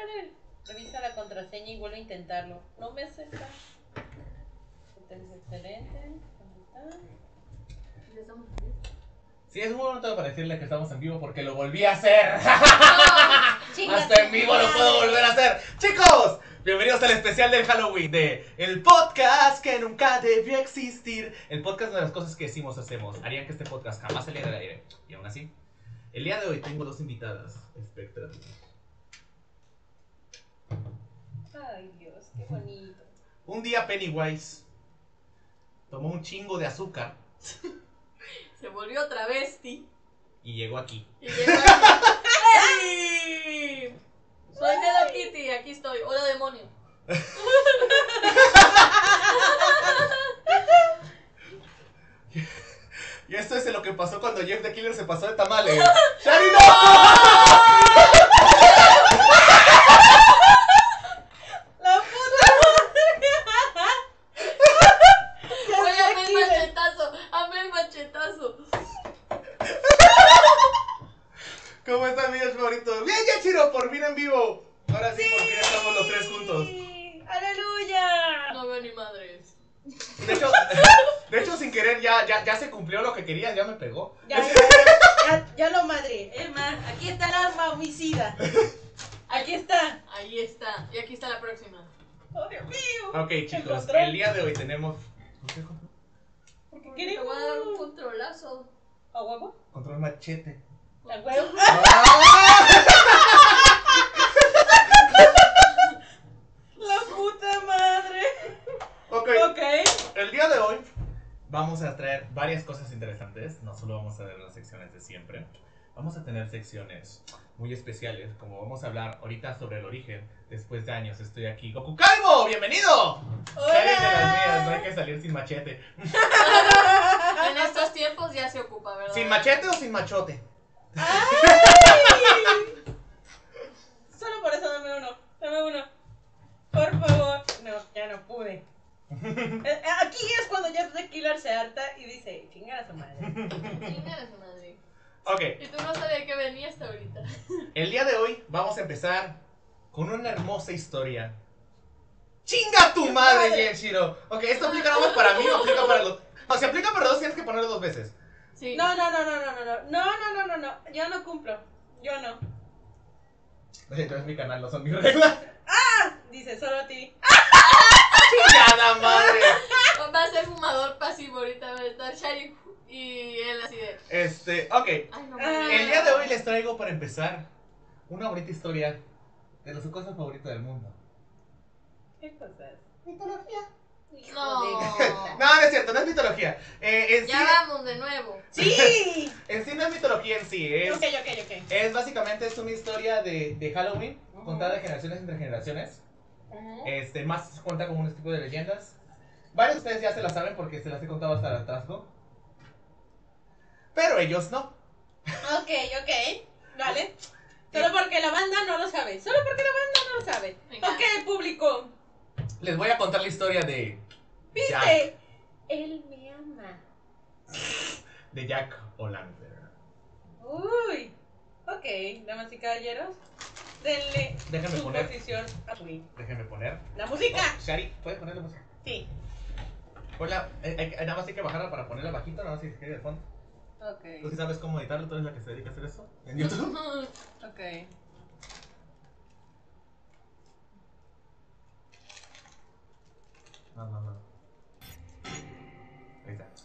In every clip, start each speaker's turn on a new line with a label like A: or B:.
A: Daniel. Revisa la contraseña y vuelve a intentarlo. No me acepta. Excelente. ¿Dónde está?
B: Ya estamos.
C: Sí, es un buen momento para decirle que estamos en vivo porque lo volví a hacer.
A: Chinga
C: Hasta
A: tu
C: en vivo lo
A: madre.
C: puedo volver a hacer. Chicos, bienvenidos al especial del Halloween de el podcast que nunca debió existir. El podcast de las cosas que decimos hacemos harían que este podcast jamás saliera del aire. Y aún así, el día de hoy tengo dos invitadas espectrales.
A: Ay, Dios, qué bonito.
C: Un día Pennywise tomó un chingo de azúcar
B: Se volvió travesti.
C: y llegó aquí.
B: Y llegó aquí. ¡Hey! Soy Hello Kitty, aquí estoy. Hola, demonio.
C: Y esto es lo que pasó cuando Jeff the Killer se pasó de tamales. ¡Shari, no!
A: ¡La puta
B: Oye, hazme el machetazo. Hazme el machetazo.
C: ¿Cómo están, mis favoritos? Bien, Yachiro, por fin en vivo. Ahora sí, por fin estamos los tres juntos.
A: ¡Aleluya!
B: No veo ni madres.
C: De hecho, sin querer, ya se cumplió lo que quería, ya me pegó.
A: Ya lo madre. Es más, aquí está el arma homicida. Aquí está.
B: Ahí está. Y aquí está la próxima.
A: ¡Oh, Dios mío!
C: Ok, chicos,
A: control.
C: el día de hoy tenemos...
A: Porque
B: Te
A: queremos
B: voy a dar un controlazo.
A: ¿A huevo?
C: Control machete.
A: ¿A huevo? ¡La puta madre!
C: Ok,
A: Ok.
C: el día de hoy vamos a traer varias cosas interesantes. No solo vamos a ver las secciones de siempre. Vamos a tener secciones muy especiales, como vamos a hablar ahorita sobre el origen. Después de años estoy aquí. ¡Goku Calvo! ¡Bienvenido! Eres de las mías, no hay que salir sin machete.
B: En estos tiempos ya se ocupa, ¿verdad?
C: ¿Sin machete o sin machote?
A: ¡Ay! Solo por eso dame uno. Dame uno. Por favor. No, ya no pude. Aquí es cuando Jeff the Killer se harta y dice, chingar a su madre.
B: Chingar a su madre.
C: Ok,
B: Y tú no sabías que venía hasta ahorita.
C: el día de hoy vamos a empezar con una hermosa historia. ¡Chinga tu madre, Yenshiro! Ok, esto aplica no más para mí o aplica para los... No, si aplica para dos tienes que ponerlo dos veces.
B: Sí.
A: No. Yo no cumplo. Yo no.
C: Entonces es mi canal, no son mis reglas.
A: Dice, solo a ti.
C: ¡Chingada madre!
B: Va a ser fumador pasivo ahorita. Va a estar Shari y él así de.
C: Ok.
B: Ay, no
C: El día de hoy les traigo para empezar una bonita historia de las cosas favoritas del mundo.
A: ¿Qué cosas?
C: Mitología.
B: No.
C: No, no es cierto, no es mitología. En
B: Ya
C: sí,
B: vamos de nuevo.
A: ¡Sí!
C: en sí no es mitología en sí.
A: Ok.
C: Es básicamente una historia de Halloween contada de generaciones entre generaciones. Más cuenta como un tipo de leyendas. Varios de ustedes ya se las saben porque se las he contado hasta el hartazgo. Pero ellos no.
A: Ok. Vale. Solo porque la banda no lo sabe.
B: Venga.
A: Ok, público.
C: Les voy a contar la historia de Jack,
A: ¿Viste? Él me ama.
C: de Jack O'Lantern.
A: Uy. Ok, damas y caballeros. Denle
C: Déjenme
A: su
C: poner.
A: posición a Queen.
C: Déjenme poner.
A: La música.
C: Oh, Shari, ¿puedes ponerle música?
A: Sí.
C: Ponla, nada más hay que bajarla para ponerla bajito, nada más si se quede de fondo. ¿Tú
A: Ok.
C: sí sabes cómo editarlo? ¿Tú eres la que se dedica a hacer eso? ¿En YouTube?
A: Ok.
C: No. Ahí está.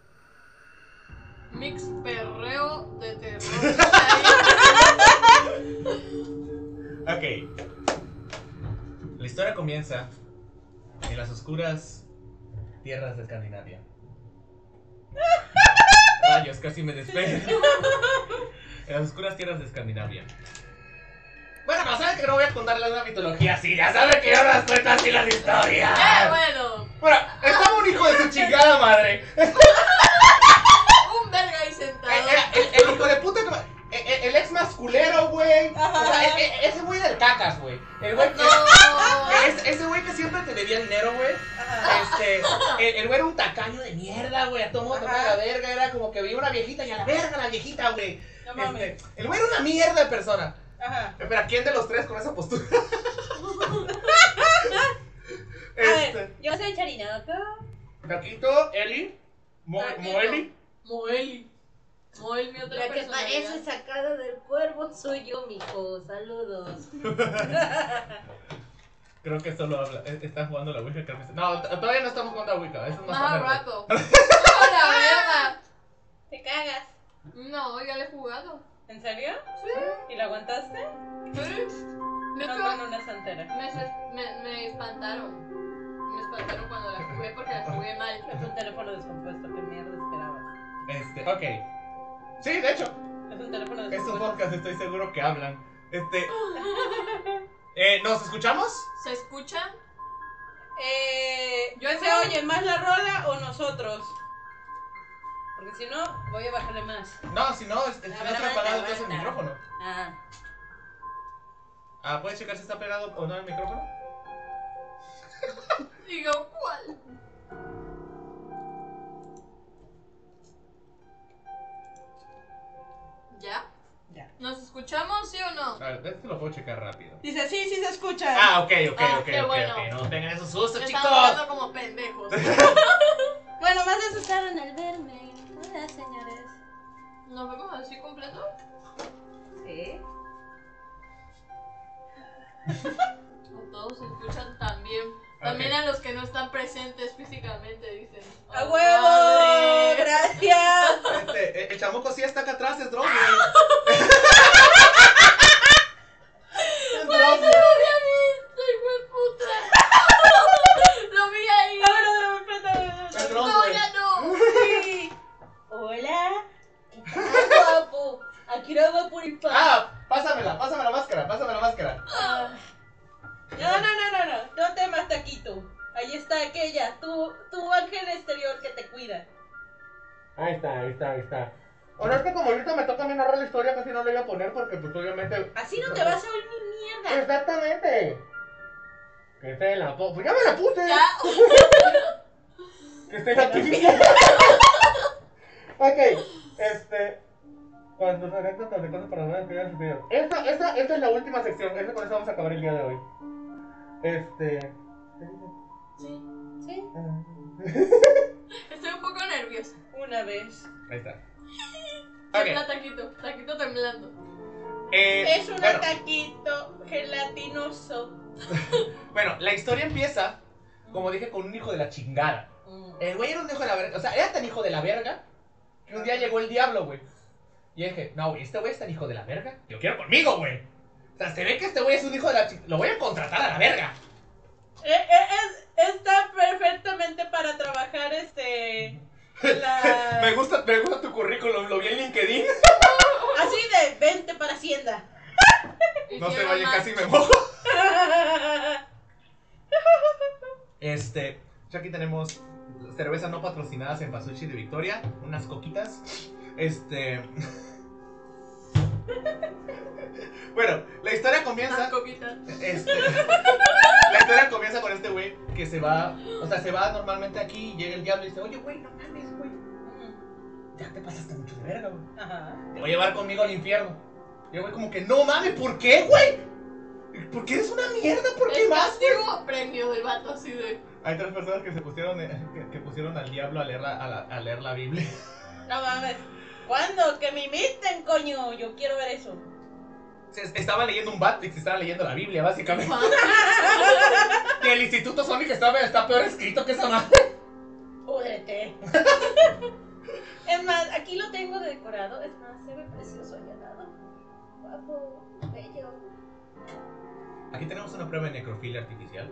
B: Mix perreo de terror.
C: Ok. La historia comienza en las oscuras tierras de Escandinavia. Rayos, casi me despego. En las oscuras tierras de Escandinavia. Bueno, pero saben que no voy a contarles una mitología así. Ya saben que yo las cuento así las historias.
B: Bueno.
C: Bueno, estaba un hijo de su chingada madre.
B: Un verga ahí sentado.
C: El hijo de puta que... El ex masculero, güey. O sea, ese güey del cacas, güey. El güey que...
B: No.
C: Ese güey que siempre te debía dinero, güey.
A: Ajá.
C: El güey era un tacaño de mierda, güey. A todo mundo tocaba la verga. Era como que veía una viejita y a la verga la viejita, güey.
A: No mames.
C: El güey era una mierda de persona.
A: Ajá.
C: Espera, ¿quién de los tres con esa postura?
A: A ver, yo soy Charinoco.
C: Taquito, Eli,
B: Taquito.
C: Moeli.
B: Moeli. Moel, mi otra
A: La que
B: personalidad.
A: parece sacada del cuervo soy yo, mijo. Saludos.
C: Creo que solo habla. Están jugando la Ouija. Creo que no, todavía no estamos jugando a Ouija. Eso es más
B: Más
C: tarde.
B: rato. ¡Hola, verga!
A: ¿Te cagas?
B: No, ya le he jugado.
A: ¿En serio?
B: Sí.
A: ¿Y lo aguantaste?
B: Sí. De
A: No
B: hecho,
A: con una santera.
B: me espantaron. Me espantaron cuando la jugué porque la jugué mal.
A: Es un teléfono descompuesto. ¿Qué mierda esperabas?
C: Ok. Sí, de hecho.
A: Es un teléfono
C: Es un
A: descompuesto.
C: podcast, estoy seguro que hablan. ¿Nos escuchamos?
B: ¿Se escucha?
A: ¿Yo se oye más la rola o nosotros? Porque si no, voy a bajarle más.
C: No, si no, si no está apagado entonces el micrófono.
A: Ah.
C: ¿Puedes checar si está pegado o no el micrófono?
B: Digo, ¿cuál? ¿Ya?
A: Ya.
B: ¿Nos escuchamos, sí o no?
C: A ver, esto lo puedo checar rápido.
A: Dice, sí, sí se escucha.
C: Ah, ok.
B: qué bueno.
C: No tengan esos sustos,
B: Me
C: chicos.
B: están hablando como pendejos.
A: Bueno, más se asustaron al verme. Hola, señores.
B: ¿Nos vemos así completo?
A: Sí.
B: O todos se escuchan también. También
C: Ok.
B: a los que no están presentes físicamente dicen.
A: ¡A
B: "Oh,
A: huevo!
B: madre".
A: ¡Gracias!
C: El chamuco sí está acá atrás, es Dross, güey. Es
B: ¡Ay,
C: Dross,
B: no
C: güey.
B: lo había visto, hijo de puta! ¡Lo vi ahí!
C: Es Dross,
B: ¡No,
C: güey.
B: ya no!
A: Sí. Hola. ¿Qué tal, guapo? Aquí no va por el pan.
C: Pásame la máscara.
A: No temas, Taquito. Ahí está aquella, tu ángel exterior que te cuida.
C: Ahí está. Ahora es que como ahorita me toca a mí narrar la historia, casi no la iba a poner porque pues obviamente...
A: Así no te vas a oír mi mierda.
C: Exactamente. Que se la pongo. Pues ya me la puse.
B: Ya.
C: Que esté la pinche. Ok, cuando se anécdotas de cosas paranormales que hayan sucedido. Esta es la última sección. Con eso vamos a acabar el día de hoy.
B: Sí.
A: Sí,
B: Estoy un poco nerviosa.
A: una vez.
C: Ahí está.
B: Tiembla Taquito temblando.
A: Es un
C: bueno,
A: taquito gelatinoso.
C: bueno, la historia empieza, como dije, con un hijo de la chingada. El güey era un hijo de la verga. O sea, era tan hijo de la verga que un día llegó el diablo, güey. Y dije, no, güey, este güey es tan hijo de la verga. Yo quiero conmigo, güey. O sea, se ve que este güey es un hijo de la chingada. Lo voy a contratar a la verga.
A: Está perfectamente para trabajar
C: Me gusta tu currículum, lo vi en LinkedIn.
A: así de 20 para Hacienda.
C: No se
B: Hicieron
C: vaya,
B: más.
C: casi me mojo. Ya aquí tenemos cerveza no patrocinadas en Pasuchi de Victoria, unas coquitas. Bueno, la historia comienza.
B: Las coquitas.
C: La historia comienza con este güey que se va, o sea, se va normalmente aquí y llega el diablo y dice, oye, güey, no mames, güey. Ya te pasaste mucho de verga, güey.
A: Ajá.
C: Te voy a llevar conmigo al infierno. Y el güey como que, no mames, ¿por qué, güey? ¿Por qué eres una mierda? ¿Por qué
B: El
C: más, güey?
B: castigo a premio del vato así de.
C: Hay tres personas que se pusieron, que pusieron al diablo a leer la Biblia.
A: No mames. ¿Cuándo? Que me imiten, coño. Yo quiero ver eso.
C: Estaban leyendo un Batrix, estaban leyendo la Biblia, básicamente. Y el Instituto Sonic está peor escrito que esa madre.
A: Púdrete. Es más, aquí lo tengo decorado. Es más, se ve precioso allá al lado. Guapo, bello.
C: Aquí tenemos una prueba de necrofilia artificial.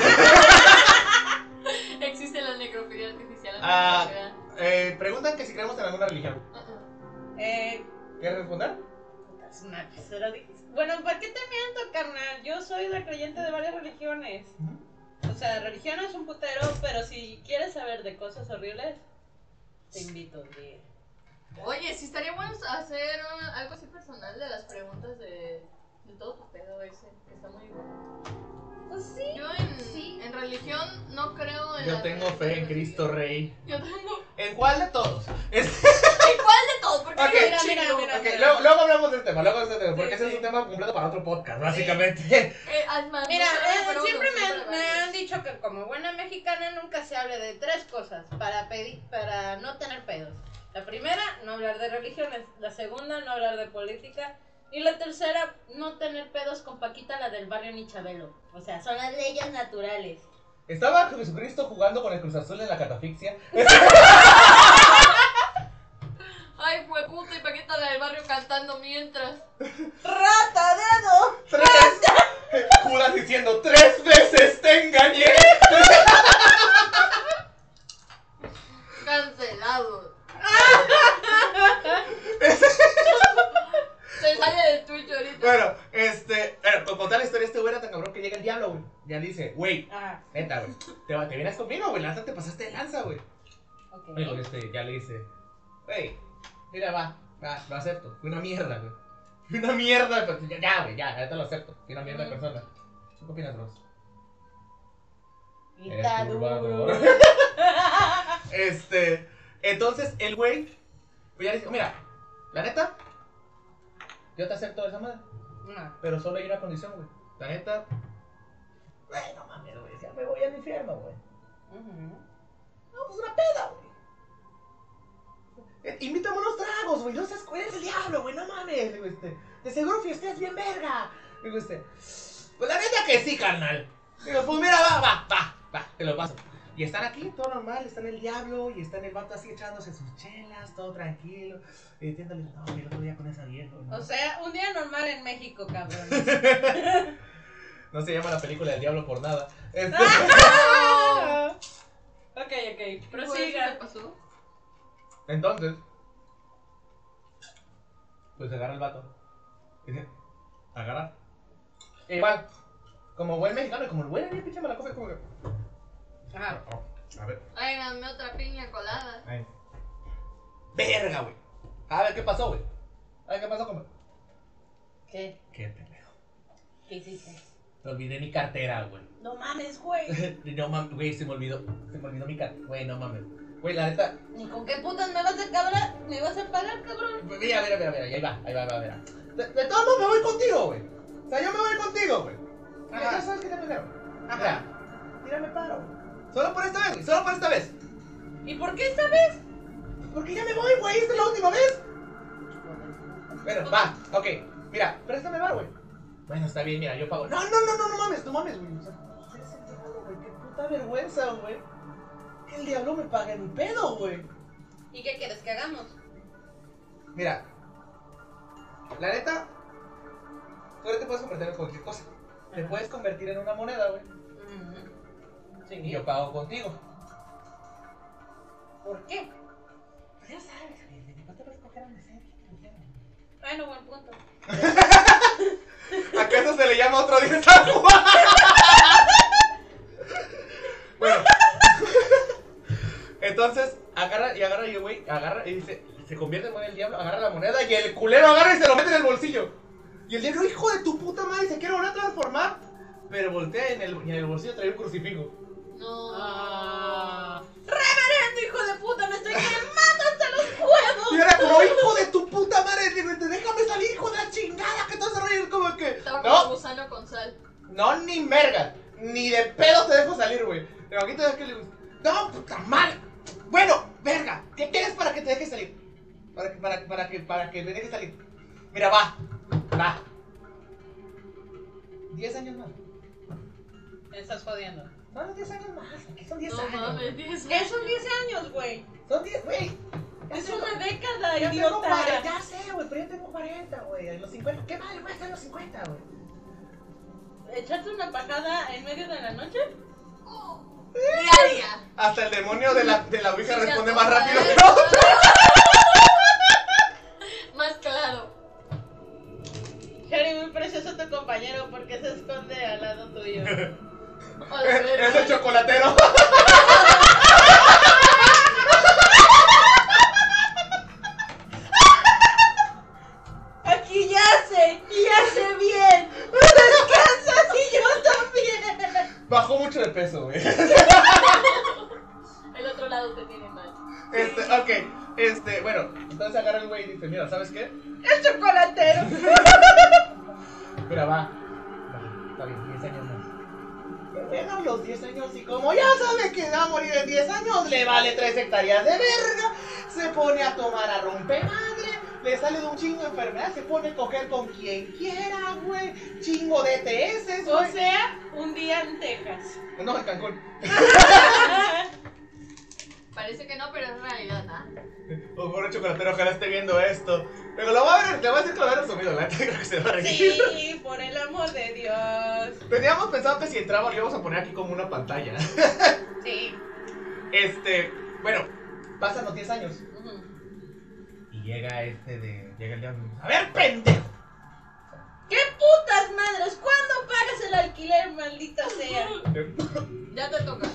B: Existe la necrofilia artificial en la sociedad.
C: Preguntan que si creemos en alguna religión. ¿Quieres responder?
A: Putas madres, se lo dije. Bueno, ¿para qué te miento, carnal? Yo soy la creyente de varias religiones. O sea, religión es un putero, pero si quieres saber de cosas horribles, te invito a ir.
B: Oye, sí estaría bueno hacer algo así personal de las preguntas de todo tu pedo ese, que está muy bueno.
A: Pues sí.
B: Yo
A: Sí.
B: en religión no creo en
C: Yo
B: las
C: tengo fe en
B: religiones.
C: Cristo Rey.
B: Yo tengo.
C: ¿En cuál de todos?
B: ¿En cuál de todos? Porque Mira.
C: Ok, luego hablamos del tema, porque
A: Sí,
C: ese es
A: sí.
C: un tema completo para otro podcast, básicamente.
A: Mira, siempre me han dicho que como buena mexicana nunca se hable de 3 cosas para no tener pedos. La primera, no hablar de religiones. La segunda, no hablar de política. Y la tercera, no tener pedos con Paquita, la del barrio ni Chabelo. O sea, son las leyes naturales.
C: Estaba Jesucristo jugando con el Cruz Azul en la catafixia.
B: Ay, fue puta y Paquita la del barrio cantando mientras.
A: ¡Rata, dedo!
C: 3. Judas diciendo 3 veces te engañé.
B: Cancelado. Se sale del Twitch ahorita.
C: Bueno, con contar la historia, este güey era tan cabrón que llega el diablo, güey. Ya le dice, güey,
A: Ah,
C: neta, güey, te vienes conmigo, güey, lanza, te pasaste de lanza, güey.
A: ok.
C: Oye, ya le dice, güey, mira, va, lo acepto. Fui una mierda, güey. Fui una mierda, pero ya, güey, ya te lo acepto. Fui una mierda de persona. ¿Tú qué opinas, Ross?
A: Y
C: Eres
A: está
C: turbador.
A: duro.
C: Entonces, el güey, pues ya le dice, mira, la neta, yo te acepto esa madre,
A: No.
C: pero solo hay una condición, güey. La neta, güey, no mames, güey, ya me voy al infierno, güey. No, pues una peda, güey. Invítame unos tragos, güey, no seas eres el diablo, güey, no mames. Digo, de seguro fiestas bien verga. Digo, pues la neta que sí, carnal. Digo, pues mira, va, te lo paso. Y están aquí, todo normal, está en el diablo y está en el vato así echándose sus chelas, todo tranquilo. Y diciéndole, no, el otro día con esa vieja, ¿no?
A: O sea, un día normal en México, cabrón.
C: No se llama la película del diablo por nada.
A: Ok,
B: ¿Qué
A: prosiga.
B: pasó?
C: Entonces, pues agarra el vato. Dice, agarra. E igual, como buen mexicano y como el buen bien pinche malacope, como que.
A: Ajá.
C: A ver.
B: Ay, dame otra piña colada.
C: Ahí. Verga, güey. A ver qué pasó, güey. A ver qué pasó, compa.
A: ¿Qué?
C: Qué pendejo.
A: ¿Qué hiciste?
C: Me olvidé mi cartera, güey.
A: No mames, güey.
C: No mames, güey, se me olvidó mi cartera. Güey, no mames. Güey, la neta.
A: ¿Ni con qué putas me vas a cabrar? ¿Me vas a pagar, cabrón?
C: Mira. Ahí va, mira. De todos modos me voy contigo, güey. O sea, yo me voy contigo, güey.
A: Ajá.
C: Ya sabes que te primero.
A: Ajá.
C: Mira, tírame paro, güey. Solo por esta vez, güey. Solo por esta vez.
A: ¿Y por qué esta vez?
C: Porque ya me voy, güey. Esta es la última vez. Bueno, va, ok. Mira, préstame bar, güey. Bueno, está bien, mira, yo pago. No mames, güey. O sea, eres el diablo, güey. Qué puta vergüenza, güey. Que el diablo me pague mi pedo, güey.
A: ¿Y qué quieres que hagamos?
C: Mira, la neta, tú ahora te puedes convertir en cualquier cosa. Te puedes convertir en una moneda, güey.
A: Sí.
C: Y yo pago contigo.
A: ¿Por qué?
C: Pues ya sabes, güey. Después te puedes coger donde sea.
A: Bueno, buen punto.
C: ¿Acaso se le llama otro día San Juan? Bueno. Entonces, agarra y güey, y dice, se convierte en moneda el diablo, agarra la moneda y el culero agarra y se lo mete en el bolsillo. Y el diablo, hijo de tu puta madre, se quiere volver a transformar. Pero voltea y en el bolsillo trae un crucifijo.
B: No.
A: ¡Reverendo, hijo de puta! ¡Me estoy quemando hasta los huevos!
C: Y era como, hijo de tu puta madre, déjame salir, hijo de la chingada, que todo ese rollo es como que.
B: Estaba como gusano con sal.
C: No, ni merga, ni de pedo te dejo salir, güey. Pero aquí te dejo que le gusta. No, puta madre. Bueno, verga, ¿qué quieres para que te deje salir? Para que me dejes salir. Mira, va. 10 años más.
A: Me estás jodiendo.
C: No, 10 años más, aquí son 10
B: No
C: años.
B: mames, 10
A: ¿Qué son 10 años, güey?
C: Son 10, güey.
A: Es una década,
C: Ya tengo 40,
A: idiota.
C: ya sé, güey, pero ya tengo 40, güey. En los 50, ¿qué vale, güey? Hasta en los 50, güey.
A: ¿Echarte una pajada en medio de la noche?
B: diaria.
C: Hasta el demonio de la ouija
B: Sí,
C: responde
B: ya
C: más
B: toca,
C: rápido
B: ¿eh?
C: que otro.
B: Más claro.
A: Harry, muy precioso tu compañero porque se esconde al lado tuyo.
B: Hola,
C: Es el chocolatero.
A: Aquí yace bien. Descansas y yo también.
C: Bajó mucho de peso, güey.
B: El otro lado te tiene mal.
C: Ok. Bueno, entonces agarra el güey y dice, mira, ¿sabes qué?
A: El chocolatero.
C: Mira, va, está bien, 10 años más. Llega a los 10 años y como ya sabe que va a morir en 10 años, le vale 3 hectáreas de verga, se pone a tomar a rompemadre, le sale de un chingo de enfermedad, se pone a coger con quien quiera, güey, chingo de ETS,
A: O
C: güey.
A: sea, un día en Texas.
C: No, en Cancún.
B: Parece que no, pero es realidad, ¿ah?
C: Oh, pobre chocolatero, ojalá esté viendo esto. Pero lo va a ver, te voy a decir que lo va a ver resumido, la neta creo que se va a reír.
A: Sí, por el amor de Dios.
C: Teníamos pensado que si entraba lo íbamos a poner aquí como una pantalla.
A: Sí.
C: Bueno, pasan los 10 años.
A: Ujú.
C: Y llega llega el diablo y dice, a ver, pendejo.
A: ¿Qué putas madres? ¿Cuándo pagas el alquiler, maldita sea?
B: Ya te toca.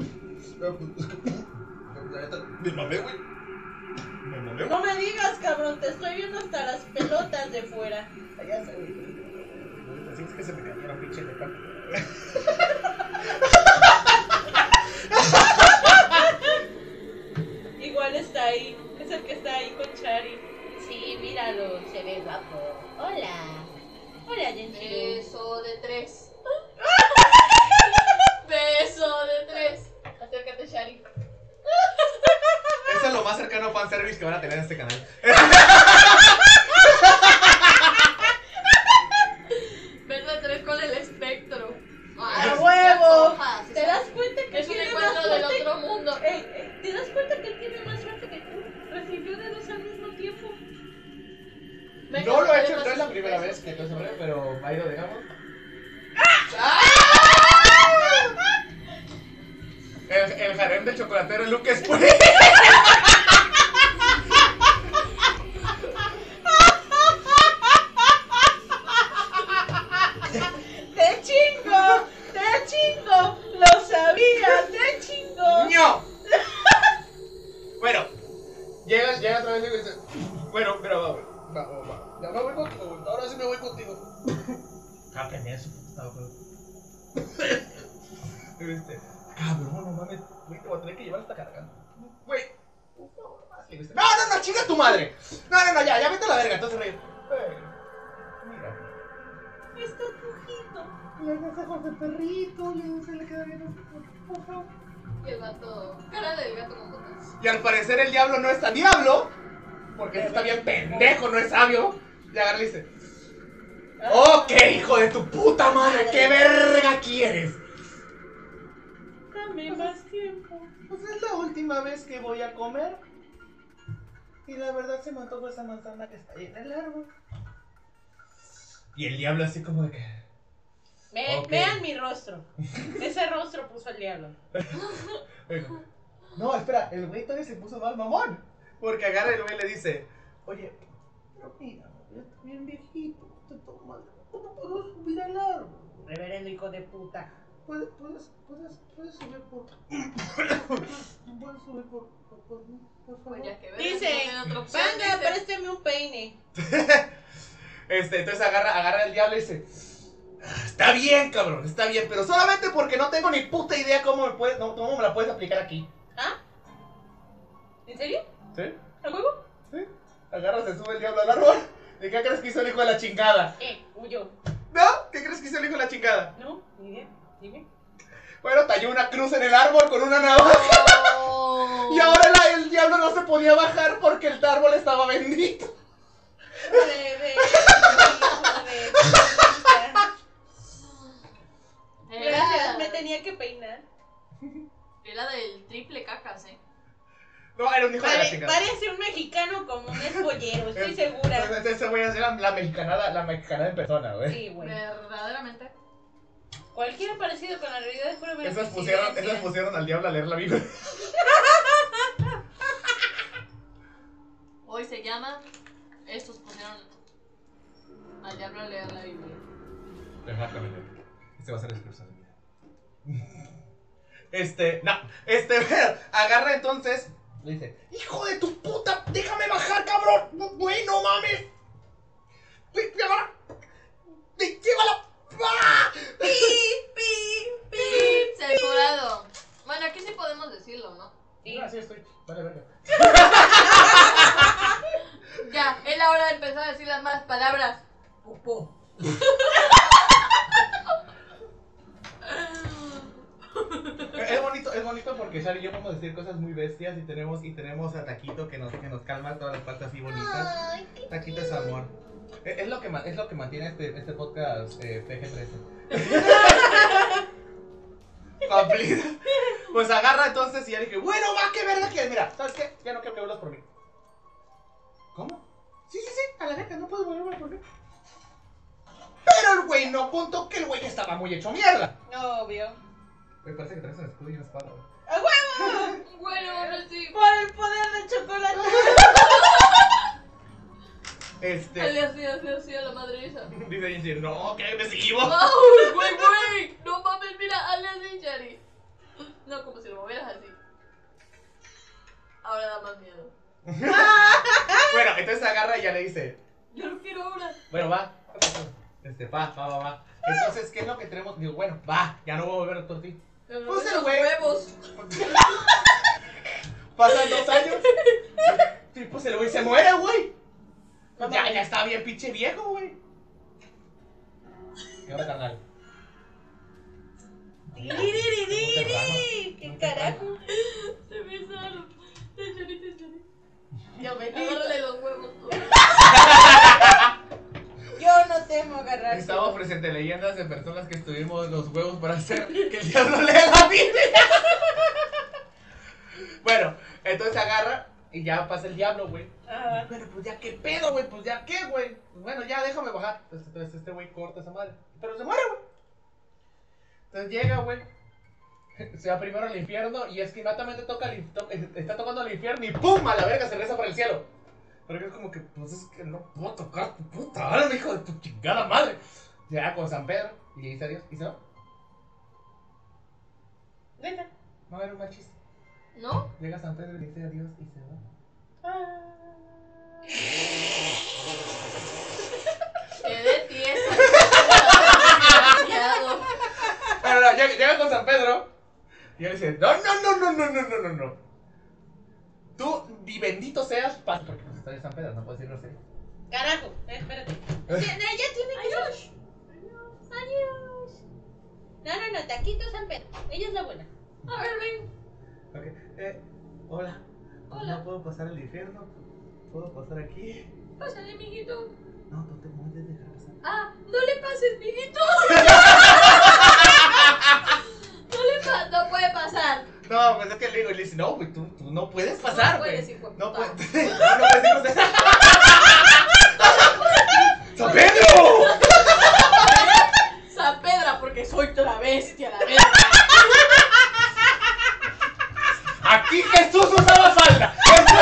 C: Me mamé, güey. Me mamé,
A: No me digas, cabrón, te estoy viendo hasta las pelotas de fuera.
C: Ya sé, güey. Así es que se me cayó la pinche de carne.
A: Igual está ahí, es el que está ahí con Chari. Sí, míralo, se ve guapo. Hola. Hola, Genshiro.
B: Beso de 3. Beso de 3. Acércate, Shari.
C: Eso es lo más cercano a fanservice que van a tener en este canal.
B: Beso de 3 con el espectro.
A: ¡A huevo!
B: Hojas,
A: ¿Te das cuenta que
B: es un
A: tiene
B: encuentro
A: más
B: del
A: suerte?
B: otro mundo.
A: ¿Te das cuenta que tiene más suerte que tú? Recibió dedos al mismo tiempo.
B: Venga,
C: No lo he
B: dale
C: hecho,
B: más
C: no es la
B: sus
C: primera
B: besos.
C: vez que te sobre, pero ahí lo dejamos. El harem del chocolatero Luke es pues.
A: ¡Te chingo! ¡Te chingo! ¡Lo sabía! ¡Te chingo!
C: ¡No! Bueno, llega otra vez y dice, bueno, mira, va. Ya me voy contigo, güey. Ahora sí me voy contigo. Ah, pendejo, estaba con... Cabrón, no mames, güey, te voy a tener que llevar hasta cargando. Güey, un favor más. Le dice, no, chinga tu madre. No, ya vete a la verga. Entonces, güey, mira.
A: Está pujito.
C: Le das ojos de perrito, le queda bien. Por favor.
B: Y el gato. Cara del gato con botas.
C: Y al parecer el diablo no es tan diablo, porque este está bien pendejo, no es sabio. Y agarra y le dice, ok, hijo de tu puta madre, ¿qué verga quieres?
A: Dame más tiempo.
C: Pues es la última vez que voy a comer. Y la verdad se me antojó esa manzana que está ahí en el árbol. Y el diablo así como de que... Ok.
A: Vean mi rostro. Ese rostro puso el diablo.
C: No, espera, el güey todavía se puso más mamón. Porque agarra el güey y le dice, oye, pero mira, ya está bien viejito, te tomas, ¿cómo puedo subir al árbol?
A: Reverendo hijo de puta.
C: Puedes subir por... Puedes subir por favor.
B: Pues ya que ves,
A: Dice,
B: no tiene otra opción,
A: venga,
B: dice.
A: présteme un peine.
C: Entonces agarra el diablo y dice, está bien, cabrón, está bien, pero solamente porque no tengo ni puta idea cómo me la puedes aplicar aquí.
A: ¿Ah? ¿En serio?
C: ¿Sí?
A: ¿A huevo?
C: ¿Sí? Agarra, se sube el diablo al árbol. ¿Y qué crees que hizo el hijo de la chingada?
A: Huyó.
C: ¿No? ¿Qué crees que hizo el hijo de la chingada?
A: No, ni idea. Dime.
C: Bueno, talló una cruz en el árbol con una navaja.
B: Oh.
C: Y ahora el diablo no se podía bajar porque el árbol estaba bendito.
A: Bebé, hijo de puta. Gracias, me tenía que peinar.
B: Era del triple cacas,
C: No, era un hijo de la chingada.
A: Parece un mexicano como un espollero, estoy segura.
C: Ese güey era la mexicana en persona, güey.
A: Sí, güey.
B: Verdaderamente.
A: Cualquier parecido con la realidad es pura
C: Esas pusieron al diablo a leer la Biblia.
B: Hoy se llama. Estos pusieron al diablo a leer la Biblia.
C: Exactamente. Este va a ser el discurso de mi vida. Pero, agarra entonces. Le dice, hijo de tu puta, déjame bajar, cabrón. Güey, no mames. Güey, ahora. Llévala. ¡Ah!
B: Censurado. Bueno, aquí sí podemos decirlo, ¿no?
A: Sí.
C: Ah, sí, estoy. Vale, verga. bonito porque Shari y yo podemos decir cosas muy bestias y tenemos a Taquito que nos calma todas las partes así bonitas.
B: Ay, qué
C: Taquito es amor. Es lo que mantiene este podcast PG-13. Cumplido. Pues agarra entonces y ya dije, bueno, va, qué verga que mira, ¿sabes qué? Ya no quiero que vuelvas por mí. ¿Cómo? Sí, a la neta, no puedo volver por mí. Pero el güey no contó que el güey estaba muy hecho mierda.
A: Obvio.
C: Güey, parece que traes un escudo y una espada, güey.
A: ¡A huevo!
B: Bueno, ahora sí.
A: Por el poder de chocolate.
B: Le hacía así a la madriza.
C: Dice Jinji, no, que me sigo.
B: ¡Ay, güey! No mames, mira, hazle así, Shari. No, como si lo movieras así. Ahora da más miedo.
C: Bueno, entonces agarra y ya le dice,
B: Yo lo quiero ahora.
C: bueno, va. Va. Entonces, ¿qué es lo que tenemos? Digo, bueno, va, ya no voy a volver por ti.
B: Pero
C: Pues el
B: los
C: güey.
B: huevos.
C: Pasan 2 años. Y pues el güey se muere, güey. Ya está bien pinche viejo, güey. ¿Qué onda, carnal?
A: ¡Tiriririririri! ¿Qué carajo?
B: Se besaron. Shari.
A: Yo me
B: Agárrale los huevos.
A: Yo no temo agarrar.
C: Estamos presente leyendas de personas que estuvimos los huevos para hacer que el diablo lea la Biblia. Bueno, entonces agarra y ya pasa el diablo, güey.
A: Ajá.
C: Bueno, pues ya qué pedo, güey, pues ya qué, güey. Pues bueno, ya déjame bajar. Entonces este güey corta esa madre. Pero se muere, güey. Entonces llega, güey. Se va primero al infierno y es que inmediatamente está tocando el infierno y ¡pum! A la verga se reza para el cielo. Porque es como que, pues es que no puedo tocar tu puta alma, hijo de tu chingada madre. Llega con San Pedro y le dice adiós y se va.
A: Neta.
C: No era un mal chiste.
B: ¿No?
C: Llega San Pedro y le dice adiós y se va.
B: Quedé tiesa. Demasiado.
C: Pero no, llega con San Pedro y él dice, no. Tú, ni bendito seas, porque pues está de San Pedro, no puedes decir grosería.
A: Carajo, espérate. Ya tiene que ser. Adiós. No, Taquito San Pedro. Ella es la buena.
B: A ver, ven.
C: Ok, hola.
B: Hola.
C: No puedo pasar el infierno. ¿Puedo pasar aquí?
B: Pásale, mijito.
C: No, no te puedes dejar pasar.
B: Ah, no le pases, mijito. No puede pasar.
C: No, pues es que le digo, y le dice, no, güey, tú no puedes pasar,
B: No
C: güey.
B: puedes, hijo de
C: No
B: puta.
C: puedes. No puedes ir pasar. ¡San Pedro!
B: San Pedro, porque soy la bestia, la bestia.
C: Aquí Jesús usaba falda.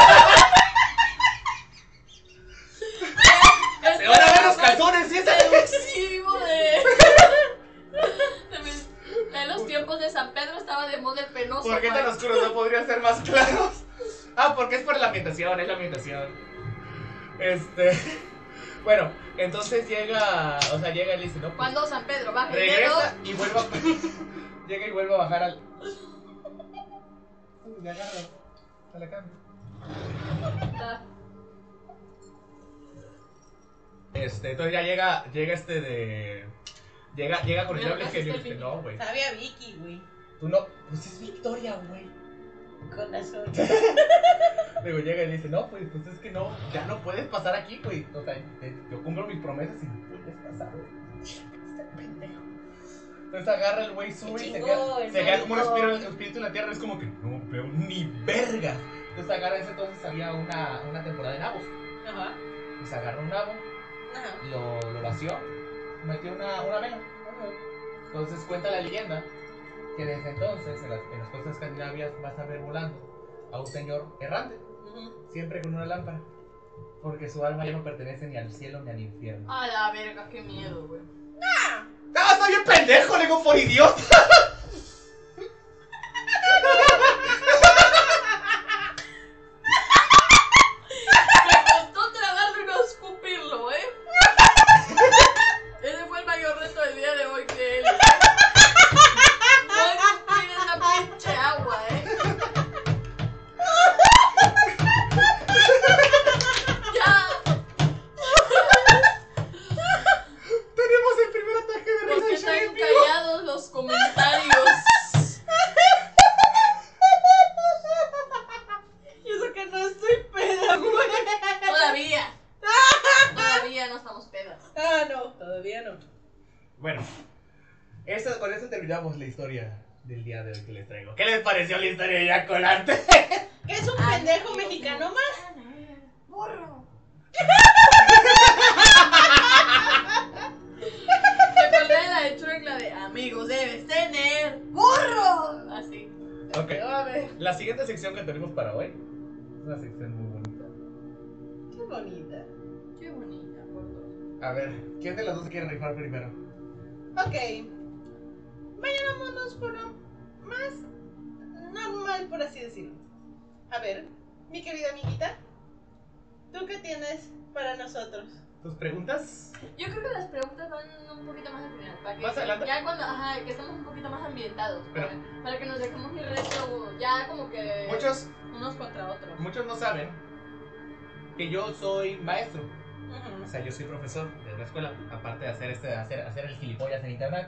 C: Se van a ver los calzones, ¿sí?
B: Exclusivo en los tiempos de San Pedro estaba de moda el penoso.
C: ¿Por qué tan oscuros no podrían ser más claros? Ah, porque es por la ambientación, es la ambientación. Bueno, entonces llega y le dice, no, pues,
B: Cuando San Pedro baja el
C: regresa
B: dedo.
C: y vuelve a llega y vuelve a bajar al le agarra, se le cambia. Entonces ya llega llega con el
B: Mira,
C: diablo y
B: casi
C: que
B: está el
C: dice, no, güey.
A: Sabe a Vicky, güey.
C: Tú no, pues es Victoria, güey.
A: Con razón.
C: Luego llega y le dice, no, pues es que no, ya no puedes pasar aquí, güey. O sea, yo cumplo mis promesas y no puedes pasar, güey. Este pendejo. Entonces agarra el güey, sube y se queda como un espíritu en la tierra. Es como que no veo ni verga. Entonces agarra entonces había una temporada de nabos.
A: Ajá.
C: Pues agarra un nabo,
A: Ajá.
C: lo vació, metió una vela. Entonces cuenta la leyenda que desde entonces en las costas escandinavias vas a ver volando a un señor errante, siempre con una lámpara, porque su alma ya no pertenece ni al cielo ni al infierno.
B: A la verga, qué miedo, güey.
C: ¡No, estoy bien pendejo! Le digo por idiota.
B: Me costó tragarlo y no escupirlo, ¿eh? Ese fue el mayor reto del día de hoy que él. No escupir esa pinche agua, ¿eh? Ya.
C: Tenemos el primer ataque de
B: ¿Por qué
C: risa
B: están callados los comentarios?
C: la historia del día de hoy que les traigo. ¿Qué les pareció la historia de Jack Colante?
A: ¿Qué es un pendejo mexicano más?
B: ¡Burro! Me acordé de la de Shrek, la de amigos debes tener burro. Así.
C: Ok.
A: A ver,
C: La siguiente sección que tenemos para hoy es una sección muy bonita.
A: qué bonita.
B: Qué bonita, por dos.
C: A ver, ¿quién de las dos se quiere rifar primero?
A: Ok. Vayámonos por lo más normal, por así decirlo. A ver, mi querida amiguita, ¿tú qué tienes para nosotros?
C: ¿Tus preguntas?
B: Yo creo que las preguntas van un poquito más al final. Para que
C: Más adelante.
B: Ya cuando, que estamos un poquito más ambientados.
C: Pero-
B: para que nos dejemos ir recio, ya como que.
C: Muchos
B: Unos contra otros.
C: no saben que yo soy maestro.
A: Ujú.
C: O sea, yo soy profesor de la escuela. Aparte de hacer el gilipollas en internet.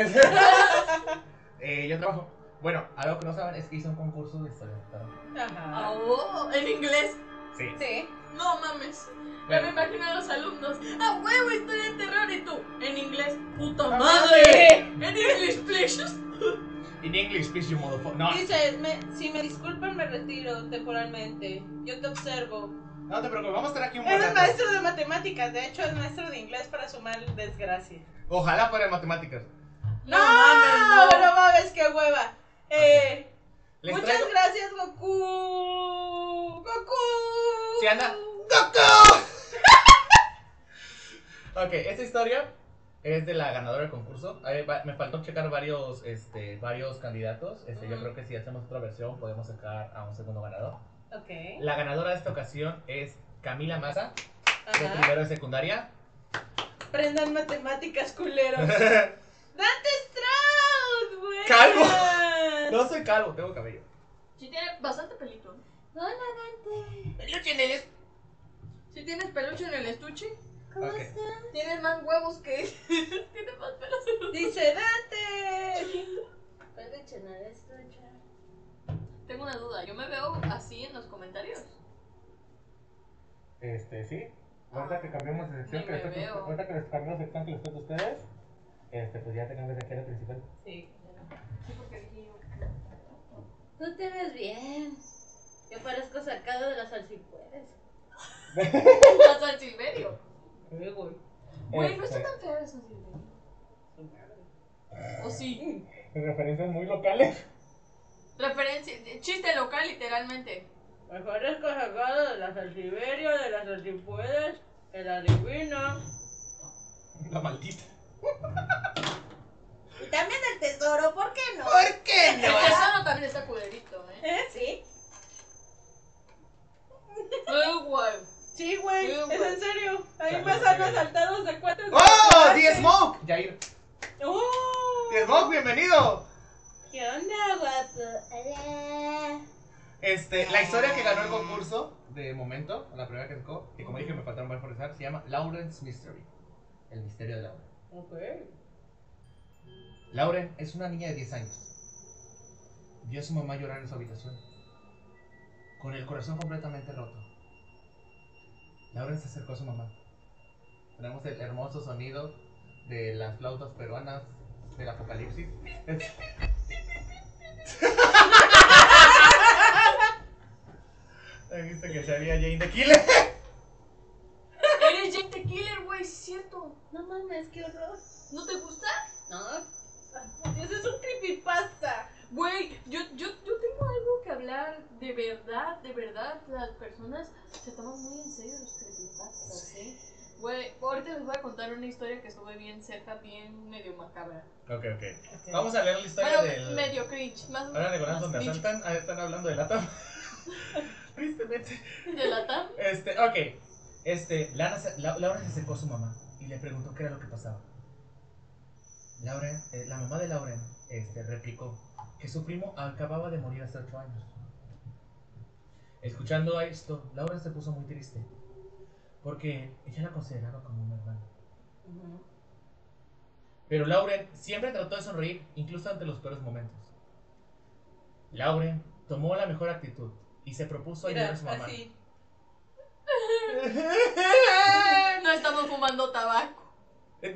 C: Yo trabajo. Bueno, algo que no saben es que hice un concurso de historia.
A: Ajá.
B: Oh, en inglés.
C: Sí.
A: Sí.
B: No mames. Ya me imagino a los alumnos. ¡A huevo, historia de terror! Y tú, en inglés. ¡Puta
A: ¡Ah,
B: madre! En English, please.
C: In English, please, you motherfucker. No,
A: Dice, si me disculpan, me retiro temporalmente. Yo te observo.
C: no te preocupes, vamos a estar aquí un buen
A: Él es
C: rato.
A: maestro de matemáticas, de hecho es maestro de inglés para sumar desgracia.
C: Ojalá fuera de matemáticas.
A: No,
B: mames,
A: no mames, qué hueva.
C: Les
A: Muchas
C: traigo-
A: gracias, Goku. Goku.
C: Si anda. ¡Goku! Ok, esta historia es de la ganadora del concurso. Me faltó checar varios candidatos. Yo creo que si hacemos otra versión podemos sacar a un segundo ganador.
A: Ok.
C: La ganadora de esta ocasión es Camila Maza, de
A: Ajá.
C: primero de secundaria.
A: Prendan matemáticas, culeros. Dante Strauss, güey.
C: Calvo. No soy calvo, tengo cabello.
B: Sí tiene bastante pelito.
A: Hola, Dante.
C: Peluche en el
B: Sí tienes peluche en el estuche.
A: ¿Cómo
C: Ok.
A: estás?
B: Tienes más huevos que. Tienes más pelos en los.
A: Dice Dante. Peluche en el estuche.
B: Tengo una duda. Yo me veo así en los comentarios.
C: Sí. Ahorita que cambiamos de sección,
B: Ni me veo.
C: ahorita que les cambiamos de sección que les toca a ustedes, pues ya te cambias de aquí a la principal.
A: Sí.
B: Sí, porque dije yo.
A: Tú te ves bien. Yo parezco sacado de las salsipuedes.
B: Vas al Silverio.
A: Güey.
B: Güey, no está tan feo eso, Silverio. ¿O sí?
C: Referencias muy locales.
B: Referencia. Chiste local, literalmente.
A: Mejor es sacado de las salsiberio, de las salsipuedes, el adivino.
C: La maldita.
A: Y también el tesoro, ¿por qué no?
C: ¿Por qué
B: El tesoro también está culerito,
A: Sí.
B: Ay, guay.
A: Sí, güey,
B: Sí,
A: es
B: güey.
A: en serio. Ahí
C: Saludos,
A: me han
C: Silverio.
A: asaltados de cuatro.
C: ¡Oh! ¡The Smoke! Jair.
A: ¡Oh!
C: ¡The Smoke, bienvenido!
A: ¿Qué onda, guapo? Hola.
C: La historia que ganó el concurso, de momento, la primera que tocó, que como dije me faltaron varios por rezar, se llama Lauren's Mystery. El misterio de Lauren.
A: Ok.
C: Lauren es una niña de 10 años. Vio a su mamá llorar en su habitación, con el corazón completamente roto. Lauren se acercó a su mamá. Tenemos el hermoso sonido de las flautas peruanas del apocalipsis. ¿Viste que se había Jane the Killer?
B: Eres Jake the Killer, güey, es cierto.
A: No mames, qué horror.
B: ¿No te gusta?
A: No. Eso es un creepypasta.
B: Güey, yo tengo algo que hablar. De verdad, las personas se toman muy en serio los creepypastas, ¿eh? Güey, ahorita les voy a contar una historia que estuve bien cerca, bien medio macabra.
C: Ok. Vamos a leer la historia
B: Bueno,
C: del...
B: medio cringe, más
C: Ahora de Golán
B: más
C: donde
B: cringe.
C: asaltan, están hablando de la TAM. Tristemente.
B: ¿De la TAM?
C: Ok. Laura se acercó a su mamá y le preguntó qué era lo que pasaba. La mamá de Lauren, replicó que su primo acababa de morir hace 8 años. Escuchando esto, Lauren se puso muy triste, porque ella la consideraba como una hermana. Pero Lauren siempre trató de sonreír, incluso ante los peores momentos. Lauren tomó la mejor actitud y se propuso ayudar
A: Mira,
C: a su mamá.
A: así.
B: No estamos fumando tabaco.
C: No,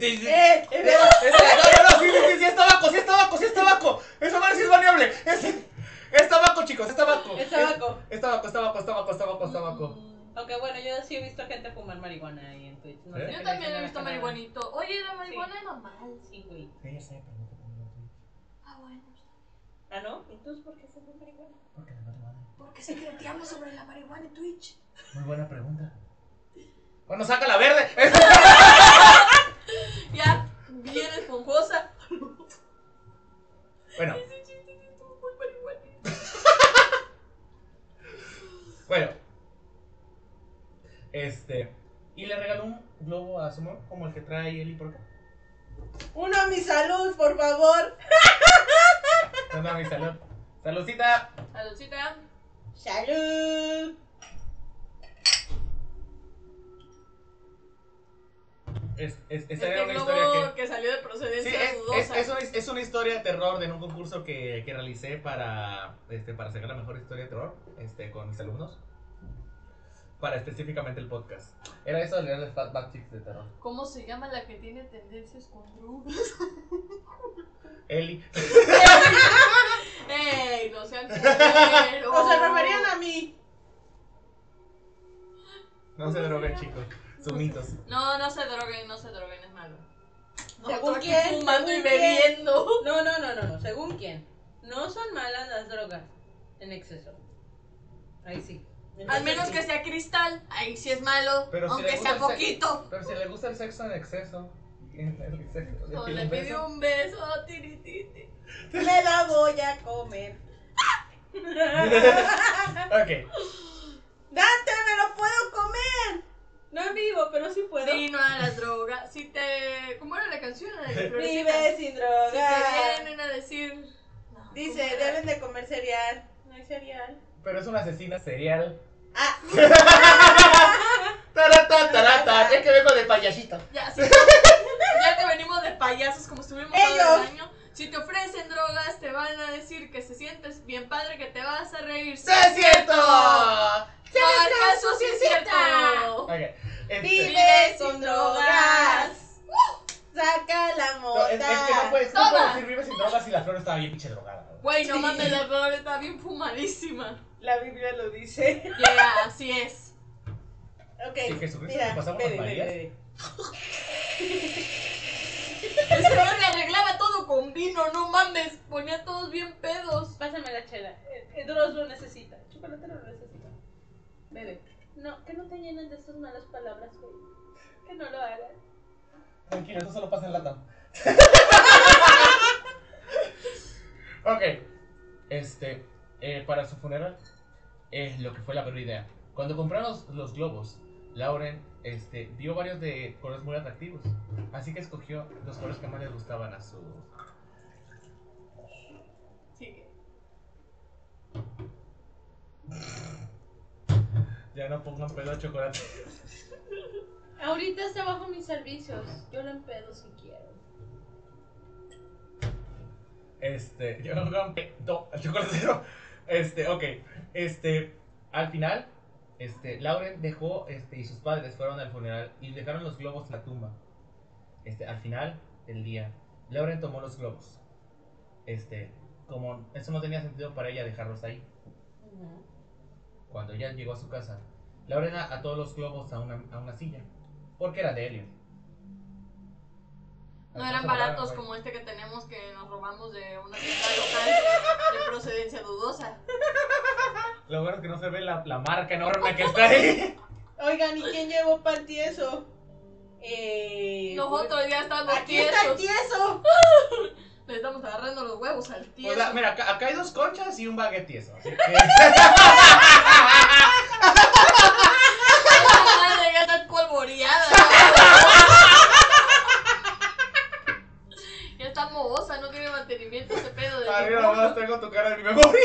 C: sí es tabaco. Eso no es baneable. Es tabaco, chicos, es tabaco.
A: Es tabaco.
C: Es tabaco.
A: Aunque bueno, yo sí he visto gente fumar marihuana ahí en Twitch. No sé qué
B: Yo
A: le
B: también
A: dicen
B: he
A: a la
B: visto
A: Canadá.
B: marihuanito. Oye, la marihuana es normal.
A: Sí, güey.
C: Sí, ya sé, pero no te pongo en Twitch.
B: Ah, bueno.
A: ¿Ah, no? ¿Entonces por qué se fue marihuana?
C: Porque me vale madre.
B: ¿Por qué secreteamos sobre la marihuana en Twitch?
C: Muy buena pregunta. Bueno, saca la verde.
B: Ya, bien esponjosa.
C: Bueno,
B: Ese chiste sí estuvo muy marihuanito.
C: bueno. Y le regaló un globo a su mamá, como el que trae Eli por acá.
A: Uno a mi salud, por favor.
C: No, mi salud. Saludcita.
B: Saludcita.
A: Salud.
C: Esa era una historia
B: globo que salió de
C: Sí,
B: procedencia dudosa.
C: es una historia de terror de un concurso que realicé para sacar la mejor historia de terror con mis alumnos. Para específicamente el podcast. Era eso de leerles backchicks de terror.
B: ¿Cómo se llama la que tiene tendencias con drogas?
C: Eli.
B: ¡Ey! No sean culeros.
A: O se referían a mí.
C: No se droguen, chicos. Sumitos.
B: No se droguen, es malo.
A: ¿Según
B: Nosotros aquí
A: quién?
B: fumando y
A: ¿Según quién?
B: bebiendo.
A: No. ¿Según quién? No son malas las drogas en exceso. Ahí sí.
B: Al menos
A: sí.
B: que sea cristal, ahí sí es malo,
C: Pero si
B: aunque
C: le
B: sea
C: gusta el
B: poquito.
C: Pero si le gusta el sexo en exceso.
B: No, le pidió un beso, tirititi.
A: Me la voy a comer.
C: Ok.
A: ¡Dante, me lo puedo comer! No en vivo, pero sí puedo.
B: Dino a las drogas. Si te. ¿Cómo era la canción? La de Florecita.
A: Vive sin
B: Si
A: droga.
B: te vienen a decir. No,
A: Dice,
B: ¿cómo era?
A: deben de comer cereal. No hay cereal.
C: Pero es una asesina serial.
A: Ah,
C: Tarata. Es que vengo de payasito.
B: Ya, sí, ya que venimos de payasos como estuvimos todo
A: Ellos.
B: el año. Si te ofrecen drogas, te van a decir que se sientes bien padre, que te vas a reír.
C: ¡Sí es cierto!
B: No, acaso sí es cierto.
C: Ok.
A: vive sin drogas. Saca la
C: No, es que no
A: mota.
C: puedes
B: Toma.
C: decir vive sin drogas si la flor estaba bien pinche drogada.
B: Güey, no mames, la flor está bien fumadísima.
A: La Biblia lo dice.
B: Yeah, así es.
A: Ok,
C: Si Jesucristo
A: mira,
C: le pasaba unas
A: bebe,
C: Marías.
A: bebe.
B: Ese hombre arreglaba todo con vino, no mames. Ponía a todos bien pedos.
A: Pásame la chela. Dross lo necesita. Chocolate lo necesita. Bebe. No, que no te llenen de estas malas palabras, güey. Que no lo hagan.
C: Tranquilo, eso solo pasa en Latam. Ok. Para su funeral, lo que fue la peor idea. Cuando compraron los globos, Lauren vio varios de colores muy atractivos. Así que escogió los colores que más les gustaban a su.
B: Sí.
C: Ya no pongan pedo a chocolate.
A: Ahorita está bajo mis servicios. Yo lo empedo si quiero.
C: Yo no pongan pedo al chocolatero. Ok. Al final, Lauren dejó, y sus padres fueron al funeral y dejaron los globos en la tumba. Al final del día, Lauren tomó los globos. Como eso no tenía sentido para ella dejarlos ahí. Cuando ella llegó a su casa, Lauren ató los globos a una silla, porque era de Elliot.
B: No eran baratos como este que tenemos que nos robamos de una tienda local de procedencia dudosa.
C: Lo bueno es que no se ve la marca enorme que está ahí.
A: Oigan, ¿y quién llevó pan tieso?
B: Nosotros ya estamos
A: ¡Aquí está el
B: tiesos.
A: tieso!
B: Le estamos agarrando los huevos al
C: O
B: tieso.
C: sea, mira, acá hay 2 conchas y un baguette tieso. Así que.
B: La madre ya está polvoreada. Ya está mohosa, no tiene mantenimiento ese pedo de
C: Arriba nomás tengo tu cara en mi memoria.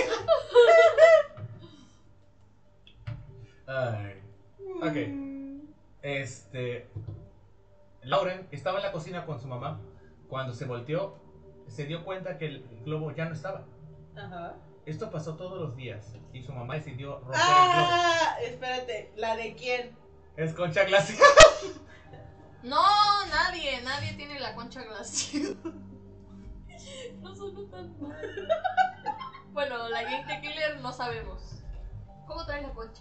C: Ay. Ok. Lauren estaba en la cocina con su mamá. Cuando se volteó, se dio cuenta que el globo ya no estaba.
A: Ajá.
C: Esto pasó todos los días y su mamá decidió romper
A: Ah, espérate, ¿la de quién?
C: el globo. Es Concha Glacial.
B: No, nadie tiene la concha glaciada. No sonó tan mal. Bueno, la Game The Killer no sabemos. ¿Cómo trae la concha?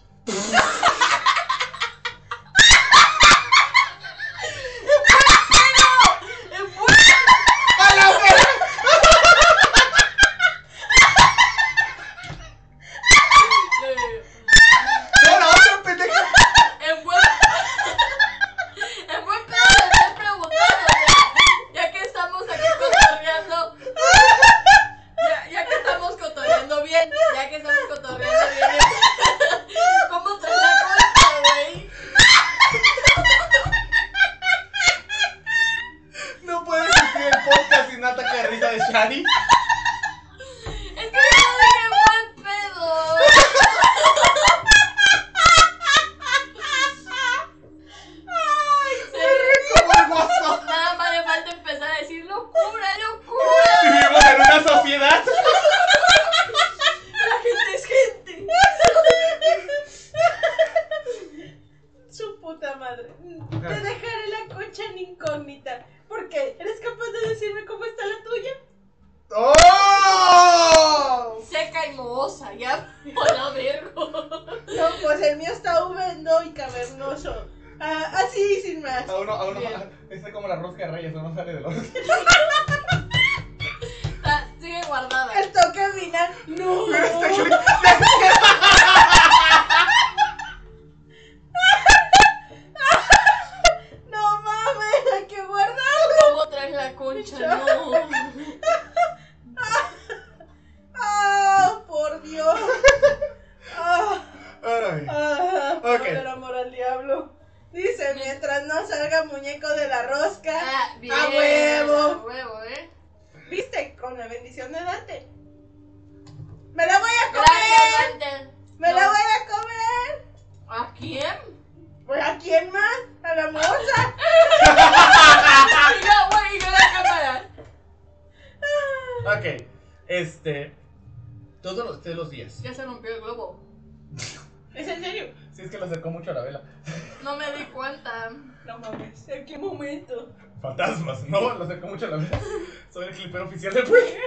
C: Todos los días.
B: Ya se rompió el globo.
A: ¿Es en serio?
C: Sí, es que lo acercó mucho a la vela.
B: No me di cuenta.
A: No mames, ¿en qué momento?
C: Fantasmas, no, lo acercó mucho a la vela. Soy el clipero oficial de Puig.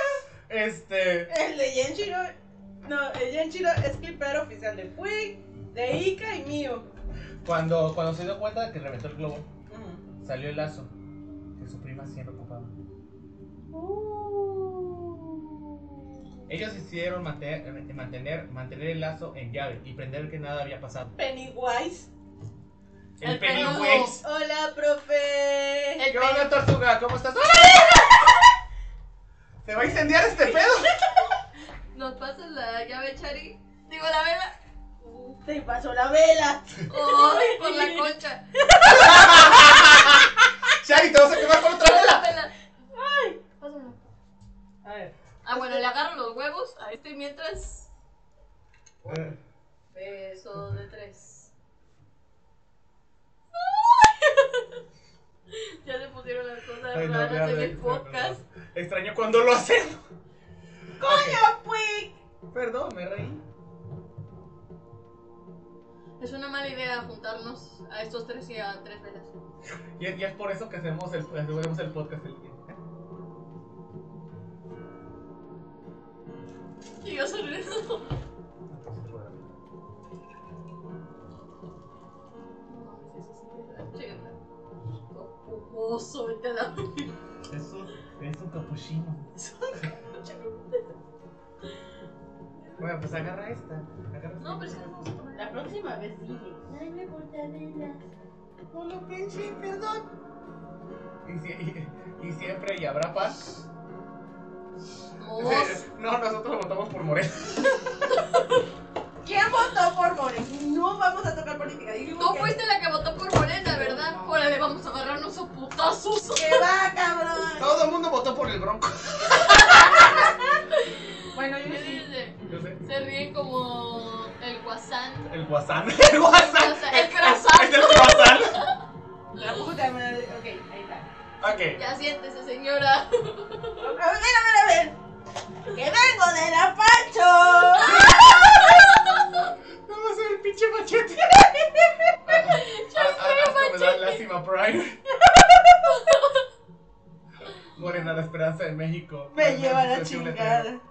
C: El
A: de Genshiro. No, el Genshiro es clipero oficial de Puig, de Ika y mío.
C: Cuando se dio cuenta de que reventó el globo, salió el lazo que su prima siempre ocupaba. Ellos decidieron mantener el lazo en llave y pretender que nada había pasado.
A: Pennywise.
C: El Pennywise.
A: Hola, profe.
C: ¿Qué onda, Tortuga? ¿Cómo estás? ¿Se va a incendiar este pedo?
B: ¿Nos pasas la llave, Chari? Digo, la vela.
A: Te pasó la vela.
B: ¡Ay, por la concha!
C: Chari, te vas a quemar con otra vela.
B: ¡Ay! Pásalo.
A: A ver.
B: Ah, bueno, le agarro los huevos a este mientras. Beso de 3. Ya se pusieron las cosas raras en el podcast.
C: Extraño cuando lo hacen.
A: ¡Coño, Puig!
C: Perdón, me reí.
B: Es una mala idea juntarnos a estos 3 y a 3 velas.
C: Y es por eso que hacemos el podcast el día.
B: Y yo sonriendo. Oso, vete a la.
C: Eso es un capuchino. Bueno, pues agarra esta.
B: No, pero es que no vamos a tomar.
A: La próxima vez dije.
D: Dame mortadela.
C: No lo pensé, perdón. Y siempre y habrá paz. No, nosotros votamos por Morena.
A: ¿Quién votó por Morena? No vamos a tocar política.
B: Tú fuiste la que votó por Morena, ¿verdad? Órale, vamos a agarrarnos a putazos.
A: ¡Que va, cabrón!
C: Todo el mundo votó por el Bronco.
A: Bueno, yo
B: ¿Qué
A: sí.
B: dice?
C: Yo sé.
B: Se ríen como el guasán.
C: El guasán. El guasán.
B: El croissant.
C: Es el croissant.
A: La puta madre. Ok, ahí está.
C: Ok.
B: Ya siéntese, señora.
A: A ver. ¡Que vengo de la Pancho!
C: No va a ser el pinche machete. Hasta me da lástima, Prime. decía un
A: chingada.
C: letrero.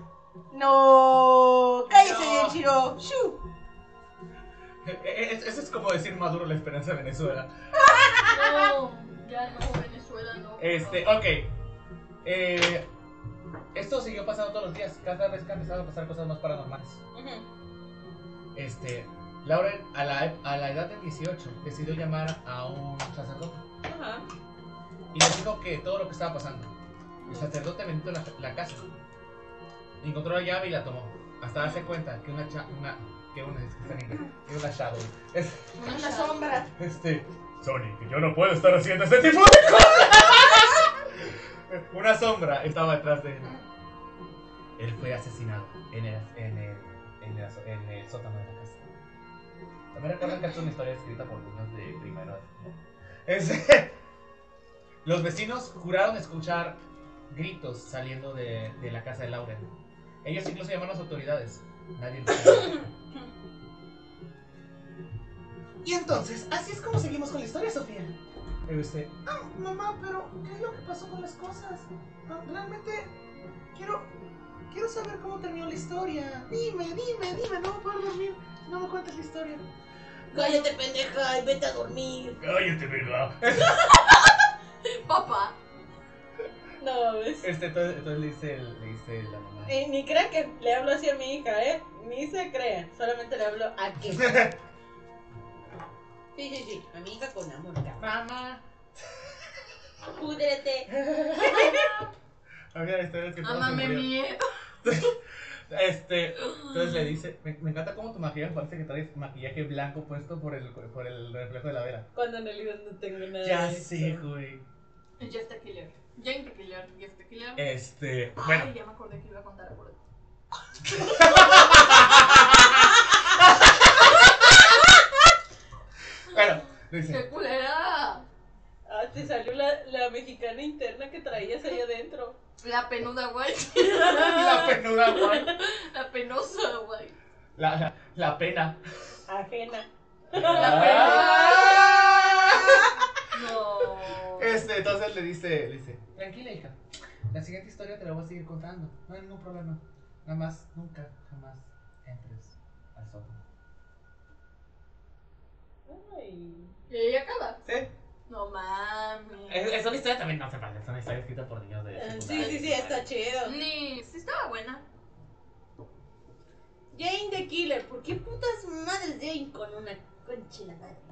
A: No, cállese,
C: No.
A: Genshiro. ¡Shu!
C: Eso es como decir Maduro la esperanza de Venezuela.
B: No, ya no, Venezuela no.
C: Ok. Esto siguió pasando todos los días. Cada vez que empezaban a pasar cosas más paranormales. Lauren, a la edad de 18, decidió llamar a un sacerdote.
A: Ajá.
C: Y le dijo que todo lo que estaba pasando. El sacerdote entró en la casa. Encontró la llave y la tomó. Hasta darse cuenta que una shadow.
A: Una sombra.
C: Sonic, yo no puedo estar haciendo este tipo de cosas. Una sombra estaba detrás de él. Él fue asesinado en el sótano de la casa. ¿También recuerdan que es una historia escrita por niños de primero? Los vecinos juraron escuchar gritos saliendo de la casa de Lauren. Ellos incluso llamaron a las autoridades. Nadie los creyó. Y entonces, así es como seguimos con la historia, Sofía. Y usted, mamá, pero ¿qué es lo que pasó con las cosas? Realmente quiero saber cómo terminó la historia. Dime, no voy a poder dormir si no me cuentas la historia.
A: Cállate, pendeja, y vete a dormir.
C: Cállate, ¿verdad?
B: Papá.
A: No, ¿ves?
C: Entonces le dice la mamá.
A: Ni crea que le hablo así a mi hija, Ni se crea, solamente le hablo aquí. Sí, a mi hija con amor, cabrón.
C: Mamá.
A: Púdrete.
C: Había historias que todos se
B: Ámame
C: murieron.
B: miedo.
C: Entonces le dice, me encanta cómo tu maquillaje parece que traes maquillaje blanco puesto por el reflejo de la vela.
A: Cuando en realidad no tengo nada.
C: Ya
A: de
C: sé,
A: eso.
C: güey.
B: Jeff the Killer. Jane the Killer. Jeff the Killer.
C: Bueno.
B: Ay, ya me acordé que iba a contar algo.
C: Bueno,
B: ¡Qué
C: dice,
B: culera!
A: Te salió la mexicana interna que traías ahí adentro.
B: La penuda, güey.
C: la penuda, güey.
B: La penosa, güey.
C: La pena.
A: Ajena.
B: No.
C: Entonces le dice, tranquila, hija. La siguiente historia te la voy a seguir contando. No hay ningún problema. Nada más, nunca, jamás entres al sótano.
A: Ay.
B: ¿Y ahí acaba?
C: ¿Sí?
B: No mames.
C: Es una historia también, no se vale, es una historia escrita por niños de secundaria.
A: Sí, está chido.
B: Ni. Sí, estaba buena.
A: Jane the Killer, ¿por qué putas madres Jane con una concha la madre?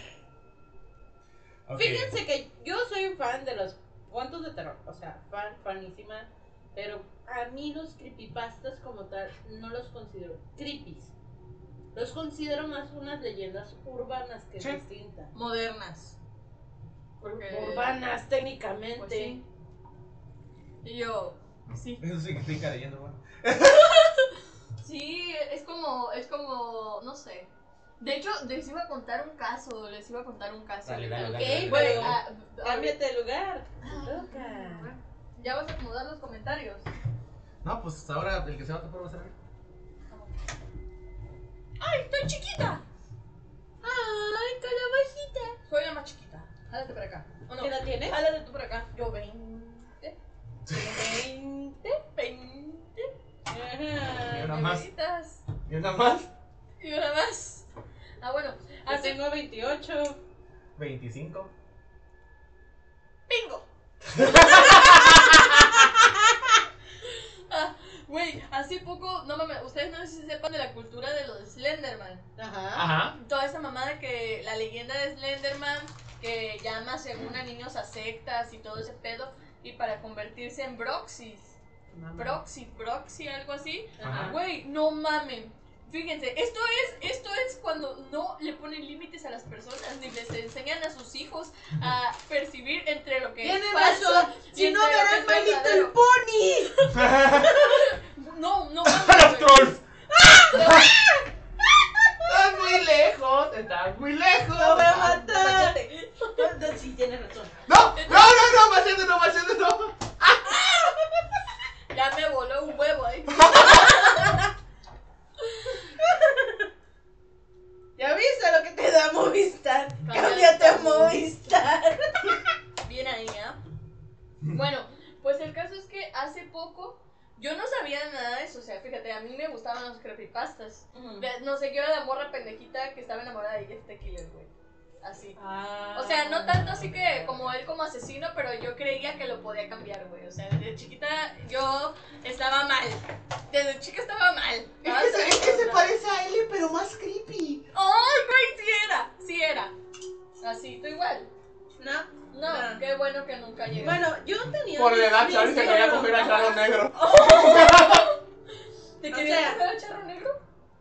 C: Okay.
A: Fíjense que yo soy fan de los cuentos de terror, o sea, fanísima, pero a mí los creepypastas como tal no los considero creepies. Los considero más unas leyendas urbanas que es
C: Sí.
A: distinta.
B: Modernas. Porque-
A: Urbanas técnicamente.
B: Pues sí. Y yo. Sí.
C: Eso significa leyenda urbana.
B: Sí, es como. No sé. De hecho, les iba a contar un caso.
C: Dale, dale,
A: Ok,
C: dale.
B: Güey,
A: pero cámbiate de lugar.
B: Loca.
A: Loca.
B: Ya vas a acomodar los comentarios.
C: No, pues ahora el que se va a tapar va a ser él.
B: ¡Ay, estoy chiquita!
A: Ay, calabacita.
B: Soy la más chiquita. Jálate para acá. ¿O no?
A: ¿Qué edad tienes?
B: Jálate tú para acá. Yo 20.
A: 20.
B: 20.
C: Y una
A: Ajá.
C: más.
B: Bebeditas.
C: ¿Y una más?
B: Y una más. Ah, bueno.
A: Yo
B: Hace
A: tengo 28.
C: 25.
B: ¡Bingo! Güey, hace poco, no mames, ustedes no sé si sepan de la cultura de los Slenderman.
A: Ajá.
C: Ajá.
B: Toda esa mamada que la leyenda de Slenderman, que llama según a niños a sectas y todo ese pedo, y para convertirse en Broxys. Broxy, algo así.
C: Ajá.
B: Güey, no mamen. Fíjense, esto es cuando no le ponen límites a las personas ni les enseñan a sus hijos a percibir entre lo que es
A: Tienes
B: falso
A: razón.
B: y
A: Si no,
B: entre lo
A: verás
B: que
A: My
B: es
A: Little
B: verdadero.
A: Pony.
B: No
C: ¡Los
B: mames.
C: trolls! ¡Estás muy lejos! ¡Estás muy lejos!
A: Lo voy a matar. Sí, tienes razón.
C: ¡No! ¡Machete, no!
B: Ya me voló un huevo ahí.
A: ¿Ya viste lo que te da Movistar?
B: Cámbiate
A: Cámbiate a
B: a
A: Movistar.
B: Bien ahí, ¿ah? Bueno, pues el caso es que hace poco eso, o sea, fíjate, a mí me gustaban los creepypastas.
A: Ujú.
B: No sé, yo era la morra pendejita que estaba enamorada de Jeff the Killer, güey. Así.
A: Ah.
B: O sea, no tanto así que como él como asesino, pero yo creía que lo podía cambiar, güey. O sea, desde chiquita yo estaba mal. Desde chica estaba mal.
C: Es que se parece a Ellie, pero más creepy.
B: ¡Ay, güey! Sí era. Así, tú igual.
A: No.
B: No, qué bueno que nunca llegué.
A: Bueno, yo tenía.
C: Por la edad,
A: mis-
C: Charlie se
A: mis-
C: quería coger a Charlo Negro.
B: ¿Te
A: o
B: querías
A: sea-
B: coger a Charro Negro?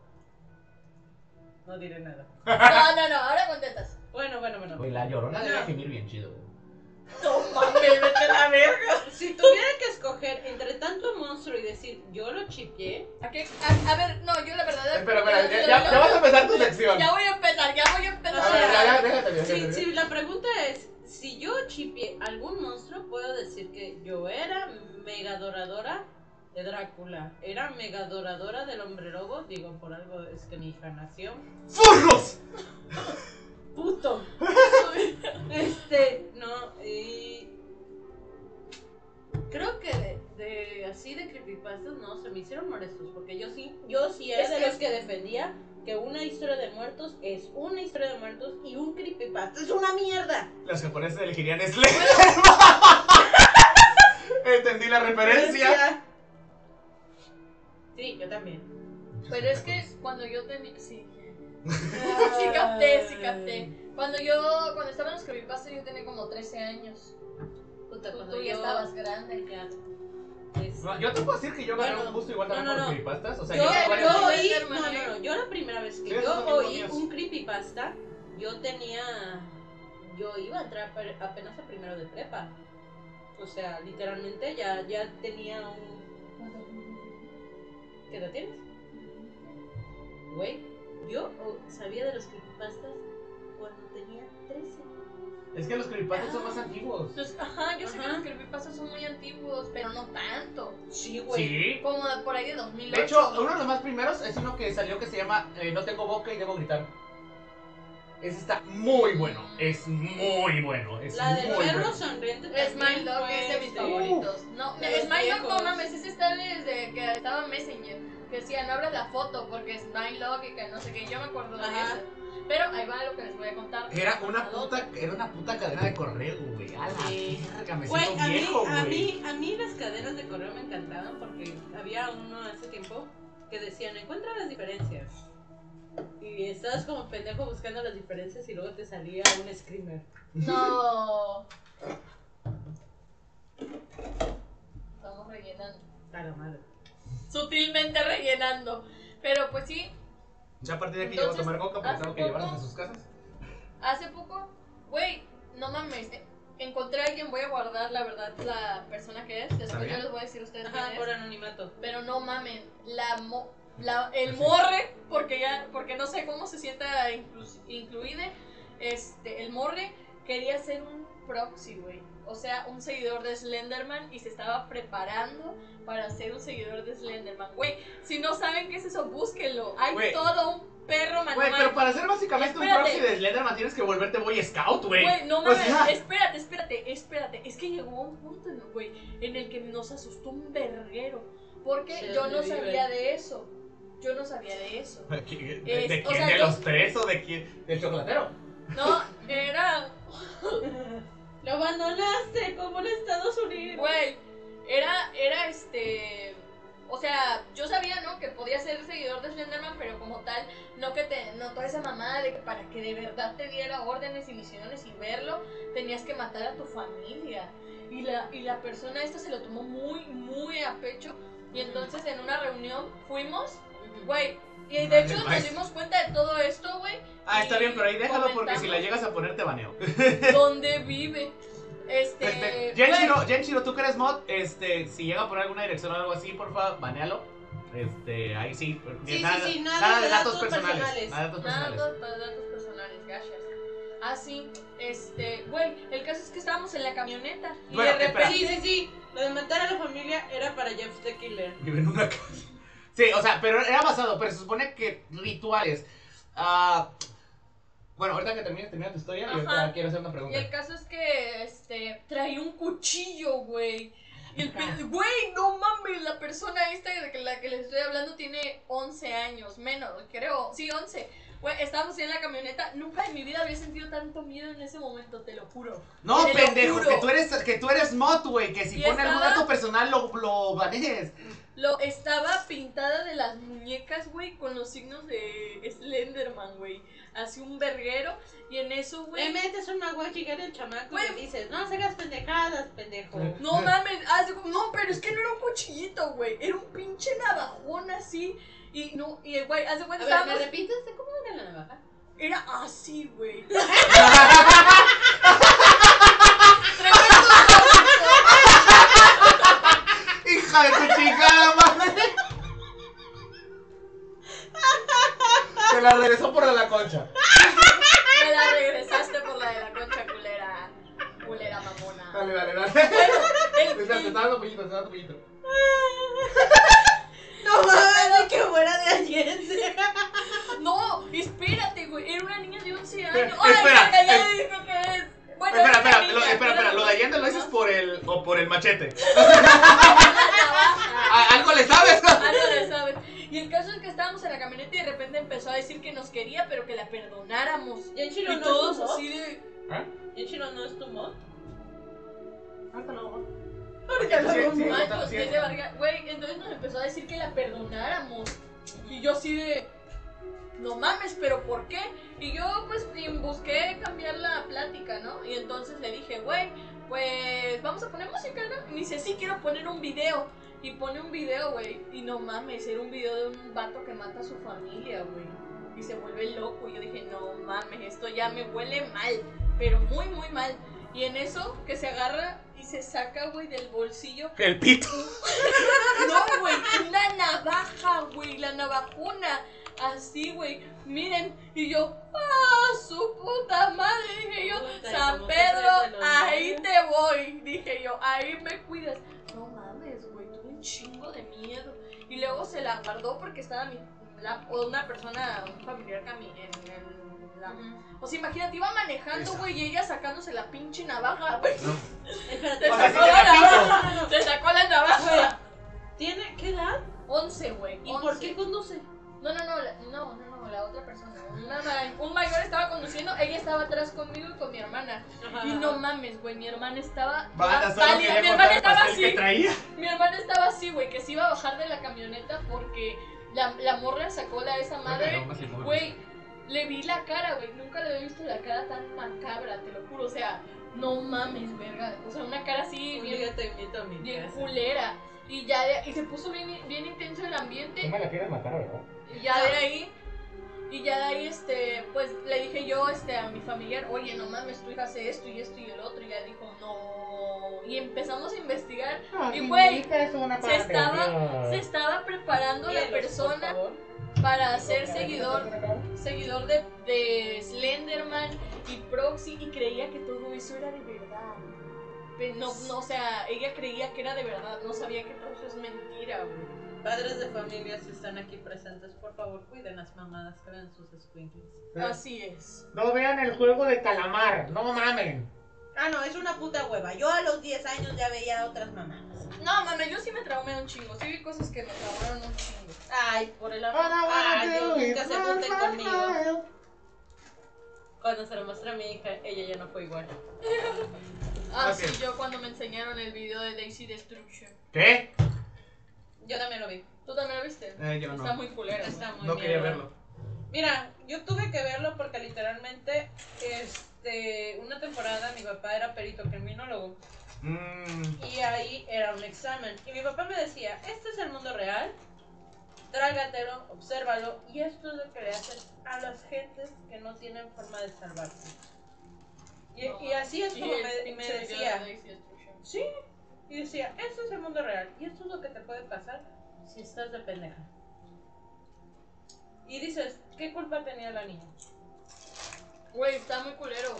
A: No diré nada.
B: No, ahora contestas.
A: Bueno.
D: Güey, la Llorona
A: No.
D: debe gemir bien chido, güey.
B: No mames, vete a la verga.
A: Si tuviera que escoger entre tanto monstruo y decir yo lo chipié,
B: A ver, no, yo la verdad.
C: Espera, ya vas a empezar tu sección.
B: Ya voy a empezar.
C: A ver, ya, déjate.
A: si la pregunta es si yo chipié algún monstruo, puedo decir que yo era mega adoradora de Drácula, era mega adoradora del hombre lobo, digo por algo es que mi hija nació.
C: ¡Furros!
A: Puto. No, y creo que de así de creepypastas no se me hicieron molestos porque yo sí era
B: Es
A: de
B: que-
A: los que defendía que una historia de muertos es una historia de muertos y un creepypasta es una mierda.
C: Los japoneses elegirían Slender. Entendí la referencia.
A: Sí, yo también.
B: Pero es que cuando yo tenía. Sí. Sí capté. Cuando estaba en los creepypastas yo tenía como 13 años.
A: Puta,
B: Tú
A: cuando
B: ya
A: yo
B: estabas grande.
A: ya,
C: No, yo te puedo decir que yo agarré
A: Bueno,
C: un gusto igual también
A: no.
C: por creepypastas. O sea,
A: yo
C: yo
B: ya-
C: varias-
A: oí,
B: Slenderman,
A: no, yo la primera vez que
C: Sí,
A: yo
C: esos son
A: oí
C: míos.
A: un creepypasta, yo iba a entrar apenas a primero de prepa. O sea, literalmente ya tenía un... ¿Qué edad tienes? Güey, yo sabía de los creepypastas cuando tenía 13.
C: Es que los creepypastas son más antiguos.
B: Yo sé que
A: Ajá.
B: los creepypastas son muy antiguos, pero no tanto.
A: Sí, güey.
C: Sí.
B: Como por ahí de 2008.
C: De hecho, uno de los más primeros es uno que salió que se llama No tengo boca y debo gritar. Ese está muy bueno. Es muy bueno. Es
A: La del
C: muy
A: perro
C: bueno.
A: sonriente
B: Smile
A: también
B: Dog
A: fue,
B: es de mis
A: sí.
B: favoritos. No,
A: de los
B: Smile Dog, no
A: viejos.
B: mames, ese está desde que estaba Messenger. Que decía, no abras la foto porque es Smile Dog y que no sé qué. Yo me acuerdo de
A: Ajá.
B: eso. Pero ahí va lo que les voy a contar.
C: Era una puta cadena de correo, güey. A la
A: Sí.
C: verga, me
A: Güey,
C: siento viejo,
A: a
C: güey.
A: mí las cadenas de correo me encantaban porque había uno hace tiempo que decían, encuentra las diferencias. Y estabas como pendejo buscando las diferencias y luego te salía un screamer.
B: No. Estamos rellenando.
A: A la madre.
B: Sutilmente rellenando. Pero pues sí,
C: Ya a partir de aquí yo voy a
B: Entonces,
C: tomar coca porque
B: hace
C: tengo que llevarlas a
B: poco-
C: sus casas.
B: hace poco, güey, no mames, encontré a alguien, voy a guardar la verdad la persona que es. Después
C: bien.
B: yo les voy a decir a ustedes
A: Ajá,
B: quién
A: por
B: es.
A: anonimato.
B: Pero no mamen, el morre, porque no sé cómo se sienta incluido, el morre quería ser un proxy, güey. O sea, un seguidor de Slenderman y se estaba preparando para ser un seguidor de Slenderman. Güey, si no saben qué es eso, búsquenlo. Hay
C: Güey.
B: todo un perro manual.
C: Güey, pero para ser básicamente un
B: Espérate.
C: proxy de Slenderman tienes que volverte Boy Scout, güey.
B: Güey, no
C: O
B: mames,
C: sea-
B: espérate. Es que llegó un punto, güey, en el que nos asustó un verguero. Porque
A: Sí,
B: yo no
A: ¿dónde vive?
B: sabía de eso. ¿De
C: ¿De quién?
B: o sea,
C: ¿De
B: yo-
C: los tres o de quién? ¿Del chocolatero?
B: No, era.
A: Lo abandonaste como en Estados Unidos.
B: Güey, era o sea, yo sabía, ¿no? Que podía ser seguidor de Slenderman, pero como tal, no toda esa mamada de que para que de verdad te diera órdenes y misiones y verlo, tenías que matar a tu familia. Y la persona esta se lo tomó muy, muy a pecho. Y entonces en una reunión fuimos, güey, y de hecho nos dimos cuenta de todo esto, güey.
C: Ah, está
B: y
C: bien, pero ahí déjalo porque
B: comentamos
C: si la llegas a poner te baneo.
B: dónde vive.
C: Genshiro, tú que eres mod, si llega a poner alguna dirección o algo así, porfa, banealo. Ahí sí.
A: Sí,
C: nada de datos personales. Nada de datos
B: Nada
C: personales.
B: para datos personales, gracias. Ah, sí, güey, el caso es que estábamos en la camioneta y
C: Bueno,
B: de
C: espera.
B: repente...
A: Sí. Lo de matar a la familia era para Jeff the Killer.
C: Vive en una casa. Sí, o sea, pero era basado, pero se supone que rituales. Bueno, ahorita que termina tu historia, y ahorita
B: Ajá.
C: quiero hacer una
B: Y
C: pregunta.
B: el caso es que, traía un cuchillo, güey. Güey, no mames, la persona esta de la que les estoy hablando tiene 11 años, menos, creo, sí, 11. Güey, estábamos en la camioneta, nunca en mi vida había sentido tanto miedo en ese momento, te lo juro.
E: No,
B: Te lo
E: pendejo,
B: juro.
E: que tú eres mod, güey, que si
B: Y
E: pone algún
B: estaba-
E: dato personal lo banees.
B: Estaba pintada de las muñecas, güey, con los signos de Slenderman, güey. Así un verguero, y en eso,
A: Le
B: güey...
A: metes un magua gigante al chamaco y
B: Güey.
A: le dices, no hagas pendejadas, pendejo.
B: No mames, no, pero es que no era un cuchillito, güey, era un pinche navajón así, y no, y güey, haz de
A: A
B: cuenta,
A: ver, ¿me
B: estábamos...
A: repites de cómo era la navaja?
B: Era así, güey.
E: Hija de tu chingada madre. Se la regresó por la concha.
B: Me la regresaste por la de la concha culera. Culera mamona.
E: Dale.
B: El-
E: Te está dando pollito, te está dando pollito.
A: No mames, ni que fuera de ayer.
B: No, espérate, güey. Era una niña de 11 años.
E: Espera,
B: ya le dijo que es. Bueno,
E: Espera,
B: era una niña,
E: espera,
B: era
E: lo de Allende lo dices
B: Ajá.
E: por el machete.
B: Una navaja.
E: ¿Algo le sabes?
B: Algo le sabes. Y el caso es que estábamos en la camioneta y de repente empezó a decir que nos quería, pero que la perdonáramos.
A: ¿Y en Chilo
B: Y
A: no
B: todos
A: es tu mod?
B: así de.
A: ¿Y en Chilo no es tu mod?
E: Ahorita no.
A: Ahorita lo
E: Sí,
A: hago
E: sí.
A: mod.
B: Ay, pues, desde Vargas. Güey, entonces nos empezó a decir que la perdonáramos. Y yo así de. No mames, pero ¿por qué? Y yo pues busqué cambiar la plática, ¿no? Y entonces le dije, güey, pues vamos a poner música, ¿no? Y me dice, sí, quiero poner un video. Y pone un video, güey. Y no mames, era un video de un vato que mata a su familia, güey. Y se vuelve loco. Y yo dije, no mames, esto ya me huele mal. Pero muy, muy mal. Y en eso, que se agarra y se saca, güey, del bolsillo.
E: El pito.
B: No, güey, una navaja, güey, la navajona. Así, güey, miren. Y yo, su puta madre. Dije yo,
A: Puta,
B: San
A: como que
B: Pedro,
A: traes de los
B: ahí
A: niños.
B: te voy. Dije yo, ahí me cuidas. No mames, güey, tuve un chingo de miedo. Y luego se la guardó porque estaba una persona, un familiar en la... O sea, imagínate, iba manejando, güey, y ella sacándose la pinche navaja, güey.
A: Espérate,
B: Se
E: O sea,
B: sacó
E: sí
B: la
E: te la
B: navaja. Se sacó la navaja.
A: ¿Tiene qué edad?
B: 11, güey.
A: ¿Y por qué conduce?
B: No, la otra persona. Un mayor estaba conduciendo, ella estaba atrás conmigo y con mi hermana. Y no mames, güey, mi hermana estaba
E: Banda, solo
B: pálida.
E: quería
B: Mi
E: cortar
B: hermana
E: el
B: estaba
E: pastel que
B: así.
E: traía.
B: Mi hermana estaba así, güey, que se iba a bajar de la camioneta porque la morra sacó esa madre. Güey, le vi la cara, güey, nunca le había visto la cara tan macabra, te lo juro, o sea, no mames, verga, o sea, una cara así
A: Un día
B: bien,
A: te invito a mi
B: bien
A: casa.
B: culera, y se puso bien intenso el ambiente,
D: Tú me la quieres matar, ¿verdad?
B: y ya de ahí, pues le dije yo, a mi familiar, oye, no mames, tu hija hace esto y esto y el otro, y ella dijo, no, y empezamos a investigar, y güey, se estaba preparando la
A: Cielos, por
B: persona
A: favor.
B: para ser seguidor de Slenderman y Proxy, y creía que todo eso era de verdad. Pero no, o sea, ella creía que era de verdad, no sabía que todo eso es mentira, güey.
A: Padres de familia, si están aquí presentes, por favor, cuiden las mamadas que ven sus squinkles.
B: Así es.
D: No vean el juego de calamar, no mamen.
A: Ah, no, es una puta hueva. Yo a los 10 años ya veía otras mamadas.
B: No, mames, yo sí me traumé un chingo, sí vi cosas que me traumaron un chingo.
A: Ay, por el amor. Ay, Dios, nunca se junten conmigo. Cuando se lo mostré a mi hija, ella ya no fue igual.
B: Ah,
E: Ok.
B: sí, yo cuando me enseñaron el video de Daisy Destruction.
E: ¿Qué?
A: Yo también lo vi.
B: ¿Tú también lo viste?
E: Yo
B: Está muy culero.
A: Está muy
E: No quería
A: mierda.
E: verlo.
A: Mira, yo tuve que verlo porque literalmente, una temporada mi papá era perito criminólogo y ahí era un examen. Y mi papá me decía, este es el mundo real, trágatelo, obsérvalo, y esto es lo que le haces a las gentes que no tienen forma de salvarse. Y así es como me decía. Sí, y decía, esto es el mundo real, y esto es lo que te puede pasar si estás de pendeja. Y dices, ¿qué culpa tenía la niña?
B: Güey, está muy culero.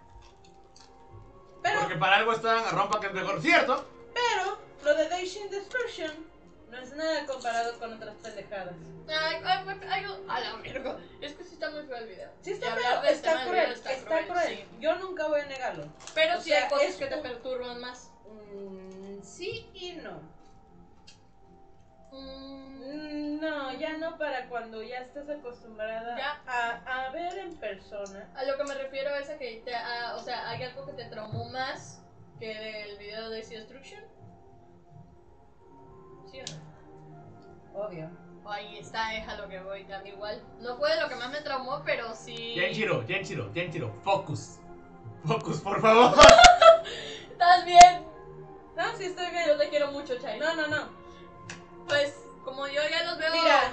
A: Pero,
E: Porque para algo están a rompa que es mejor, ¿cierto?
A: pero, lo de Daisy Destruction no es nada comparado con otras pendejadas.
B: Ay, a la verga. Es que sí está muy feo el video.
A: Sí
B: Y
A: está
B: hablar
A: feo,
B: del
A: está
B: tema del
A: cruel,
B: video
A: está cruel.
B: sí.
A: Yo nunca voy a negarlo.
B: Pero
A: O
B: sí
A: sea,
B: hay cosas
A: es
B: que te
A: un-
B: perturban más.
A: Sí y no.
B: Mm,
A: No, ya no para cuando ya estés acostumbrada
B: Ya.
A: a ver en persona.
B: a lo que me refiero es a que o sea, hay algo que te traumó más que el video de Sea Destruction. ¿Sí o no?
A: Obvio.
B: Ahí está, es a lo que voy también igual. No fue de lo que más me traumó, pero sí.
C: Genshiro, focus. Focus, por favor.
B: ¿Estás bien?
A: No, sí estoy bien.
B: Yo te quiero mucho, Chai.
A: No.
B: Pues, como yo ya los veo.
A: Mira.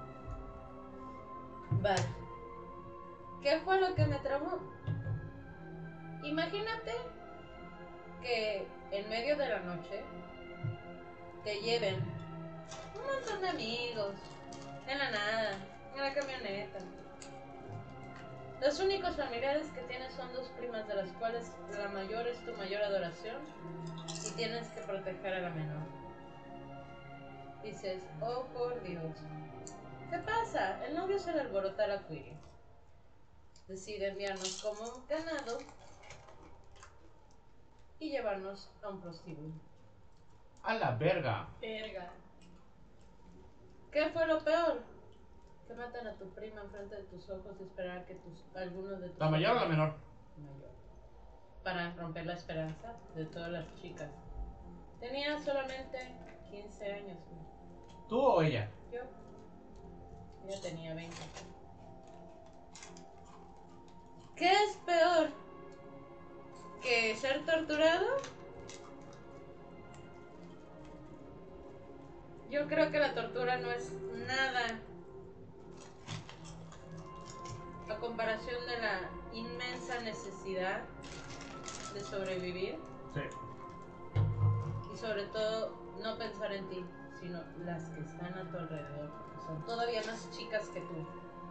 A: Va. ¿Qué fue lo que me traumó? Imagínate que en medio de la noche te lleven un montón de amigos en la nada, en la camioneta. Los únicos familiares que tienes son dos primas, de las cuales la mayor es tu mayor adoración y tienes que proteger a la menor. Dices, oh por Dios. ¿Qué pasa? El novio se le alborota la cuiria. Decide enviarnos como un ganado y llevarnos a un prostíbulo.
C: A la verga.
B: Verga.
A: ¿Qué fue lo peor? Que matan a tu prima enfrente de tus ojos y esperar que algunos de tus...
C: ¿La mayor o la menor?
A: Mayor. Para romper la esperanza de todas las chicas. Tenía solamente 15 años.
C: ¿Tú o ella?
A: Yo. Ella tenía 20. ¿Qué es peor que ser torturado? Yo creo que la tortura no es nada a comparación de la inmensa necesidad de sobrevivir
C: Sí.
A: y sobre todo no pensar en ti, sino las que están a tu alrededor, que son todavía más chicas que tú.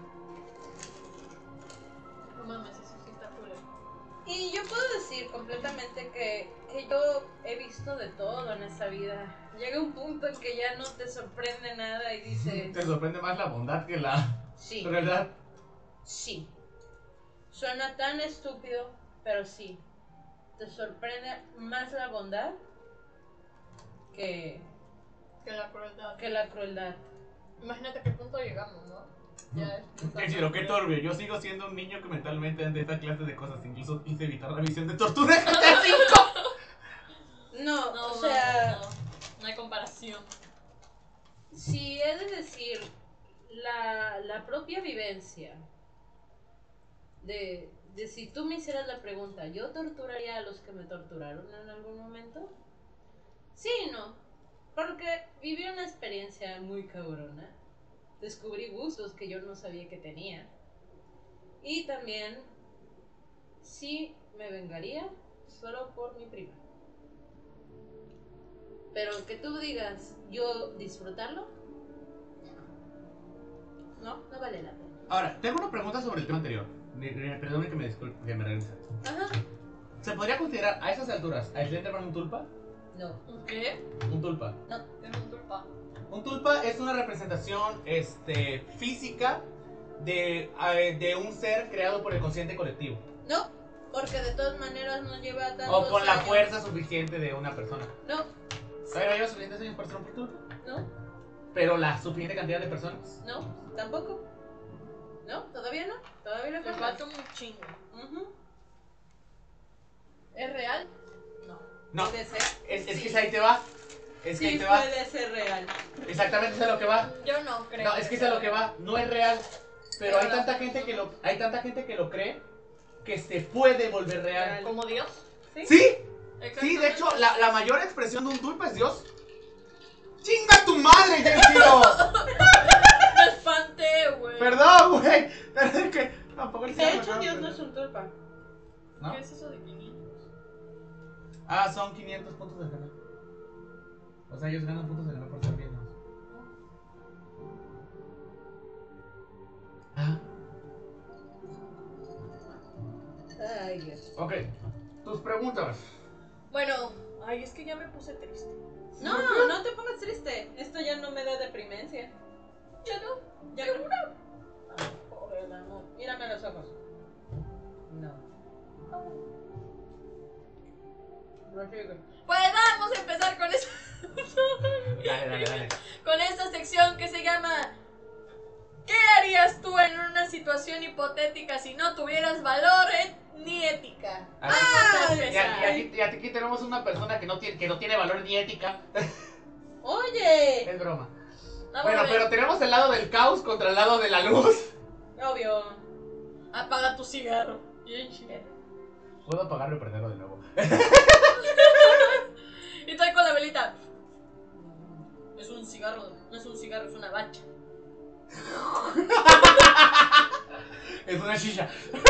B: No mames, eso sí está cool.
A: Y yo puedo decir completamente que yo he visto de todo en esta vida. Llega un punto en que ya no te sorprende nada y dices...
C: Te sorprende más la bondad que la
A: Sí,
C: crueldad.
A: sí. Suena tan estúpido, pero sí. Te sorprende más la bondad que
B: Que la crueldad.
A: la crueldad.
B: Imagínate a qué punto llegamos, ¿no? Ya es.
C: Genshiro, qué turbio. Yo sigo siendo un niño que mentalmente ante esta clase de cosas. Incluso quise evitar la visión de tortura en GTA V.
A: No,
B: No,
A: o sea,
B: no hay comparación.
A: si he de decir, la propia vivencia de si tú me hicieras la pregunta, ¿yo torturaría a los que me torturaron en algún momento? Sí y no, porque viví una experiencia muy cabrona, descubrí gustos que yo no sabía que tenía, y también sí me vengaría solo por mi prima. Pero que tú digas, ¿yo disfrutarlo? No vale la pena.
C: Ahora, tengo una pregunta sobre el tema anterior. Perdón que me disculpe, que me regrese.
A: Ajá.
C: ¿Se podría considerar a esas alturas a Slenderman un tulpa?
A: No.
B: ¿Qué?
C: Un tulpa.
B: Es un tulpa.
C: Un tulpa es una representación física de un ser creado por el consciente colectivo.
A: No, porque de todas maneras no lleva tanto.
C: O con la fuerza suficiente de una persona.
A: No,
C: ¿Pero lleva suficientes años para ser un tulpa?
A: no,
C: Pero la suficiente cantidad de personas.
A: no, tampoco. No, todavía no. Todavía le
B: Le
A: falta.
B: falta un chingo.
A: Ujú.
B: ¿Es real? No.
C: No,
A: Puede ser.
C: es
A: Sí.
C: que ahí te va. Es que ahí
A: Sí,
C: te va.
A: puede ser real.
C: Exactamente, es a lo que va.
B: Yo no creo.
C: No, es que es a lo que va. No es real. Pero hay
B: Pero
C: tanta gente que lo cree que se puede volver real.
B: ¿Como Dios?
A: ¿Sí?
C: Sí, sí,
B: Exactamente.
C: de hecho, la mayor expresión de un tulpa es Dios. ¡Chinga tu madre, Genshiro!
B: Me espanté, güey.
C: Perdón, güey. Pero es que tampoco le
A: De
C: hicieron
A: hecho,
C: nada,
A: Dios
C: pero-
A: no es un tulpa.
C: ¿No?
B: ¿Qué es eso de 500?
C: Ah, son 500 puntos del canal. O sea, ellos ganan puntos del canal por estar viendo. Ah,
A: Ay, Dios.
C: ok. Tus preguntas.
B: Bueno, ay, es que ya me puse triste.
A: No, no te pongas triste. Esto ya no me da deprimencia.
B: ¿Ya no?
A: Ya no. Ay, pobre el amor. Mírame a los ojos. No.
B: Pues vamos a empezar con esta,
C: Dale.
B: con esta sección que se llama ¿qué harías tú en una situación hipotética si no tuvieras valor ni ética? Vamos a
E: Y
B: empezar.
E: aquí tenemos una persona que no tiene valor ni ética.
A: Oye,
E: Es broma.
B: Vamos
E: Bueno,
B: a ver.
E: pero tenemos el lado del caos contra el lado de la luz.
A: obvio.
B: Apaga tu cigarro. Bien chido.
E: Puedo apagarlo y prenderlo de nuevo.
B: Y estoy con la velita. Es un cigarro, no es un cigarro, es una bacha.
E: Es una shisha.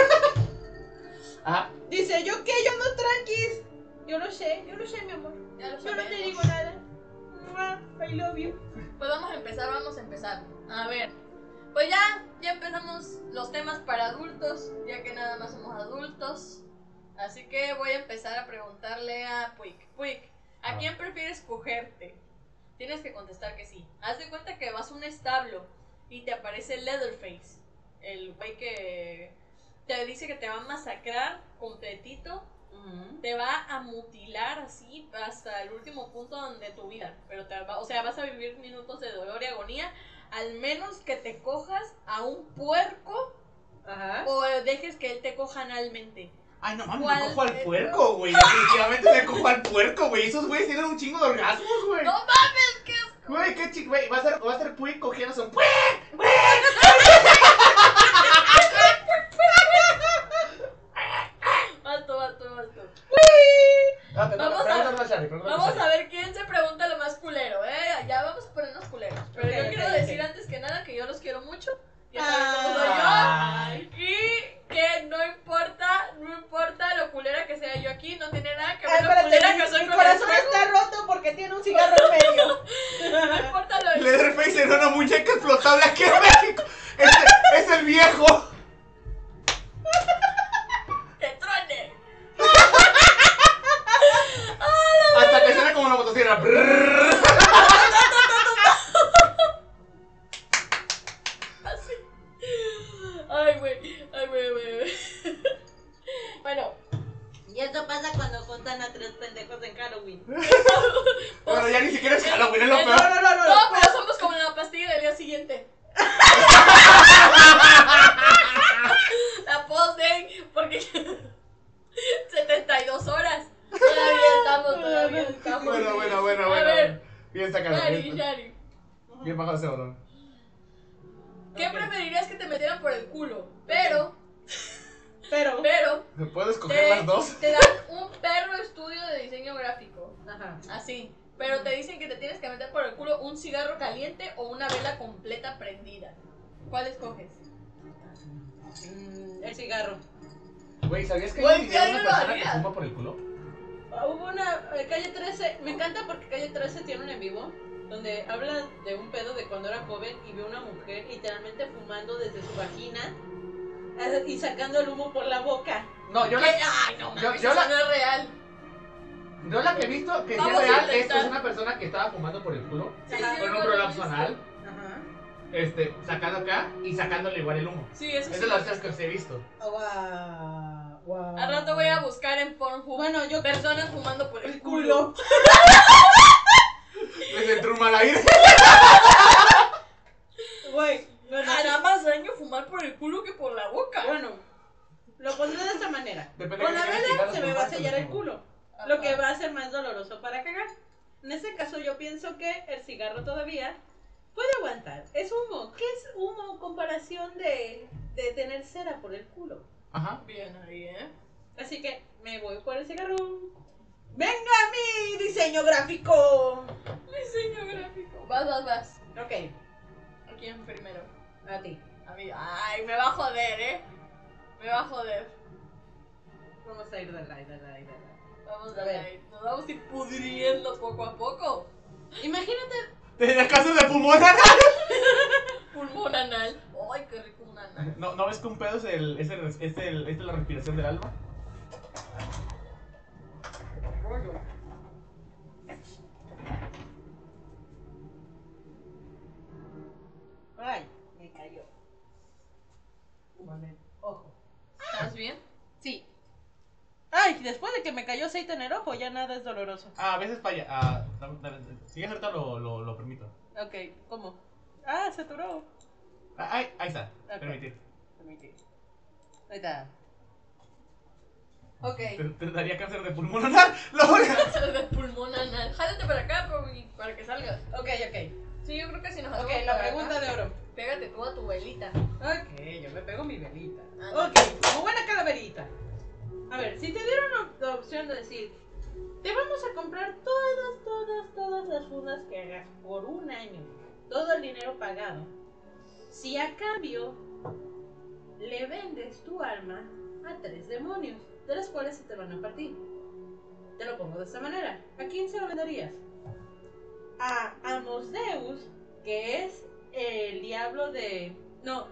E: Ah,
A: Dice, yo ando tranquis. Yo lo sé, mi amor.
B: Ya lo
A: Yo no te
B: sabemos.
A: digo nada. I love you.
B: Pues vamos a empezar. A ver, pues ya empezamos los temas para adultos, ya que nada más somos adultos. Así que voy a empezar a preguntarle a Puig. Puig, ¿a quién prefieres cogerte? Tienes que contestar que sí. Haz de cuenta que vas a un establo y te aparece Leatherface, el güey que te dice que te va a masacrar completito. Te va a mutilar así hasta el último punto de tu vida. Pero vas a vivir minutos de dolor y agonía. Al menos que te cojas a un puerco
A: Ajá.
B: o dejes que él te coja analmente.
E: ay, no mames,
B: ¿Cuál
E: me cojo al
B: es?
E: puerco, güey. Definitivamente me cojo al puerco, güey. Esos güeyes tienen un chingo de orgasmos, güey.
B: ¡No mames! ¿Qué es?
E: Güey, qué chico, güey. Va a ser Puig cogiéndose un Puig.
B: Alto. Vamos a ver quién se pregunta lo más culero, Ya vamos a ponernos culeros. Pero yo quiero decir antes que nada que yo los quiero mucho. Ya saben cómo soy yo.
E: Ay.
B: Y que no importa lo culera que sea yo aquí, no tiene nada que ver lo
A: Espérate,
B: culera que soy
A: mi
B: con el
A: corazón
B: juego.
A: está roto porque tiene un cigarro en medio.
B: No importa lo
E: Leatherface era una muñeca explotable aquí en México. Es el viejo.
B: que truene.
E: Hasta que suena como una motosierra.
B: Así. Ay, güey. Bueno,
A: Y eso pasa cuando juntan a 3 pendejos en Halloween.
E: Bueno, ya ni siquiera es Halloween, es lo
B: No,
E: peor.
B: no, pero somos como la pastilla del día siguiente. La post-day, porque 72 horas. Todavía estamos.
E: Bueno.
B: A ver,
E: Bien sacado.
B: Yari.
E: Bien bajado ese botón.
B: ¿Qué preferirías que te metieran por el culo? Pero
A: Pero.
E: ¿Me puedo escoger las dos?
B: te dan un perro estudio de diseño gráfico.
A: Ajá.
B: Así. Pero te dicen que te tienes que meter por el culo un cigarro caliente o una vela completa prendida. ¿Cuál escoges?
A: El cigarro.
E: Güey, ¿sabías que
B: Güey,
E: hay un video de
B: ¿qué
E: una persona que
B: haría?
E: fuma por el culo?
A: Hubo una. Calle 13. Me encanta porque Calle 13 tiene un en vivo donde habla de un pedo de cuando era joven y vio una mujer literalmente fumando desde su vagina y sacando el humo por la boca.
E: No, yo
B: ¿Qué?
E: la,
B: Ay, no,
E: yo-
B: mames,
E: yo
B: eso
E: la-
B: no es real.
E: yo la que he visto que sí
B: Vamos
E: es
B: a
E: real
B: intentar.
E: es una persona que estaba fumando por el culo
B: Sí,
A: Ajá.
B: sí,
E: con
B: yo
E: un
B: lo he
E: prolapso
B: visto.
E: anal,
A: Ajá.
E: sacando acá y sacándole igual el humo.
B: Sí, eso
E: Esas
B: sí.
E: son las tres que he visto.
A: Wow.
B: Al rato voy a buscar en Pornhub
A: Bueno, yo
B: personas fumando por el
A: el
B: culo.
A: culo.
E: Les entró un mal aire.
A: Güey. Bueno,
B: Hará más daño fumar por el culo que por la boca.
A: bueno, lo pondré de esta manera.
E: Depende
A: Con
E: de
A: la
E: qué
A: vela
E: cigarros
A: se me va a
E: fumaste,
A: sellar el
E: supongo.
A: culo. Lo que va a ser más doloroso para cagar. En este caso yo pienso que el cigarro todavía puede aguantar. Es humo. ¿Qué es humo en comparación de tener cera por el culo?
E: Ajá.
B: Bien ahí,
A: Así que me voy por el cigarro. ¡Venga mi diseño gráfico!
B: Diseño gráfico. Vas.
A: Ok,
B: ¿A quién primero?
A: a ti.
B: A mí. Ay, me va a joder, Me va a joder.
A: Vamos a ir de la.
B: Vamos
A: A
B: a
A: ver.
B: ver. Nos vamos a ir pudriendo poco a poco.
A: Imagínate.
E: ¿Tenías casos de pulmón anal?
B: Pulmón anal. Ay, qué rico un anal.
E: ¿No ves que un pedo es la respiración del alma?
A: Ay, me cayó. Vale, ojo.
B: ¿Estás bien?
A: Sí. Ay, después de que me cayó aceite en el ojo, ya nada es doloroso.
C: A veces falla. Si quieres ahorita lo permito.
A: Ok, ¿cómo? Ah, se atoró.
C: Ahí está.
A: Ok.
C: Permitir.
A: Permitir. Ahí está. Ok.
C: Te daría cáncer de pulmón anal. Lo voy a...
B: Cáncer de pulmón anal. Jálate para acá para que salgas.
A: Ok, ok.
B: Sí, yo creo que si nos
A: Ok,
B: hacemos
A: la
B: para
A: pregunta
B: acá,
A: de oro.
B: pégate tú a tu velita.
A: Ok, yo me pego mi velita.
B: Ah.
A: Ok, como buena calaverita. A ver, si te dieron la opción de decir, te vamos a comprar todas las fundas que hagas por un año, todo el dinero pagado, si a cambio le vendes tu alma a 3 demonios, de los cuales se te van a partir. Te lo pongo de esta manera. ¿A quién se lo venderías? A Asmodeus, que es el diablo de... No,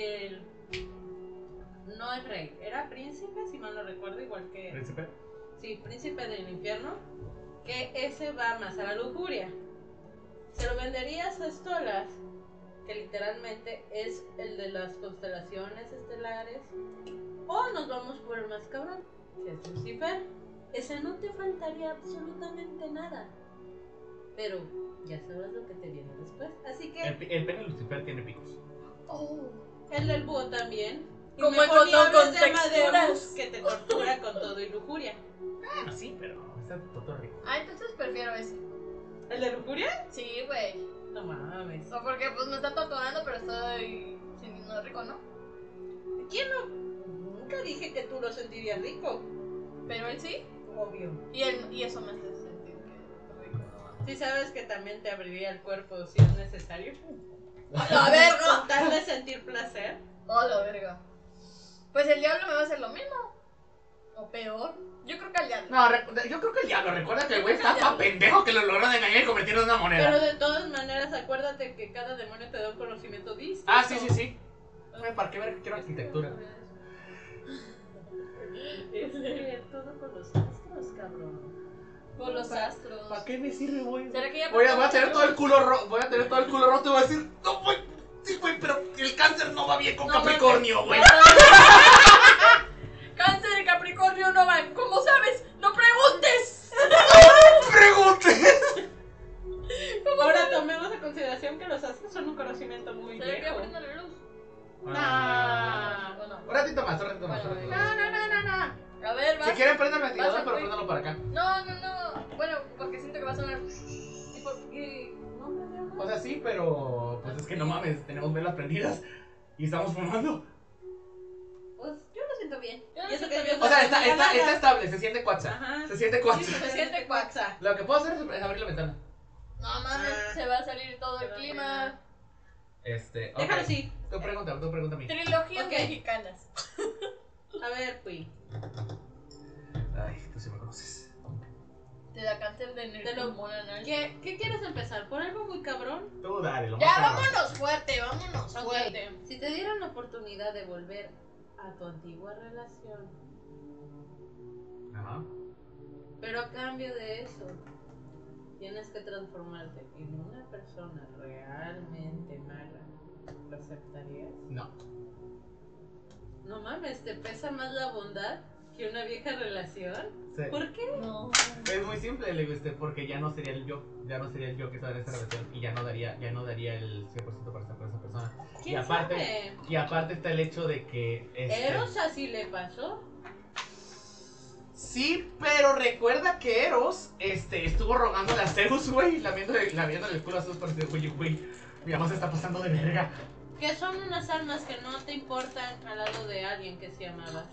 A: no es rey, era príncipe, si mal no recuerdo, igual que...
C: ¿Príncipe?
A: Sí, príncipe del infierno, que ese va más a la lujuria. Se lo venderías a Stolas, que literalmente es el de las constelaciones estelares, o nos vamos por el más cabrón, que es Lucifer. Ese no te faltaría absolutamente nada, pero ya sabrás lo que te viene después. Así que
C: El pene de Lucifer tiene picos.
B: Oh.
A: el del búho también. Y
B: Como el
A: mejor ni
B: botón
A: hables
B: con
A: de
B: texturas.
A: Amadeus, que te tortura con todo y lujuria.
C: Bueno, sí, pero está todo rico.
B: Ah, entonces prefiero ese.
A: ¿El de lujuria?
B: Sí, güey.
A: No mames.
B: O porque pues me está torturando, pero estoy sintiendo rico, ¿no?
A: ¿Quién no? Nunca dije que tú lo sentirías rico.
B: Pero él sí.
A: Obvio.
B: Y eso me hace sentir que rico, ¿no?
A: Sí sabes que también te abriría el cuerpo si es necesario.
B: ¡A la verga!
A: Con tal de sentir placer.
B: ¡A la verga! Pues el diablo me va a hacer lo mismo. O peor. Yo creo que al diablo.
E: No, yo creo que el diablo. Recuerda que el güey está tan pendejo que lo logran engañar y convertirlo en una
A: Pero
E: moneda.
A: de todas maneras, acuérdate que cada demonio te da un conocimiento distinto.
E: Ah, sí, sí, sí. ¿Para qué ver? Quiero arquitectura.
A: Es leer todo con los astros, cabrón.
B: Con los astros.
E: ¿Para qué me sirve, güey?
B: ¿Será que ya
E: Voy a
B: pasamos
E: tener
B: la
E: todo el
B: luz?
E: culo roto. Voy a tener todo el culo roto y voy a decir, no, güey. Sí, güey, pero el cáncer no va bien con
B: No,
E: Capricornio, güey.
B: Cáncer de Capricornio no van. ¿Cómo sabes? ¡No preguntes!
E: Pregunte.
A: Ahora tomemos en consideración que los astros son un conocimiento muy
B: ¿Será que ya
A: viejo.
B: prendo la luz?
A: Ah.
B: ¿O no?
E: Un ratito más, un ratito más.
B: Bueno,
E: un ratito más.
B: A ver, vas.
E: Si quieren, prendan el ventilador,
B: vas a
E: pero
B: Wii.
E: préndanlo para acá.
B: No. Bueno, porque siento que va a sonar. ¿Y por qué? No me veo
E: O
B: nada.
E: sea, sí, pero pues es que no mames, tenemos velas prendidas y estamos fumando.
A: Pues yo lo siento bien.
B: Yo lo
A: Y eso
B: siento
A: que
B: bien.
A: yo
E: O sea,
A: no
E: está
A: tengo nada.
E: estable, se siente cuatza.
A: Ajá.
E: Se siente
A: Sí,
E: cuatza.
A: se
B: siente
A: cuaxa.
E: Lo que puedo hacer es abrir la ventana.
B: No mames,
A: Ah.
B: se va a salir todo el clima.
E: Ok.
A: Déjalo así.
E: Tú pregunta a mí.
B: Trilogías
A: Ok.
B: mexicanas.
A: A ver, pues.
E: Ay, tú sí me conoces.
B: Te da cáncer de
A: Te lo-
B: pulmón anal.
A: ¿Qué quieres empezar? ¿Por algo muy cabrón?
E: Tú dale, lo
B: Ya,
E: más cabrón.
B: vámonos fuerte, vámonos
A: Ok.
B: fuerte.
A: Si te dieran la oportunidad de volver a tu antigua relación,
E: Ajá.
A: pero a cambio de eso, tienes que transformarte en una persona realmente mala, ¿lo aceptarías?
E: No.
A: No mames, ¿te pesa más la bondad que una vieja relación?
E: Sí.
A: ¿Por qué?
B: No.
E: Es muy simple, le digo, porque ya no sería el yo. Ya no sería el yo que estaba en esa relación y ya no daría el 100% para estar con esa persona.
A: ¿Quién
E: Y aparte,
A: sabe?
E: y aparte está el hecho de que
A: ¿Eros así le pasó?
E: Sí, pero recuerda que Eros estuvo rogándole a Zeus, güey, lamiéndole el culo a Zeus para decir, güey, mi mamá se está pasando de verga.
A: Que son unas almas que no te importan al lado de alguien que se amaba.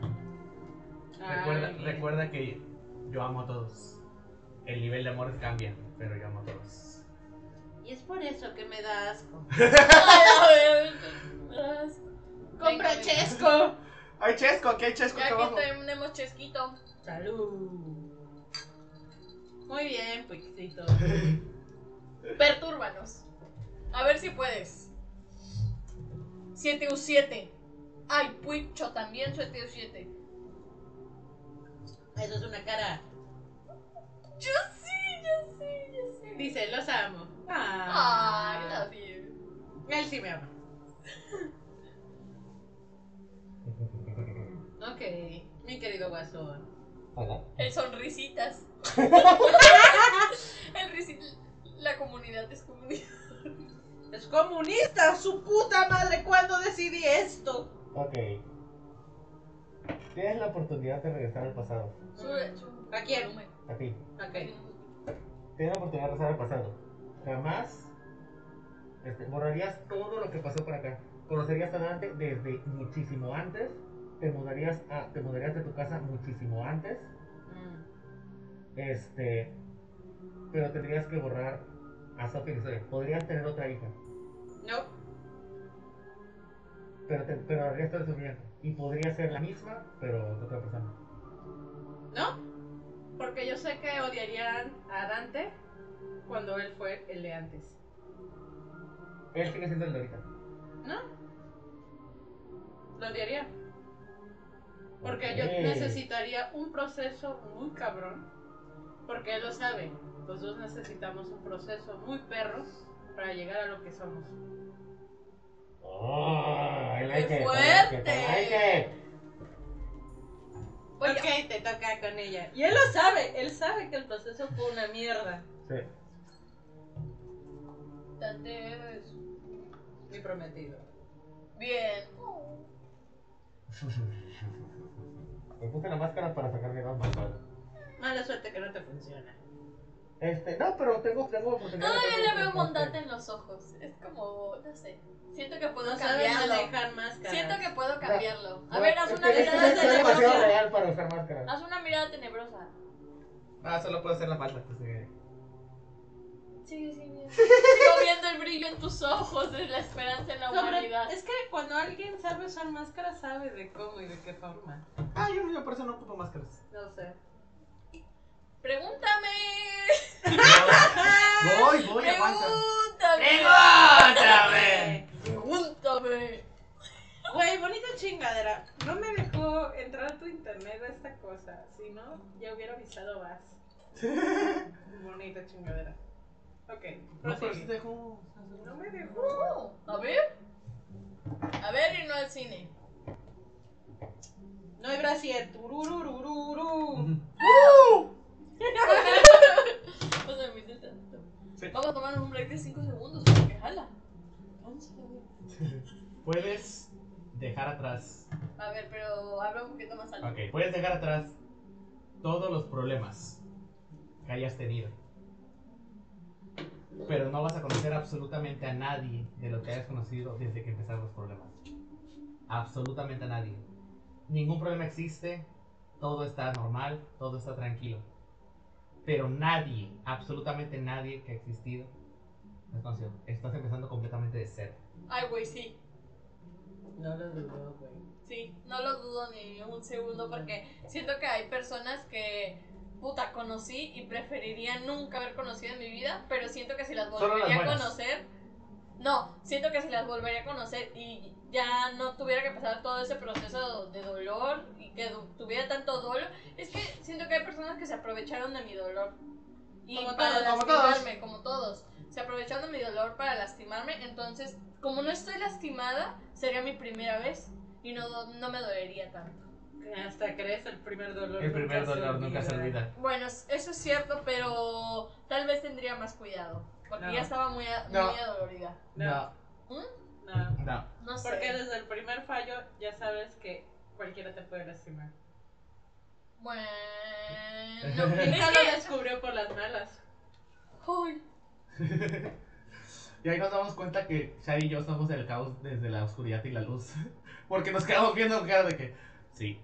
E: Recuerda que yo amo a todos. El nivel de amor cambia, pero yo amo a todos.
A: Y es por eso que me da asco.
B: Ay, a ver.
A: ¡Compra
B: Venga,
A: Chesco!
E: Hay Chesco, aquí hay Chesco
B: Ya
E: acá
B: que
E: abajo.
B: tenemos chesquito.
A: ¡Salud! Muy bien, Puixito.
B: Pertúrbanos. A ver si puedes. 7U7. Ay, Puicho también 7U7.
A: Eso es una cara.
B: Yo sí.
A: Dice, los amo.
B: Ay, love you.
A: Él sí me ama. Ok, mi querido guasón.
D: Hola.
B: El sonrisitas. La comunidad es comunidad.
A: Es comunista, su puta madre, ¿cuándo decidí esto?
D: Ok. Tienes la oportunidad de regresar al pasado.
A: ¿A quién?
D: A ti.
A: Ok.
D: Tienes la oportunidad de regresar al pasado. Jamás borrarías todo lo que pasó por acá. Conocerías a Dante desde muchísimo antes. Te mudarías de tu casa muchísimo antes. Pero tendrías que borrar a Sophie de la historia. Podrías tener otra hija.
A: No.
D: Pero harías todo el sufrimiento. Y podría ser la misma, pero de otra persona.
A: ¿No? Porque yo sé que odiarían a Dante cuando él fue el de antes.
D: Él sigue siendo el de ahorita.
A: ¿No? Lo odiaría. Porque yo
D: Ok.
A: necesitaría un proceso muy cabrón. Porque él lo sabe. Los dos necesitamos un proceso muy perro para llegar a lo que somos.
D: Oh, I like
B: ¡Qué
D: it, I
B: fuerte!
D: like it.
B: Oye,
A: Ok, te toca con ella. Y él lo sabe. Él sabe que el proceso fue una mierda.
D: Sí.
B: Dante es
A: Mi prometido.
B: bien.
D: Me puse la máscara para sacarme más máscaras.
A: Mala suerte que no te funciona.
D: No, pero tengo oportunidad.
B: No,
D: de
B: yo le veo
D: hacer
B: mondante en los ojos. Es como, no sé. Siento que puedo
A: No sabe
B: cambiarlo.
A: manejar máscaras.
B: Siento que puedo cambiarlo. A
D: No,
B: ver, haz
D: es
B: una
D: que
B: mirada
D: es demasiado
B: tenebrosa.
D: real para usar máscaras.
B: Haz una mirada tenebrosa.
C: Solo puedo hacer la falsa. Entonces,
B: Sigue, sigo viendo el brillo en tus ojos de la esperanza en la humanidad.
A: Es que cuando alguien sabe usar máscaras, sabe de cómo y de qué forma.
C: yo por eso no ocupo máscaras.
A: No sé.
B: Pregúntame.
C: Voy, aguanta.
B: Pregúntame. Pregúntame.
A: Güey, bonita chingadera. No me dejó entrar a tu internet a esta cosa. Si no, ya hubiera avisado más. Bonita chingadera. Ok,
C: No, pero sí
A: prosigue.
C: te dejo.
A: No me dejó.
B: A ver. A ver y no al cine.
A: No hay brasier. Turururururu.
B: O sea, me hice tanto.
C: Sí.
B: Vamos a tomar un break de 5 segundos porque jala.
C: Puedes dejar atrás.
B: A ver, pero habla un poquito más alto.
C: Ok, puedes dejar atrás todos los problemas que hayas tenido. Pero no vas a conocer absolutamente a nadie de lo que hayas conocido desde que empezaron los problemas. Absolutamente a nadie. Ningún problema existe, todo está normal, todo está tranquilo. Pero nadie, absolutamente nadie que ha existido, no es conocido. Estás empezando completamente de cero.
B: Ay, güey, sí.
A: No lo dudo, güey.
B: Sí, no lo dudo ni un segundo porque siento que hay personas que, puta, conocí y preferiría nunca haber conocido en mi vida, pero siento que si las
C: Solo las
B: volvería a
C: buenas.
B: conocer, no, siento que si las volvería a conocer y ya no tuviera que pasar todo ese proceso de dolor y que tuviera tanto dolor, es que siento que hay personas que se aprovecharon de mi dolor y
A: Como
B: para
A: todos, como
B: lastimarme, como todos. Se aprovecharon de mi dolor para lastimarme, entonces, como no estoy lastimada, sería mi primera vez y no me dolería tanto.
A: Hasta crees el primer dolor.
C: El primer dolor nunca se olvida.
B: Bueno, eso es cierto, pero tal vez tendría más cuidado, porque
A: No.
B: ya estaba muy
C: No.
B: adolorida.
A: No, no.
C: No.
B: No sé.
A: Porque desde el primer fallo ya sabes que cualquiera te puede lastimar.
B: Bueno,
A: Nunca
B: es
A: lo
B: que...
A: descubrió por las malas.
B: Ay,
C: Y ahí nos damos cuenta que Shari y yo somos el caos desde la oscuridad y la luz. Porque nos quedamos viendo con cara de que sí.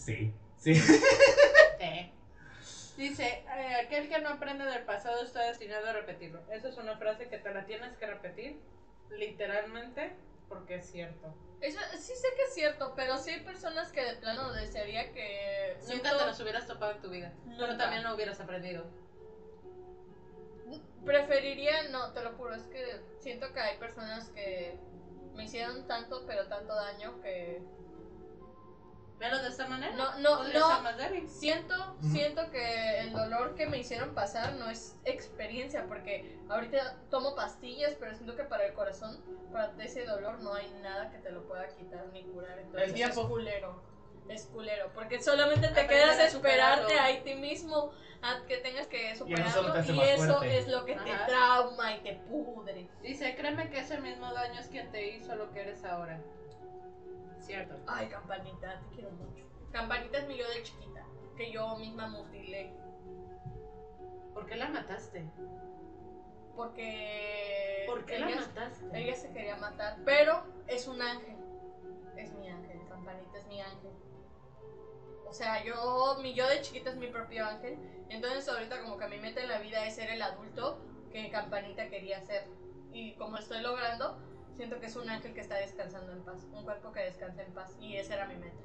A: Dice, aquel que no aprende del pasado está destinado a repetirlo. Esa es una frase que te la tienes que repetir, literalmente, porque es cierto.
B: eso sí sé que es cierto, pero sí hay personas que de plano desearía que...
A: Nunca te los hubieras topado en tu vida, pero
B: Nunca.
A: también no hubieras aprendido.
B: Preferiría, no, te lo juro, es que siento que hay personas que me hicieron tanto, pero tanto daño que...
A: Pero de esta manera,
B: No,
A: podrías ser más débil.
B: siento que el dolor que me hicieron pasar no es experiencia, porque ahorita tomo pastillas, pero siento que para el corazón, para ese dolor no hay nada que te lo pueda quitar ni curar, entonces
C: El tiempo.
B: es culero. Es culero, porque solamente te
A: Aprender
B: quedas
A: a
B: a esperarte
A: superarlo.
B: a ti mismo a que tengas que
C: solo te
B: superarlo
C: hace
B: y
C: más
B: eso
C: fuerte.
B: es lo que te
A: Ajá.
B: trauma y te pudre.
A: Dice, créeme que ese mismo daño es quien te hizo lo que eres ahora. Cierto.
B: Ay, Campanita, te quiero mucho. Campanita es mi yo de chiquita, que yo misma mutilé.
A: ¿Por qué la mataste?
B: Porque
A: ¿Por qué la
B: ella,
A: mataste?
B: ella se quería matar, pero es un ángel. Es mi ángel, Campanita es mi ángel. O sea, mi yo de chiquita es mi propio ángel. Entonces ahorita como que mi meta en la vida es ser el adulto que Campanita quería ser. Y como estoy logrando, siento que es un ángel que está descansando en paz. Un cuerpo que descansa en paz. Y esa era mi meta.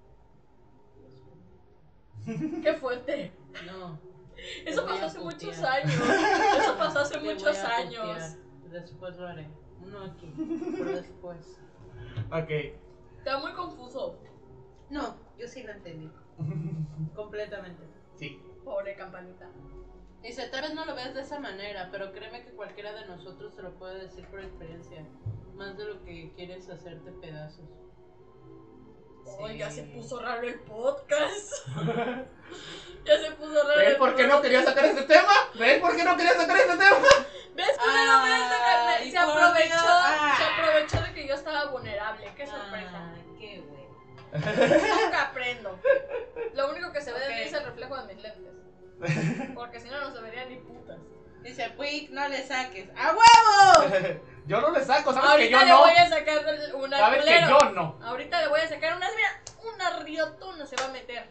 B: ¡Qué fuerte!
A: No.
B: Eso
A: Te voy
B: pasó
A: a
B: hace muchos
A: putear.
B: años. Eso pasó hace
A: Te voy
B: muchos
A: a
B: años.
A: putear. Después lo haré. No aquí, pero después.
C: Ok.
B: Está muy confuso.
A: No, yo sí lo entendí. Completamente.
C: Sí.
B: Pobre Campanita.
A: Dice, tal vez no lo veas de esa manera, pero créeme que cualquiera de nosotros te lo puede decir por experiencia. Más de lo que quieres hacerte pedazos.
B: Ay,
A: Sí.
B: ya se puso raro el podcast. Ya se puso raro
E: ¿Ves
B: el
E: por qué no
B: podcast.
E: quería sacar este tema? ¿Ves por qué no quería sacar este tema?
B: ¿Ves por qué no quería sacar?
A: Ay,
B: Se
A: por
B: aprovechó,
A: Dios. Ah.
B: se aprovechó de que yo estaba vulnerable. Qué sorpresa.
A: Ah, qué güey.
B: Nunca aprendo. Lo único que se ve de mí
A: Ok.
B: es el reflejo de mis lentes. Porque si no, no se verían ni putas.
A: Dice, Puig, no le saques. ¡A huevo!
E: Yo no le saco, ¿sabes que
B: Ahorita
E: yo
B: le
E: no?
B: voy a sacar una
E: ¿Sabes que
B: culero.
E: yo no?
B: Ahorita le voy a sacar una. Mira, una riotuna se va a meter.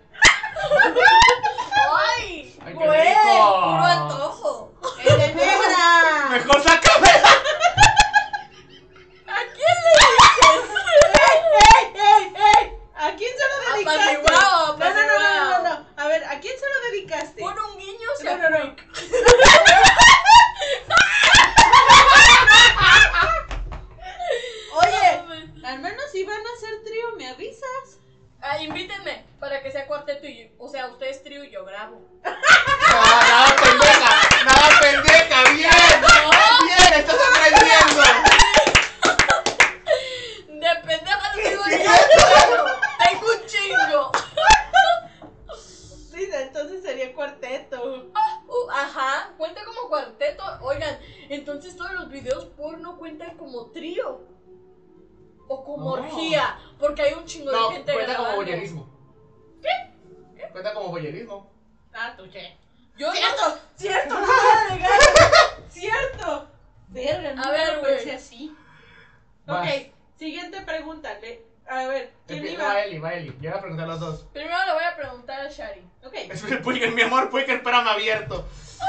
B: ¡Ay!
E: Ay, qué
B: Güey,
E: rico.
B: puro antojo.
A: ¡El de negra!
E: Mejor sácame.
B: ¿A quién le dices?
A: ¡Ey! ¿A quién se lo dedicaste?
B: Apaciguao,
A: No. A ver, ¿a quién se lo dedicaste?
B: Pon un guiño
A: No,
B: hacia
A: no.
B: Quick.
A: Oye, al menos si van a hacer trío, ¿me avisas?
B: Ah, invítenme para que sea cuarteto y o sea, ustedes trío y yo grabo.
E: Nada pendeja, bien. Bien, estás aprendiendo.
B: De pendeja no tengo ni nada. Tengo un chingo.
A: Sí, entonces sería cuarteto.
B: Ajá, cuenta como cuarteto. Oigan, entonces todos los videos porno cuentan como trío. O como
E: No.
B: orgía, porque hay un chingo de
E: No,
B: gente
E: cuenta como
B: grabando.
E: boyerismo. ¿Qué? Cuenta como boyerismo.
A: Ah, tuche.
B: Yo no.
A: ¡Cierto! ¡No voy a negar! ¡Cierto! Verga, no
B: A ver,
A: lo
B: güey.
A: pensé así.
E: Vas.
A: Ok, siguiente pregunta. A ver, ¿quién
E: Va
A: iba?
E: Eli. Llega a preguntar a los dos.
B: Primero le voy a preguntar a Shari.
A: Ok.
E: Espera, Puiker, mi amor, Puiker, espérame abierto.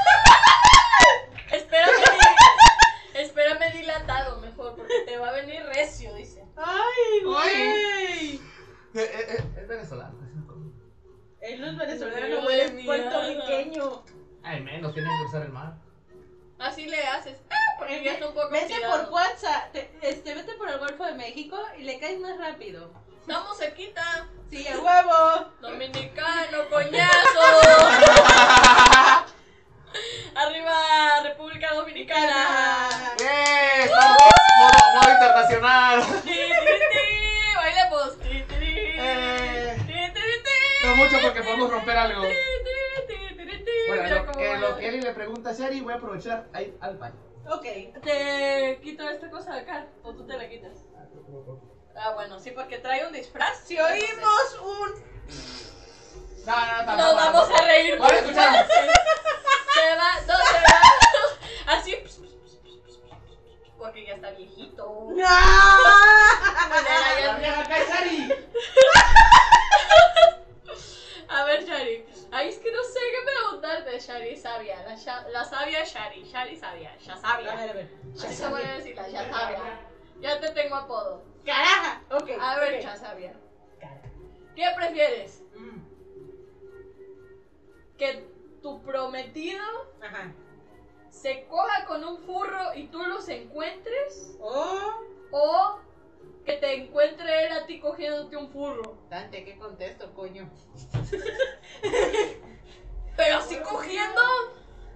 B: Espérame dilatado mejor, porque te va a venir recio, dice.
A: ¡Ay, güey!
E: Es venezolano.
A: Él no es venezolano,
B: Dios
A: güey, es
B: mío.
A: puertorriqueño.
E: Ay, menos, tienen que cruzar el mar.
B: Así le haces. Porque ya está un poco
A: Vete
B: oxidado.
A: por WhatsApp, vete por el Golfo de México y le caes más rápido.
B: Estamos cerquita.
A: Sí, a huevo.
B: Dominicano, coñazo. Arriba, República Dominicana.
E: Estamos modo internacional.
B: Ti, ti, ti, bailemos. Ti, ti, ti.
E: Eh.
B: Ti, ti, ti.
E: No mucho porque podemos romper algo.
B: Ti, ti, ti, ti, ti.
E: Bueno,
B: Mira cómo
E: en lo
B: baila.
E: que Eli le pregunta a Shari, voy a aprovechar a ir al baño.
A: Ok.
B: ¿Te quito esta cosa de acá o tú te la quitas? Ah, bueno, sí, porque trae un disfraz.
A: Si oímos un...
E: No,
B: Nos vamos a reír
E: Vale,
B: mucho.
E: escuchamos.
B: Se va. Así. Porque ya está viejito.
E: Shari.
B: A ver, Shari. Ay, es que no sé qué preguntarte, Shari sabia. La sabia Shari. Shari sabia. Ya
A: A
B: sabia.
A: ver.
B: Así se voy a decirla, ya sabia. Ya te tengo apodo.
A: Caraja. Ok.
B: A ver,
A: ok.
B: ya sabia.
A: Caraja.
B: ¿Qué prefieres?
A: Mm,
B: ¿Que tu prometido
A: Ajá.
B: se coja con un furro y tú los encuentres?
A: Oh.
B: ¿O que te encuentre él a ti cogiéndote un furro?
A: Dante, ¿qué contesto, coño?
B: Pero así cogiendo.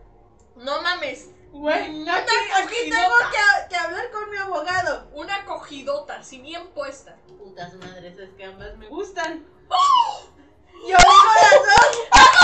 B: No mames.
A: Güey,
B: Una
A: aquí
B: cogidota.
A: tengo que hablar con mi abogado.
B: Una cogidota perdidota, así bien puesta.
A: Putas madres, es que ambas me gustan. Yo digo las dos.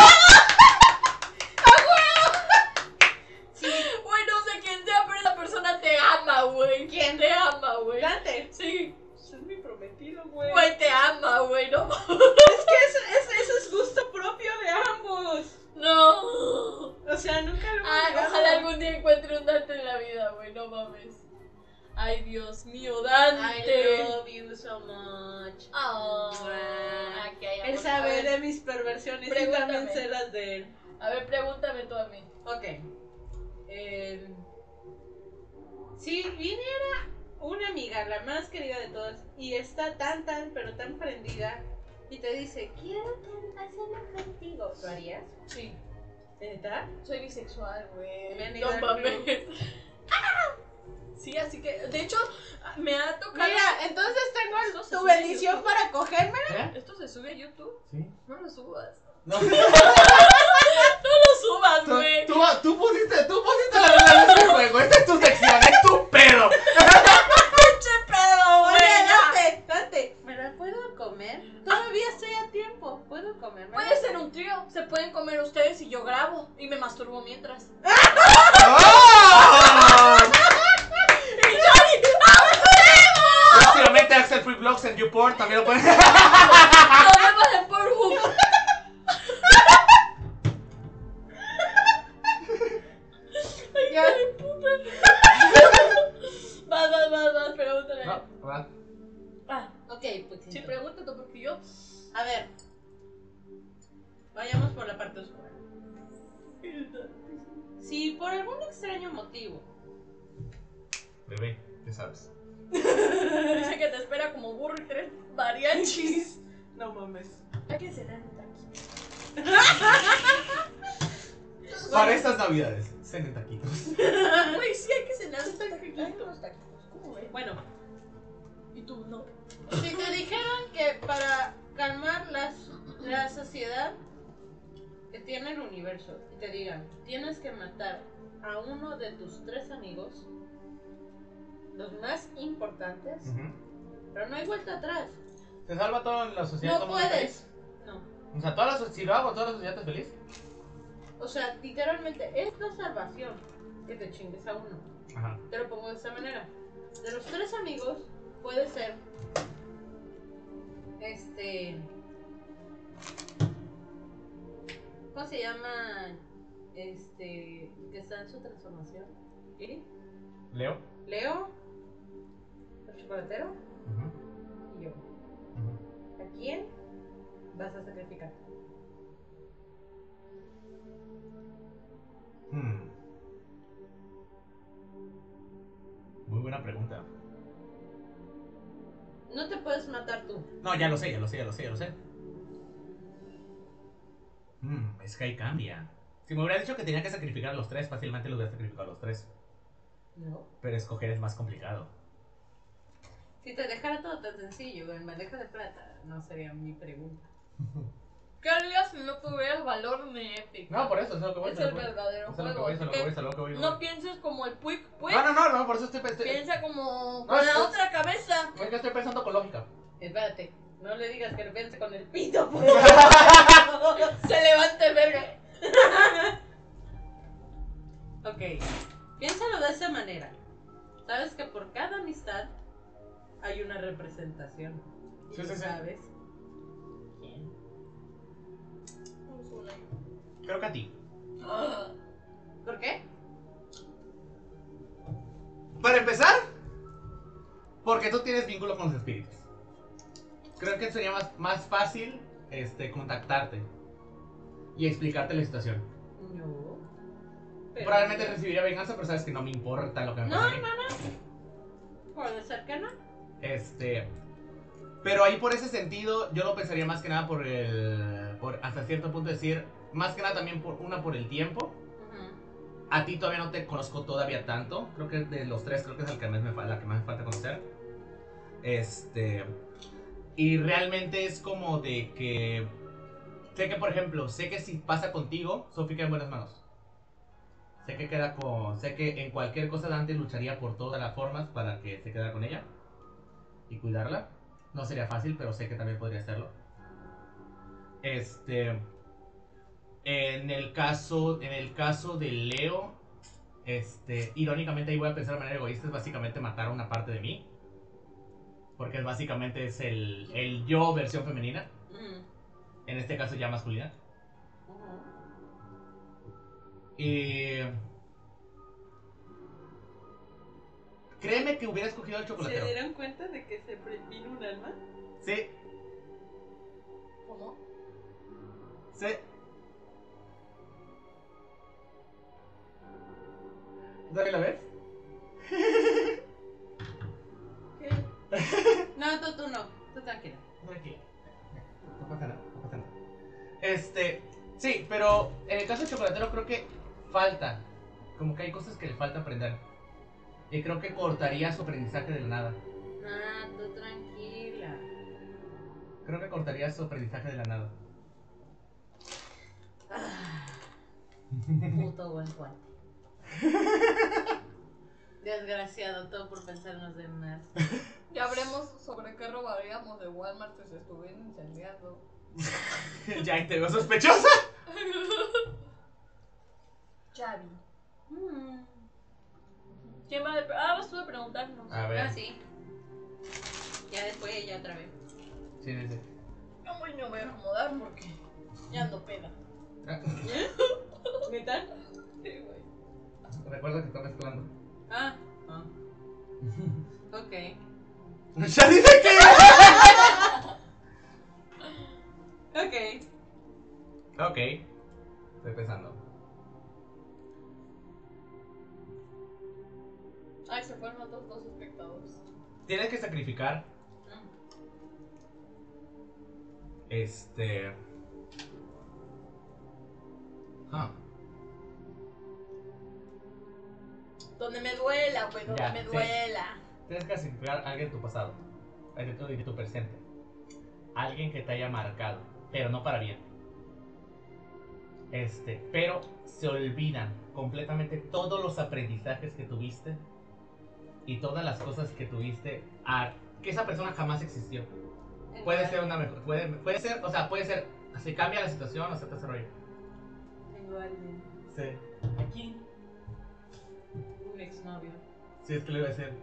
A: Sí.
B: Güey, no sé quién sea, pero esa persona te ama, güey.
A: ¿Quién?
B: Te ama, güey.
A: Dante.
B: Sí.
A: Es mi prometido, güey.
B: Güey, te ama, güey, no.
A: Es que eso es gusto propio de ambos.
B: No.
A: O sea, nunca lo hemos
B: Ay,
A: llegado.
B: ojalá algún día encuentre un Dante en la vida, güey, no mames. Ay, Dios mío, Dante.
A: I love you so much.
B: Oh,
A: Él sabe de mis perversiones y
B: Pregúntame.
A: también sé las de él.
B: A ver, pregúntame tú a mí.
A: Ok. Si viniera una amiga, la más querida de todas, y está pero tan prendida, y te dice, quiero hacerlo contigo, ¿lo harías?
B: Sí.
A: ¿Neta?
B: Soy bisexual, güey.
A: Me han
B: No
A: ido al
B: mames. Sí, así que, de hecho, me ha tocado.
A: Mira, entonces tengo
B: Eso se
A: tu
B: sube a
A: bendición
B: YouTube.
A: para cogerme.
C: ¿Eh?
B: ¿Esto se sube a YouTube?
C: Sí.
B: No lo subas.
C: No.
B: No lo subas, güey.
C: Tú pusiste la verdad en este juego. Esta es tu sección, es tu pedo.
B: ¡Pinche pedo, güey!
A: Oye, date. ¿Me la puedo comer? Todavía estoy a tiempo. ¿Puedo comer?
B: Puede ser un trío. Se pueden comer ustedes y yo grabo. Y me masturbo mientras.
C: ¡Oh! Próximamente Axel Free Vlogs en YouPorn también lo pueden.
B: Nos vemos en Pornhub.
A: Ya.
B: Vas, pregúntale.
C: No, va.
B: Ah,
A: Ok, pues
B: sí, pregúntate porque yo.
A: A ver. Vayamos por la parte oscura. Si por algún extraño motivo
C: Bebé, ya sabes.
B: Dice que te espera como burro y 3 mariachis.
A: no mames.
B: Hay que cenar un taquito.
C: Para estas navidades, cenen taquitos.
B: Güey, sí hay que cenar un taquito. Unos taquitos. ¿Cómo ves?
A: Bueno,
B: Y tú no.
A: si te dijeran que para calmar la sociedad que tiene el universo y te digan, tienes que matar a uno de tus 3 amigos, los más importantes, pero no hay vuelta atrás.
C: ¿Se salva toda la sociedad?
A: No
C: todo el mundo
A: puedes.
C: feliz?
A: No.
C: O sea, si lo hago, toda la sociedad está feliz.
A: O sea, literalmente es la salvación que te chingues a uno.
C: Ajá.
A: Te lo pongo de esta manera. De los 3 amigos, puede ser ¿cómo se llama? Que está en su transformación. ¿Iri?
C: Leo.
A: Leo, el chocolatero y yo. ¿A quién vas a sacrificar?
C: Muy buena pregunta.
A: No te puedes matar tú.
C: No, ya lo sé. Es que ahí cambia. Si me hubiera dicho que tenía que sacrificar a los 3, fácilmente los hubiera sacrificado a los 3.
A: No.
C: Pero escoger es más complicado.
A: Si te dejara todo tan sencillo, en bandeja de plata, no sería mi pregunta.
B: ¿Qué harías si no tuvieras valor ni épica?
C: No, por eso, es lo que voy a
B: Es el verdadero juego. así que no pienses como el Puig Puig.
C: No, por eso estoy pensando.
B: Piensa como
C: No,
B: con la
C: es-
B: otra cabeza.
C: Es que estoy pensando con lógica.
A: Espérate, no le digas que lo piense con el pito. Por
B: Se levanta el verga.
A: Ok, piénsalo de esa manera. Sabes que por cada amistad hay una representación. Y
C: Sí,
A: tú
C: sí, sí.
A: sabes quién.
C: Creo que a ti.
A: ¿Por qué?
C: Para empezar, porque tú tienes vínculo con los espíritus. Creo que sería más fácil contactarte y explicarte la situación.
A: No. Pero-
C: Probablemente recibiría venganza, pero sabes que no me importa lo que me
A: No,
C: pasa a mí.
A: Puede ser que no.
C: Pero ahí por ese sentido, yo lo pensaría más que nada por hasta cierto punto decir, más que nada también por el tiempo.
A: Ujú.
C: A ti todavía no te conozco todavía tanto. Creo que de los 3, creo que es la que más me falta conocer. Y realmente es como de que sé que, por ejemplo, sé que si pasa contigo, Sophie queda en buenas manos. Sé que en cualquier cosa Dante lucharía por todas las formas para que se quedara con ella. y cuidarla. No sería fácil, pero sé que también podría hacerlo. En el caso de Leo, irónicamente ahí voy a pensar de manera egoísta, es básicamente matar a una parte de mí. Porque básicamente es el yo versión femenina. En este caso ya masculina. Y créeme que hubiera escogido el
A: ¿Se
C: chocolatero.
A: dieron cuenta de que se vino un alma?
C: Sí,
B: ¿Cómo?
C: sí. ¿Dale la ves?
A: ¿Qué? No, tú no. Tú tranquila.
C: Tranquila. No pasa nada, no pasa nada. Sí, pero en el caso del chocolatero creo que falta. Como que hay cosas que le falta aprender. Y creo que cortaría su aprendizaje de la nada.
A: Ah, tú tranquila.
C: Creo que cortaría su aprendizaje de la nada.
A: Puto buen cuate. Desgraciado, todo por pensar en los demás.
B: Ya veremos sobre qué robaríamos de Walmart si se estuvieran incendiando.
C: Ya te veo sospechosa.
B: Chavi. ¿Quién va a vas tú a preguntarnos?
C: A ver.
A: Ah, sí. Ya después ella otra vez.
C: Sí, sí, sí.
B: Yo me voy a acomodar porque ya ando peda.
A: ¿Neta?
B: Sí, güey.
C: Recuerda que está mezclando.
A: Ah. Ok.
C: ¡Ya dice que!
A: Ok.
C: Ok. Estoy pensando.
B: Ay, se fueron otros dos espectadores.
C: Tienes que sacrificar.
B: Donde me duela, güey, donde
C: Ya,
B: me
C: sí.
B: duela.
C: Tienes que sacrificar a alguien de tu pasado. De tu presente. Alguien que te haya marcado. Pero no para bien. Pero se olvidan completamente todos los aprendizajes que tuviste. Y todas las cosas que tuviste. Que esa persona jamás existió. Puede ser una mejor. Puede ser, o sea, puede ser. Se cambia la situación o se te hace rollo.
A: Tengo a alguien.
C: Sí.
A: Aquí. Un exnovio.
C: Sí, es que lo iba a decir.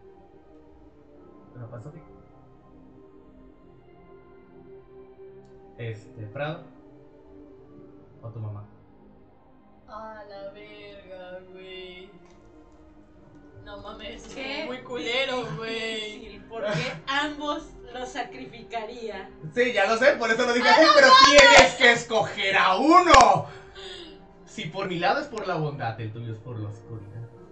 C: ¿Pero pasó qué? Prado. O tu mamá.
B: A la verga, güey. No mames, es
A: ¿Qué?
B: muy culero, güey.
A: Difícil, porque ambos los sacrificaría.
C: Sí, ya lo sé, por eso lo dije así, pero tienes que escoger a uno. Si por mi lado es por la bondad, el tuyo es por la oscuridad.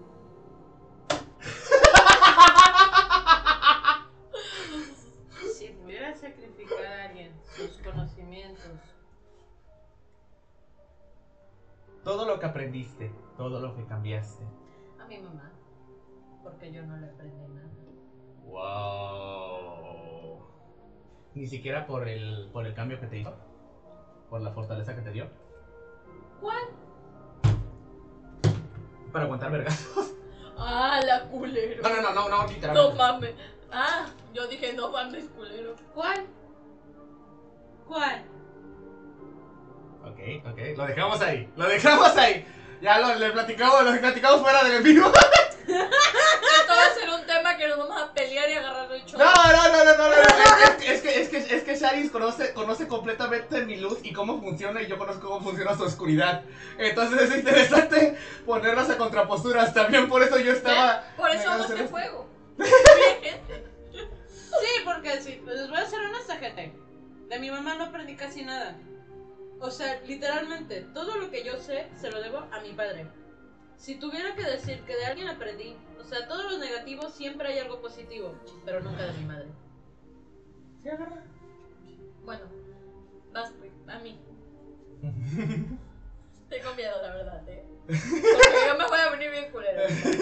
A: Si pudiera sacrificar a alguien, sus conocimientos.
C: Todo lo que aprendiste, todo lo que cambiaste.
A: A mi mamá. Porque yo no le aprendí nada.
C: Wow. Ni siquiera por el cambio que te hizo. Por la fortaleza que te dio.
A: ¿Cuál?
C: Para aguantar vergazos.
B: Ah, la culero.
C: No,
B: No
C: literalmente.
B: mames. Ah, yo dije no mames, culero.
A: ¿Cuál? ¿Cuál?
C: Ok. Lo dejamos ahí. Ya lo platicamos fuera del en vivo.
B: Esto va a ser un tema que nos vamos a pelear y agarrar el choque.
C: No. Es que Sharis conoce completamente mi luz y cómo funciona, y yo conozco cómo funciona su oscuridad. Entonces es interesante ponerlas a contraposturas. También por eso yo estaba.
B: Por eso
C: negado a
B: vamos
C: hacer
B: de
C: esto.
B: fuego. Bien, gente.
A: Sí, porque sí, les voy a hacer honesta, gente. De mi mamá no aprendí casi nada. O sea, literalmente, todo lo que yo sé se lo debo a mi padre. Si tuviera que decir que de alguien aprendí, o sea, todos los negativos siempre hay algo positivo, pero nunca de mi madre.
C: Sí, agarra.
B: Bueno, vas, güey, a mí. Tengo miedo, la verdad, porque yo me voy a venir bien culero.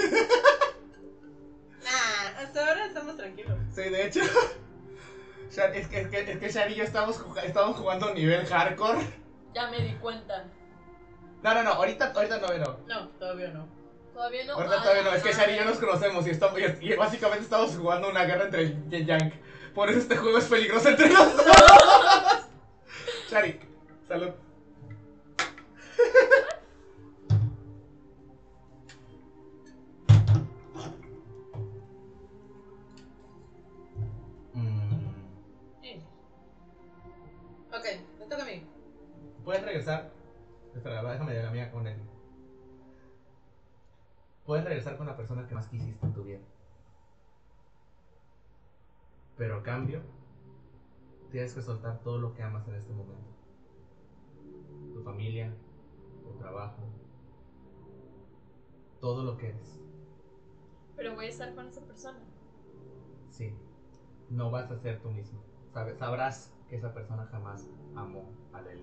A: Nah, hasta ahora estamos tranquilos.
C: Sí, de hecho. Es que Shari y yo estamos jugando a nivel hardcore.
B: Ya me di cuenta.
C: No, ahorita no.
A: No, todavía no.
B: Todavía no.
C: Ahorita todavía no, es que Shari y yo nos conocemos y básicamente estamos jugando una guerra entre el Yin y Yang. Por eso este juego es peligroso entre los dos. Shari, salud.
A: Ok, me toca a mí.
C: Puedes regresar. Espera, déjame de la mía con él. Puedes regresar con la persona que más quisiste en tu vida. Pero a cambio, tienes que soltar todo lo que amas en este momento. Tu familia, tu trabajo, todo lo que eres.
B: Pero voy a estar con esa persona.
C: Sí, no vas a ser tú mismo. Sabrás que esa persona jamás amó a Lely.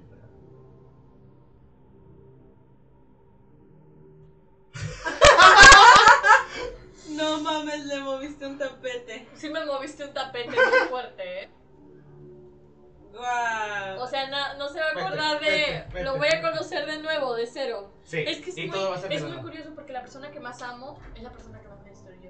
A: No mames, le moviste un tapete.
B: Sí me moviste un tapete muy fuerte,
A: Guau.
B: O sea, no se va a acordar
C: Vete.
B: Lo voy a conocer de nuevo, de cero.
C: Sí,
B: Es que
C: y todo va a ser
B: es
C: de
B: muy
C: nuevo.
B: curioso porque la persona que más amo es la persona que más me destruyó.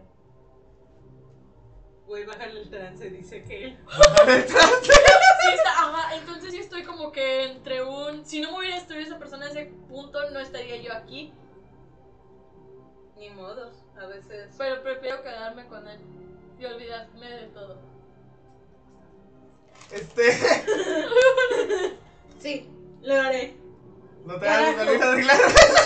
A: Güey, bájale el trance, dice que.
B: Sí, ajá, entonces sí estoy como que entre un... Si no me hubiera destruido esa persona a ese punto, no estaría yo aquí.
A: Ni modos, a veces.
B: Pero prefiero quedarme con él y olvidarme de todo.
A: Sí, lo haré.
C: No te hagas la vida arreglar.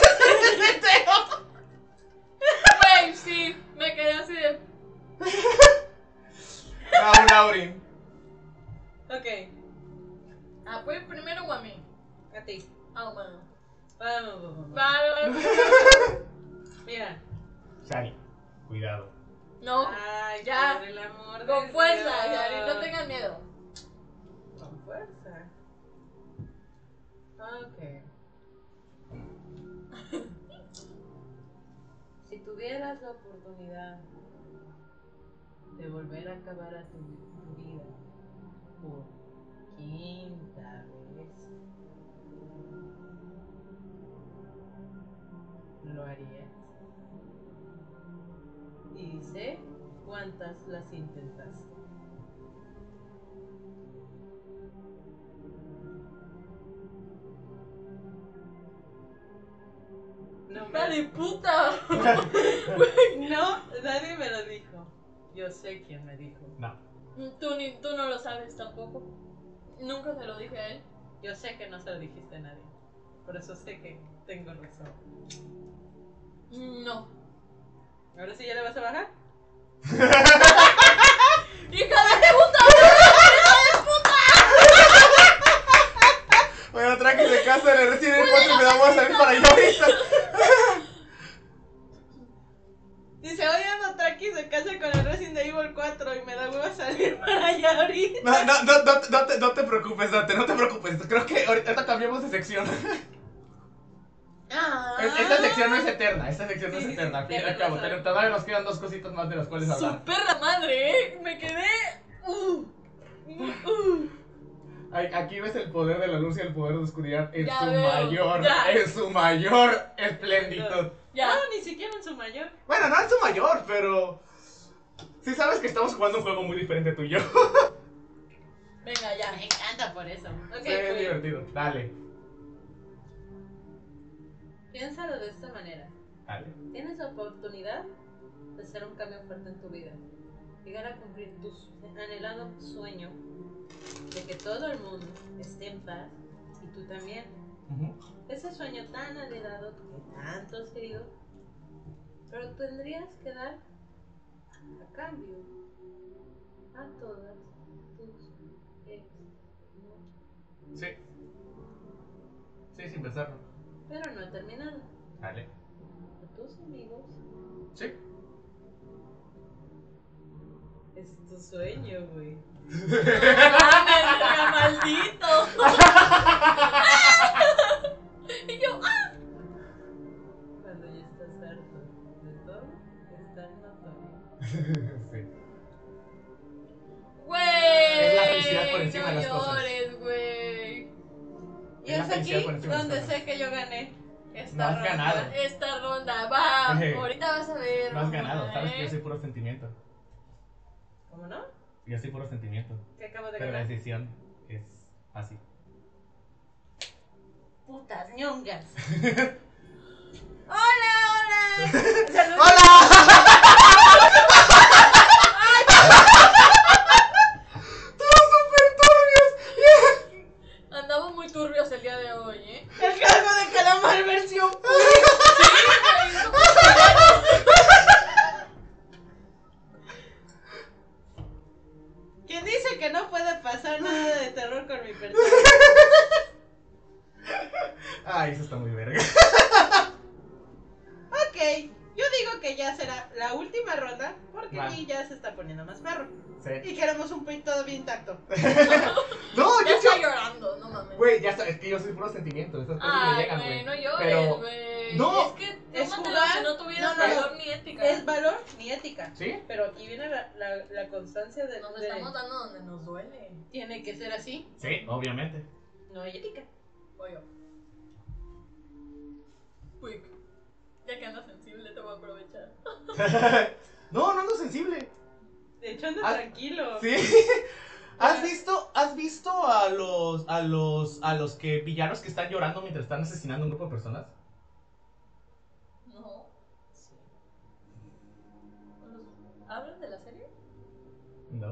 B: Güey, sí, me quedé así de...
C: Laurin.
A: Ok,
B: ¿Pues primero o a mí?
A: a ti.
B: Bueno.
A: Vamos.
B: Vale.
A: Mira.
C: Shari, cuidado.
B: No,
A: Ay,
B: ya.
A: por el amor de
B: con fuerza,
A: Dios.
B: Yari, no tengan miedo.
A: Con fuerza. Ok. Si tuvieras la oportunidad de volver a acabar a tu vida por quinta vez, ¿lo harías? Y sé cuántas las intentaste. No,
B: ¡Hija de puta!
A: no, nadie me lo dijo. Yo sé quién me dijo.
C: No.
B: Tú no lo sabes tampoco. Nunca se lo dije a él.
A: Yo sé que no se lo dijiste a nadie. Por eso sé que tengo razón.
B: No.
A: ¿Ahora sí ya le vas a bajar?
B: ¡Hija de puta!
C: Bueno, tranqui de casa de Resident Evil 4 y me da voy a salir para allá ahorita.
A: Dice, oye, ando tranqui se casa con el Resident Evil 4 y me da hueva salir para allá ahorita.
C: No te preocupes, Dante, no te preocupes. Creo que ahorita cambiamos de sección. Esta sección no es eterna, esta sección no es
A: Sí,
C: eterna. Al fin y al
A: tienes
C: cabo,
A: razón.
C: todavía nos quedan dos cositas más de las cuales hablar.
B: ¡Su perra madre, Me quedé...
C: Aquí ves el poder de la luz y el poder de la oscuridad en
B: Ya
C: su
B: veo,
C: mayor,
B: ya.
C: en su mayor esplendidad.
B: Ya.
A: No, ni siquiera en su mayor.
C: Bueno, no en su mayor, pero sí sabes que estamos jugando un juego muy diferente tú y yo.
B: Venga, ya.
A: Me encanta por eso. Ok,
C: Sí, es
A: pues,
C: divertido. Dale.
A: piénsalo de esta manera.
C: Dale.
A: Tienes la oportunidad de hacer un cambio fuerte en tu vida. Llegar a cumplir tu anhelado sueño de que todo el mundo esté en paz y tú también. Ese sueño tan anhelado que tanto has querido, pero tendrías que dar a cambio a todas tus ex.
C: Sí. Sí, sin pensarlo.
A: Pero no he terminado.
C: Dale.
A: A tus amigos.
C: Sí.
A: Es tu sueño, güey.
B: ¡Mames, verga, maldito! Y yo,
A: Cuando ya estás harto de todo, es tan notorio.
C: Sí.
B: güey.
C: Es la felicidad por encima
B: no
C: de las cosas.
B: llores, güey.
A: Y
C: Es la
A: es
C: felicidad
A: aquí
C: por encima de las
A: donde
C: cosas.
A: sé que yo gané.
C: No has ganado.
B: Esta ronda, va. Ahorita vas a ver.
C: No has ganado,
B: mamá,
C: sabes que yo soy puro sentimiento.
A: ¿Cómo no?
C: Yo soy puro sentimiento.
A: ¿Qué acabo de
C: Pero la
A: ganar?
C: decisión es fácil.
A: Putas ñongas.
B: Hola, hola.
A: Saludos.
E: ¡Hola!
B: Andamos muy turbios el día de hoy, ¿eh?
A: El calvo de calamar versión. ¿Quién dice que no puede pasar nada de terror con mi persona?
C: Ay, eso está muy verga.
A: Ok, yo digo que ya será la última ronda porque
C: Va.
A: aquí ya se está poniendo más perro.
C: Sí.
A: Y queremos un pin todavía intacto.
E: No,
B: Ya está llorando, no mames.
E: Güey, ya sabes que yo soy puro sentimiento. Esas cosas me
B: Ay,
E: llegan,
B: güey,
E: güey.
B: no llores,
E: Pero-
B: güey.
E: no,
B: es que
A: es
B: tómatelo
A: jugar.
B: si no tuvieras
A: No, no,
B: valor
A: no.
B: ni ética.
A: Es valor ni ética.
E: ¿Sí?
A: Pero aquí viene la constancia de,
B: Nos
A: de-
B: estamos dando donde nos duele.
A: Tiene que ser así,
C: Sí, obviamente.
A: no hay ética.
B: Oye. Quick. Ya que andas sensible, te voy a aprovechar.
E: No, no ando sensible.
A: De hecho, anda
E: Ah,
A: tranquilo.
E: ¿Sí? ¿Has visto a los que villanos que están llorando mientras están asesinando a un grupo de personas?
B: No. ¿Hablan de la serie?
C: No.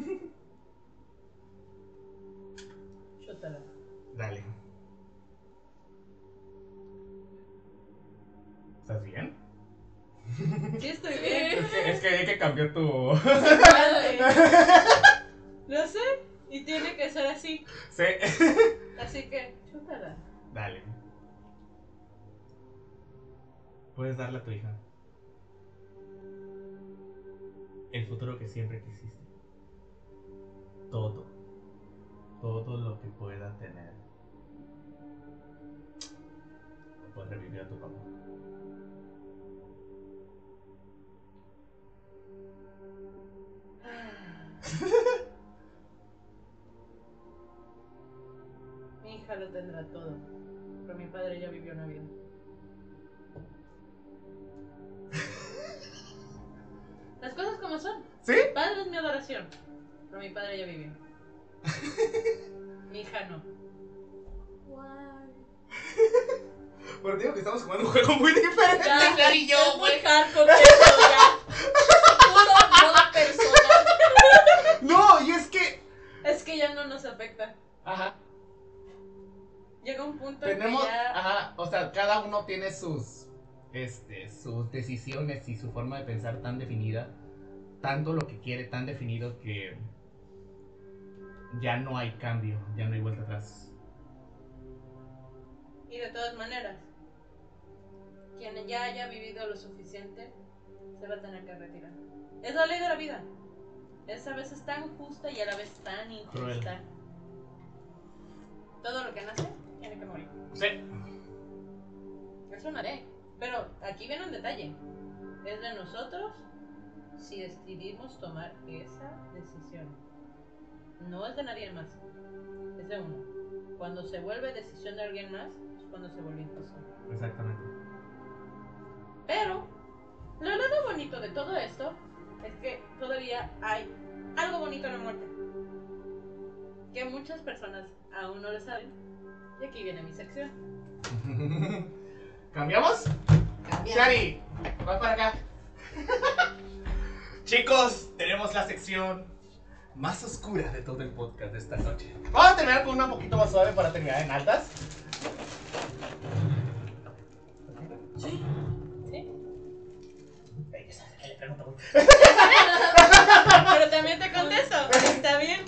A: Chútala.
E: Dale.
C: ¿Estás bien?
A: Sí, estoy bien.
C: Es que hay que cambiar tu.
A: Lo sé. Y tiene que ser así.
C: Sí.
A: Así que, chútala.
C: Dale. Puedes darle a tu hija el futuro que siempre quisiste. Todo. Todo lo que pueda tener. O puedes revivir a tu papá.
A: Mi hija lo tendrá todo. Pero mi padre ya vivió una vida. Las cosas como son.
E: ¿Sí?
A: Mi padre es mi adoración. Pero mi padre ya vivió. Mi hija no.
B: Guay.
E: Pero digo que estamos jugando un juego muy diferente.
B: Ya,
E: Clara y yo,
B: es muy
E: güey.
B: hardcore eso, ya. Puro modo persona.
E: No, y es que.
A: Es que ya no nos afecta.
E: Ajá.
A: Llega un punto
E: Tenemos.
A: en que ya...
E: Ajá. O sea, cada uno tiene sus decisiones y su forma de pensar tan definida. Tanto lo que quiere, tan definido que. Ya no hay cambio, ya no hay vuelta atrás.
A: Y de todas maneras, quien ya haya vivido lo suficiente, se va a tener que retirar. Es la ley de la vida. Es a veces tan justa y a la vez tan injusta.
C: Cruel.
A: Todo lo que nace tiene que morir.
E: Sí.
A: Es una ley. Pero aquí viene un detalle. Es de nosotros si decidimos tomar esa decisión. No es de nadie más. Es de uno. Cuando se vuelve decisión de alguien más, es cuando se vuelve imposible.
C: Exactamente.
A: Pero, lo lado bonito de todo esto es que todavía hay algo bonito en la muerte. Que muchas personas aún no lo saben. Y aquí viene mi sección.
E: ¿Cambiamos? Shari, vas para acá.
C: Chicos, tenemos la sección más oscura de todo el podcast de esta noche.
E: Vamos a terminar con una un poquito más suave para terminar en altas.
A: Sí. Pero también te contesto. ¿Está bien?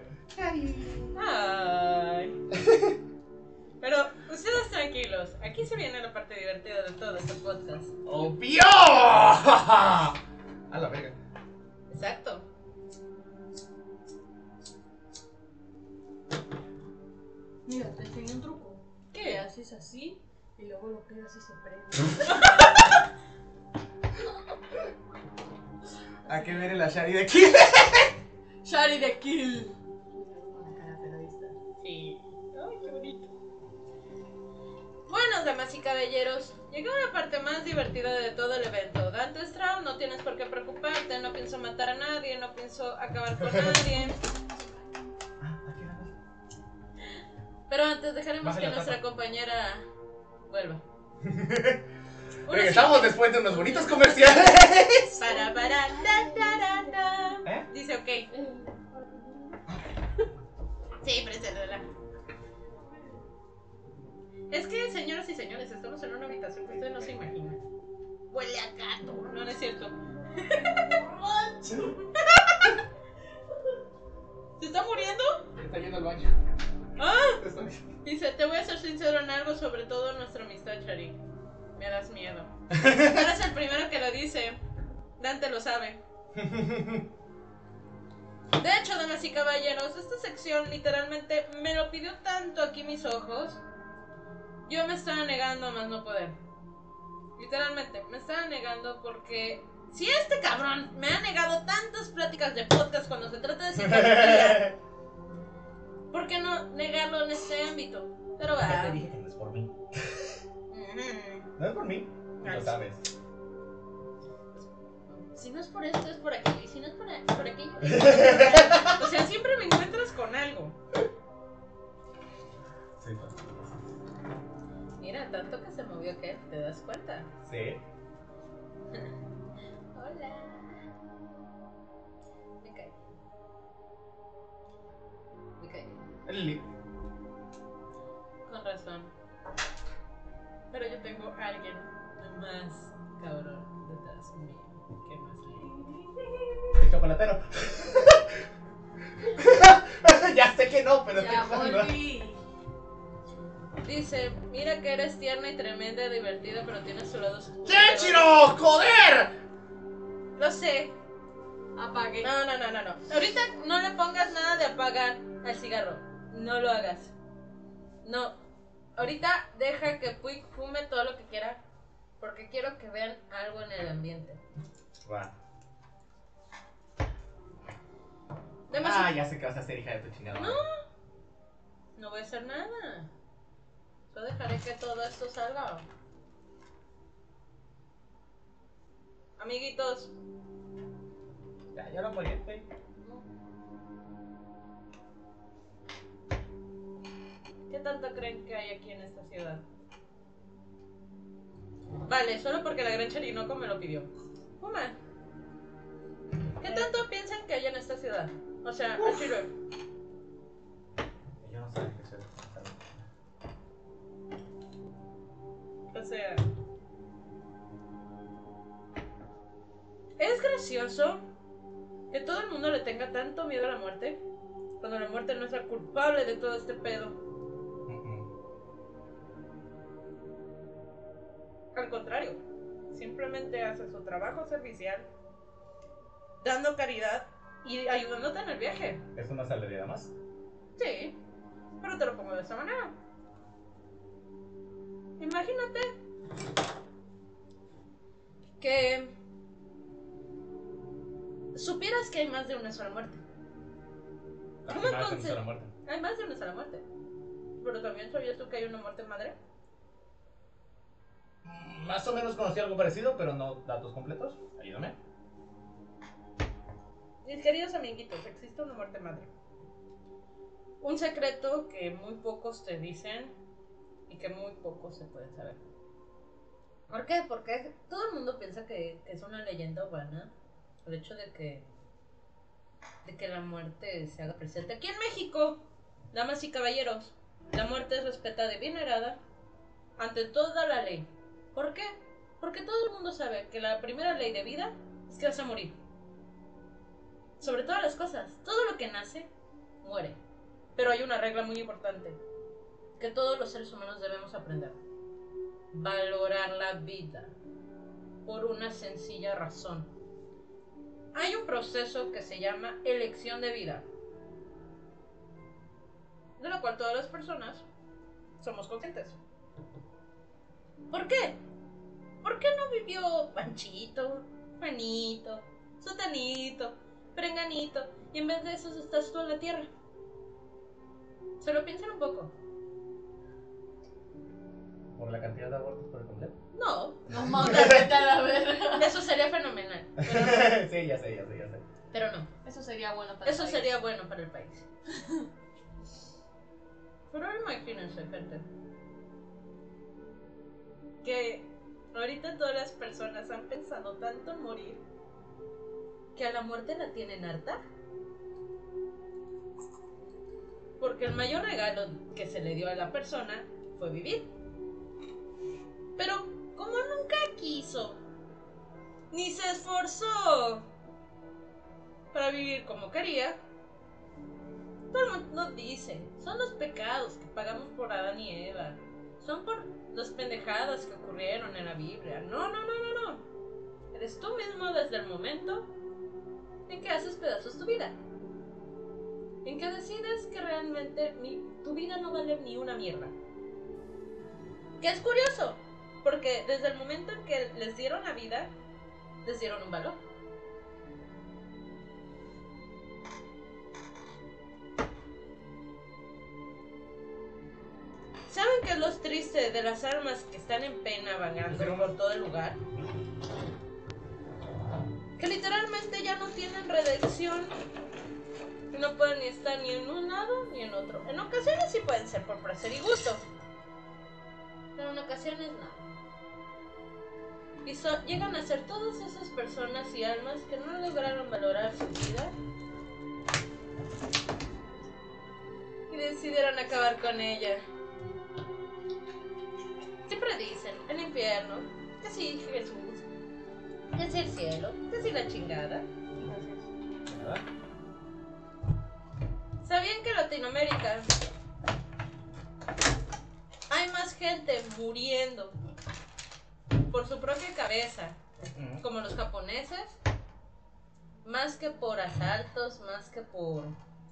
A: Ay. Pero ustedes tranquilos. Aquí se viene la parte divertida de todo este podcast.
E: ¡Obvio! A la verga.
A: Exacto.
B: Mira, te enseño un truco.
A: ¿Qué?
B: Que haces así y luego lo pegas y se prende.
E: ¿A qué viene la Shari de aquí?
B: Shari de Kill.
A: Una cara periodista. Sí. Ay, qué bonito. Bueno, Buenas damas y caballeros, llegó la parte más divertida de todo el evento. Dante Straub, no tienes por qué preocuparte, no pienso matar a nadie, no pienso acabar con nadie. Pero antes dejaremos
C: Bájale
A: que
C: la
A: nuestra
C: tapa.
A: compañera vuelva.
E: Regresamos después de unos bonitos comerciales.
A: Da, da, da.
C: ¿Eh?
A: Dice ok. Sí, préstala. Es que, señoras y señores, estamos en una habitación que ustedes no se imaginan. Huele a gato. No, no es cierto. ¿Se está muriendo?
E: Está yendo al baño.
A: ¡Ah! Dice, te voy a ser sincero en algo, sobre todo nuestra amistad, Chari. Me das miedo. Eres el primero que lo dice. Dante lo sabe. De hecho, damas y caballeros, esta sección literalmente me lo pidió tanto aquí mis ojos. Yo me estaba negando a más no poder. Literalmente, me estaba negando porque si este cabrón me ha negado tantas pláticas de podcast cuando se trata de psicología, ¿por qué no negarlo en este ámbito? Pero
C: Ya
A: va.
C: te dije que no es por mí.
A: Ujú.
C: No es por mí.
A: Ay,
C: Lo
A: sí.
C: sabes.
A: Si no es por esto, es por aquello. Y si no es por aquello, o sea, siempre me encuentras con algo.
C: Sí, pues.
A: Mira, tanto que se movió que te das cuenta.
C: Sí.
A: Hola. Me cae. Me cae.
E: Lili.
A: Con razón. Pero yo tengo a alguien más cabrón detrás mío. Que no es Lili.
C: El chocolatero.
E: Ya sé que no, pero
B: Ya
E: estoy jugando.
B: volví.
A: Dice, mira que eres tierna y tremenda y divertida, pero tienes su lado oscuro.
E: ¡Kenshiro! ¡Joder!
A: Lo sé.
B: Apagué.
A: No. Ahorita no le pongas nada de apagar al cigarro. No lo hagas. No. Ahorita deja que Puig fume todo lo que quiera. Porque quiero que vean algo en el ambiente.
C: Va.
A: Demasiado.
E: Ya sé que vas a hacer, hija de tu chingada.
A: No. No voy a hacer nada. Yo dejaré que todo esto salga. Amiguitos.
C: Ya lo morí, güey.
A: ¿Qué tanto creen que hay aquí en esta ciudad? Vale, solo porque la gran Chorinoco me lo pidió. Puma. ¿Qué tanto piensan que hay en esta ciudad? O sea, al chile.
C: Yo no sé qué hacer.
A: O sea. Es gracioso que todo el mundo le tenga tanto miedo a la muerte, cuando la muerte no es la culpable de todo este pedo. Al contrario, simplemente hace su trabajo servicial, dando caridad y ayudándote en el viaje.
C: ¿Es una salariada más?
A: Sí, pero te lo pongo de esta manera. Imagínate que supieras que hay más de una sola muerte. ¿Cómo
C: Más de una
A: entonces?
C: sola muerte.
A: Hay más de una sola muerte. Pero también sabías tú que hay una muerte madre.
C: Más o menos conocí algo parecido, pero no datos completos. Ayúdame.
A: Mis queridos amiguitos, existe una muerte madre. Un secreto que muy pocos te dicen y que muy pocos se pueden saber. ¿Por qué? Porque todo el mundo piensa que es una leyenda urbana el hecho de que la muerte se haga presente. Aquí en México, damas y caballeros, la muerte es respetada y venerada ante toda la ley. ¿Por qué? Porque todo el mundo sabe que la primera ley de vida es que vas a morir. Sobre todas las cosas, todo lo que nace, muere. Pero hay una regla muy importante que todos los seres humanos debemos aprender. Valorar la vida. Por una sencilla razón. Hay un proceso que se llama elección de vida, de la cual todas las personas somos conscientes. ¿Por qué? ¿Por qué no vivió Panchito, Juanito, Sutanito, Prenganito, y en vez de eso estás tú en la tierra? Se lo piensan un poco.
D: por la cantidad de abortos por el problema.
A: No,
B: No mames, vete a la verga.
A: eso sería fenomenal. Pero no.
D: Sí, ya sé.
A: Pero no.
B: Eso sería bueno para
A: Eso
B: el país.
A: sería bueno para el país. Pero imagínense, gente, que ahorita todas las personas han pensado tanto en morir que a la muerte la tienen harta. Porque el mayor regalo que se le dio a la persona fue vivir. Pero como nunca quiso, ni se esforzó para vivir como quería, todo el mundo nos dice, son los pecados que pagamos por Adán y Eva, son por las pendejadas que ocurrieron en la Biblia. No. Eres tú mismo desde el momento en que haces pedazos tu vida. En que decides que realmente tu vida no vale ni una mierda. Que es curioso, porque desde el momento en que les dieron la vida, les dieron un valor. ¿Saben qué es lo triste de las almas que están en pena vagando por todo el lugar? Que literalmente ya no tienen redención. Y no pueden ni estar ni en un lado ni en otro. En ocasiones sí pueden ser por placer y gusto, pero en ocasiones no. Y llegan a ser todas esas personas y almas que no lograron valorar su vida y decidieron acabar con ella. Siempre dicen, el infierno, que sí Jesús, que sí el cielo, que sí la chingada.
D: ¿Verdad?
A: ¿Sabían que en Latinoamérica hay más gente muriendo por su propia cabeza, como los japoneses, más que por asaltos, más que por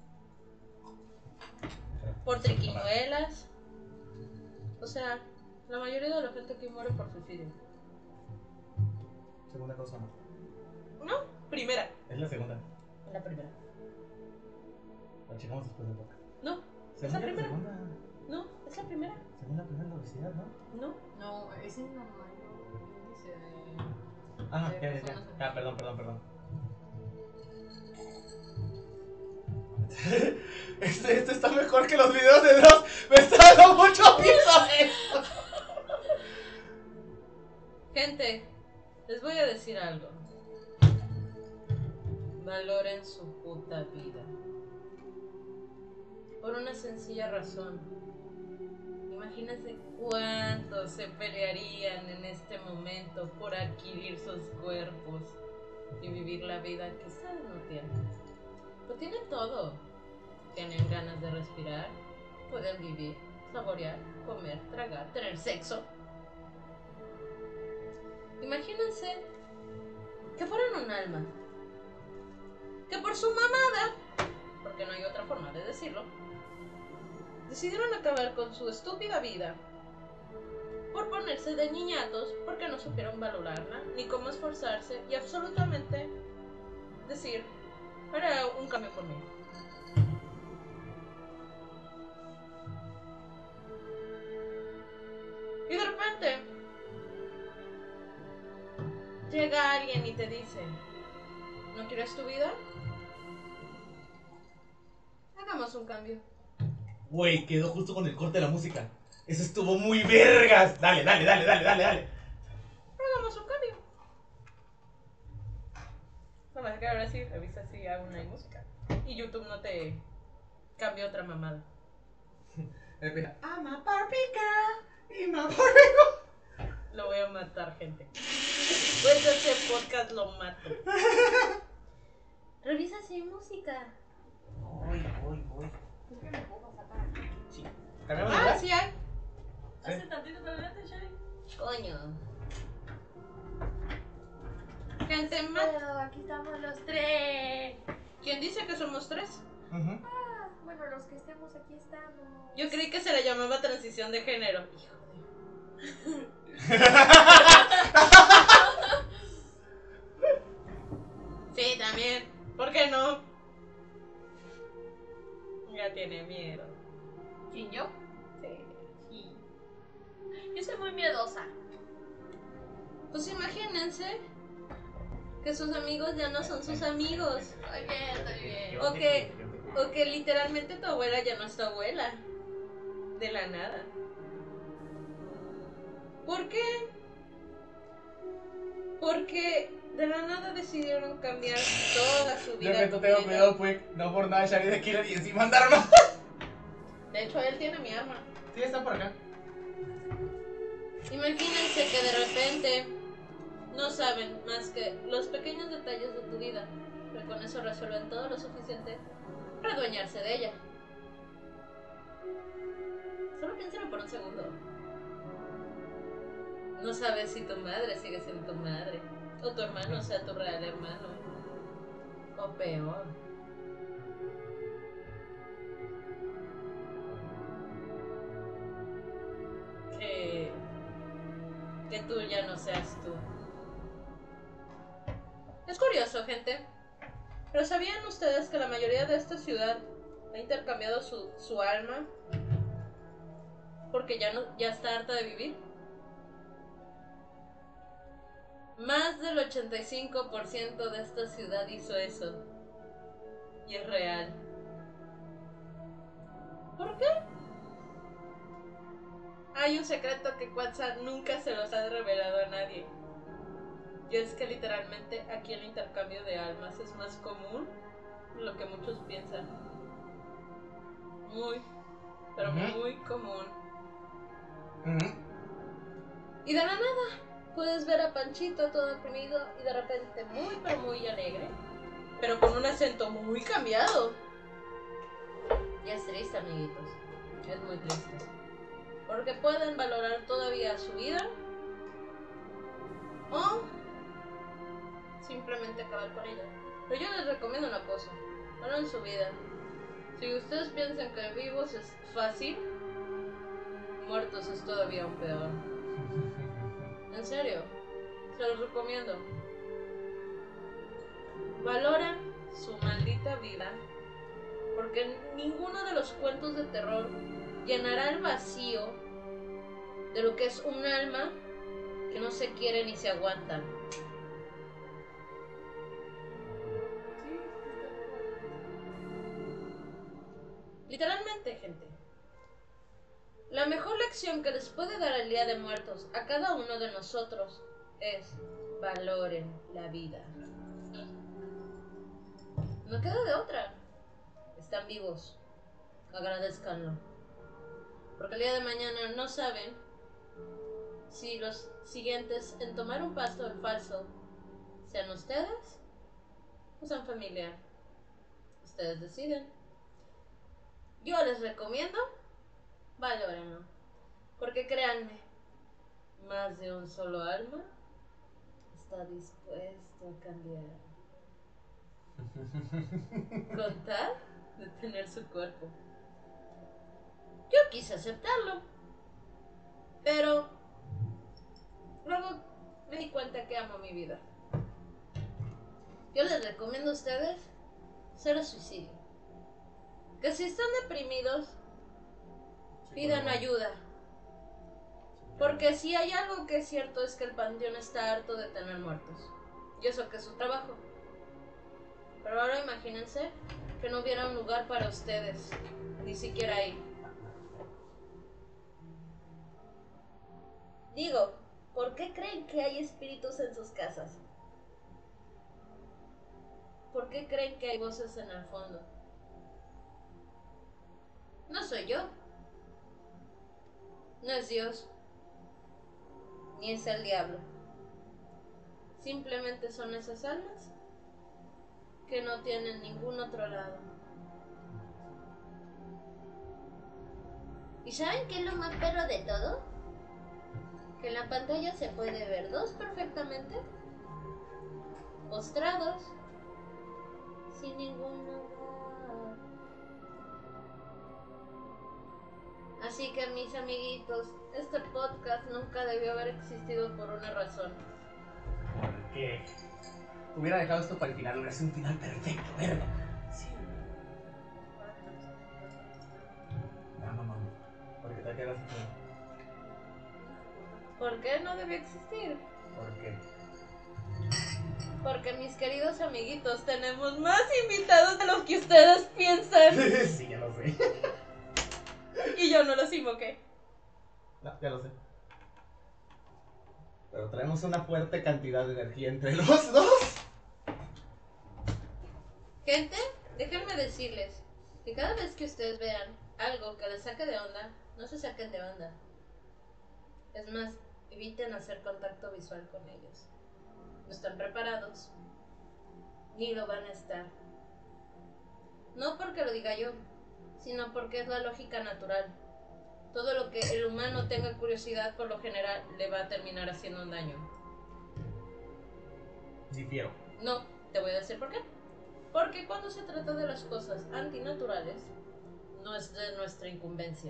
A: triquiñuelas? O sea, la mayoría de la gente aquí muere por suicidio.
C: Segunda cosa, ¿no?
A: No, primera.
C: Es la segunda.
A: La primera.
C: La checamos después del boca.
A: No, es la primera. No, es la primera.
C: Segunda, primera la obesidad, ¿no?
A: No.
B: No, es el mayor índice de...
C: Ah,
B: de
C: ya.
B: personas en-
C: Ah, perdón. Este está mejor que los videos de Dross. Me está dando mucho miedo esto.
A: Gente, les voy a decir algo. Valoren su puta vida. Por una sencilla razón. Imagínense cuántos se pelearían en este momento por adquirir sus cuerpos y vivir la vida que ustedes no tienen. Lo tienen todo. Tienen ganas de respirar, pueden vivir, saborear, comer, tragar, tener sexo. Imagínense que fueran un alma que por su mamada, porque no hay otra forma de decirlo, decidieron acabar con su estúpida vida por ponerse de niñatos porque no supieron valorarla ni cómo esforzarse y absolutamente decir, haré un cambio por mí. Y de repente llega alguien y te dice, ¿no quieres tu vida? Hagamos un cambio.
C: Güey, quedó justo con el corte de la música. Eso estuvo muy vergas. Dale.
A: Hagamos un cambio. Vamos a que ahora sí, revisa si aún hay música. Y YouTube no te cambia otra mamada.
C: I'm a Barbie girl. I'm a Barbie girl.
A: Lo voy a matar, gente. Después de este podcast lo mato. Revisa si hay música.
C: Voy.
B: ¿Por qué me puedo sacar?
C: Sí. ¿Cambiamos de lugar?
A: Sí hay.
B: Hace tantito para adelante, Shari.
A: Coño. Gente, mata.
B: Pero aquí estamos los tres.
A: ¿Quién dice que somos tres?
C: Ujú.
B: Ah, bueno, los que estemos aquí estamos.
A: Yo creí que se le llamaba transición de género. Hijo de... Sí, también. ¿Por qué no? Ya tiene miedo.
B: ¿Quién, yo?
A: Sí.
B: Yo soy muy miedosa.
A: Pues imagínense que sus amigos ya no son sus amigos.
B: Estoy bien, estoy bien.
A: O que literalmente tu abuela ya no es tu abuela. De la nada. ¿Por qué? Porque de la nada decidieron cambiar toda su vida.
E: Yo que tú tengo
A: completa.
E: cuidado, pues. No por nada, Shari de Killer y encima anda arma.
A: De hecho, él tiene mi arma.
E: Sí, está por acá.
A: Imagínense que de repente no saben más que los pequeños detalles de tu vida, pero con eso resuelven todo lo suficiente para adueñarse de ella. Solo piénsalo por un segundo. No sabes si tu madre sigue siendo tu madre, o tu hermano sea tu real hermano, o peor. Que tú ya no seas tú. Es curioso, gente, pero ¿sabían ustedes que la mayoría de esta ciudad ha intercambiado su alma porque ya está harta de vivir? Más del 85% de esta ciudad hizo eso. Y es real. ¿Por qué? Hay un secreto que Quetzal nunca se los ha revelado a nadie. Y es que literalmente aquí el intercambio de almas es más común de lo que muchos piensan. Muy, pero muy común. Y de la nada puedes ver a Panchito todo deprimido y de repente muy, pero muy alegre. Pero con un acento muy cambiado. Y es triste, amiguitos. Es muy triste. Porque pueden valorar todavía su vida o simplemente acabar con ella. Pero yo les recomiendo una cosa: valoren su vida. Si ustedes piensan que vivos es fácil, muertos es todavía aún peor. En serio, se los recomiendo. Valoren su maldita vida, porque ninguno de los cuentos de terror llenará el vacío de lo que es un alma que no se quiere ni se aguanta. Literalmente, gente. La mejor lección que les puede dar el Día de Muertos a cada uno de nosotros es: valoren la vida. No queda de otra. Están vivos. Agradézcanlo. Porque el día de mañana no saben si los siguientes en tomar un paso en falso sean ustedes o sean familiar. Ustedes deciden. Yo les recomiendo, valórenlo. Porque créanme, más de un solo alma está dispuesto a cambiar. Con tal de tener su cuerpo. Yo quise aceptarlo, pero luego me di cuenta que amo mi vida. Yo les recomiendo a ustedes cero suicidio. Que si están deprimidos, pidan ayuda. Porque si hay algo que es cierto es que el panteón está harto de tener muertos. Y eso que es su trabajo. Pero ahora imagínense que no hubiera un lugar para ustedes, ni siquiera ahí. Digo, ¿por qué creen que hay espíritus en sus casas? ¿Por qué creen que hay voces en el fondo? No soy yo. No es Dios. Ni es el diablo. Simplemente son esas almas que no tienen ningún otro lado. ¿Y saben qué es lo más perro de todo? Que en la pantalla se puede ver dos perfectamente postrados sin ningún lugar. Así que, mis amiguitos, este podcast nunca debió haber existido por una razón.
E: ¿Por qué? Hubiera dejado esto para el final, hubiera sido un final perfecto, ¿verdad? Sí. Ya, mamá, porque te quedas aquí.
A: ¿Por qué no debe existir?
C: ¿Por qué?
A: Porque mis queridos amiguitos, tenemos más invitados de los que ustedes piensan.
C: Sí, ya lo sé.
A: Y yo no los invoqué.
C: No, ya lo sé. Pero traemos una fuerte cantidad de energía entre los dos.
A: Gente, déjenme decirles que cada vez que ustedes vean algo que les saque de onda, no se saquen de onda. Es más, eviten hacer contacto visual con ellos. No están preparados, ni lo van a estar. No porque lo diga yo, sino porque es la lógica natural. Todo lo que el humano tenga curiosidad, por lo general, le va a terminar haciendo un daño.
C: Difiero.
A: No, te voy a decir por qué. Porque cuando se trata de las cosas antinaturales, no es de nuestra incumbencia.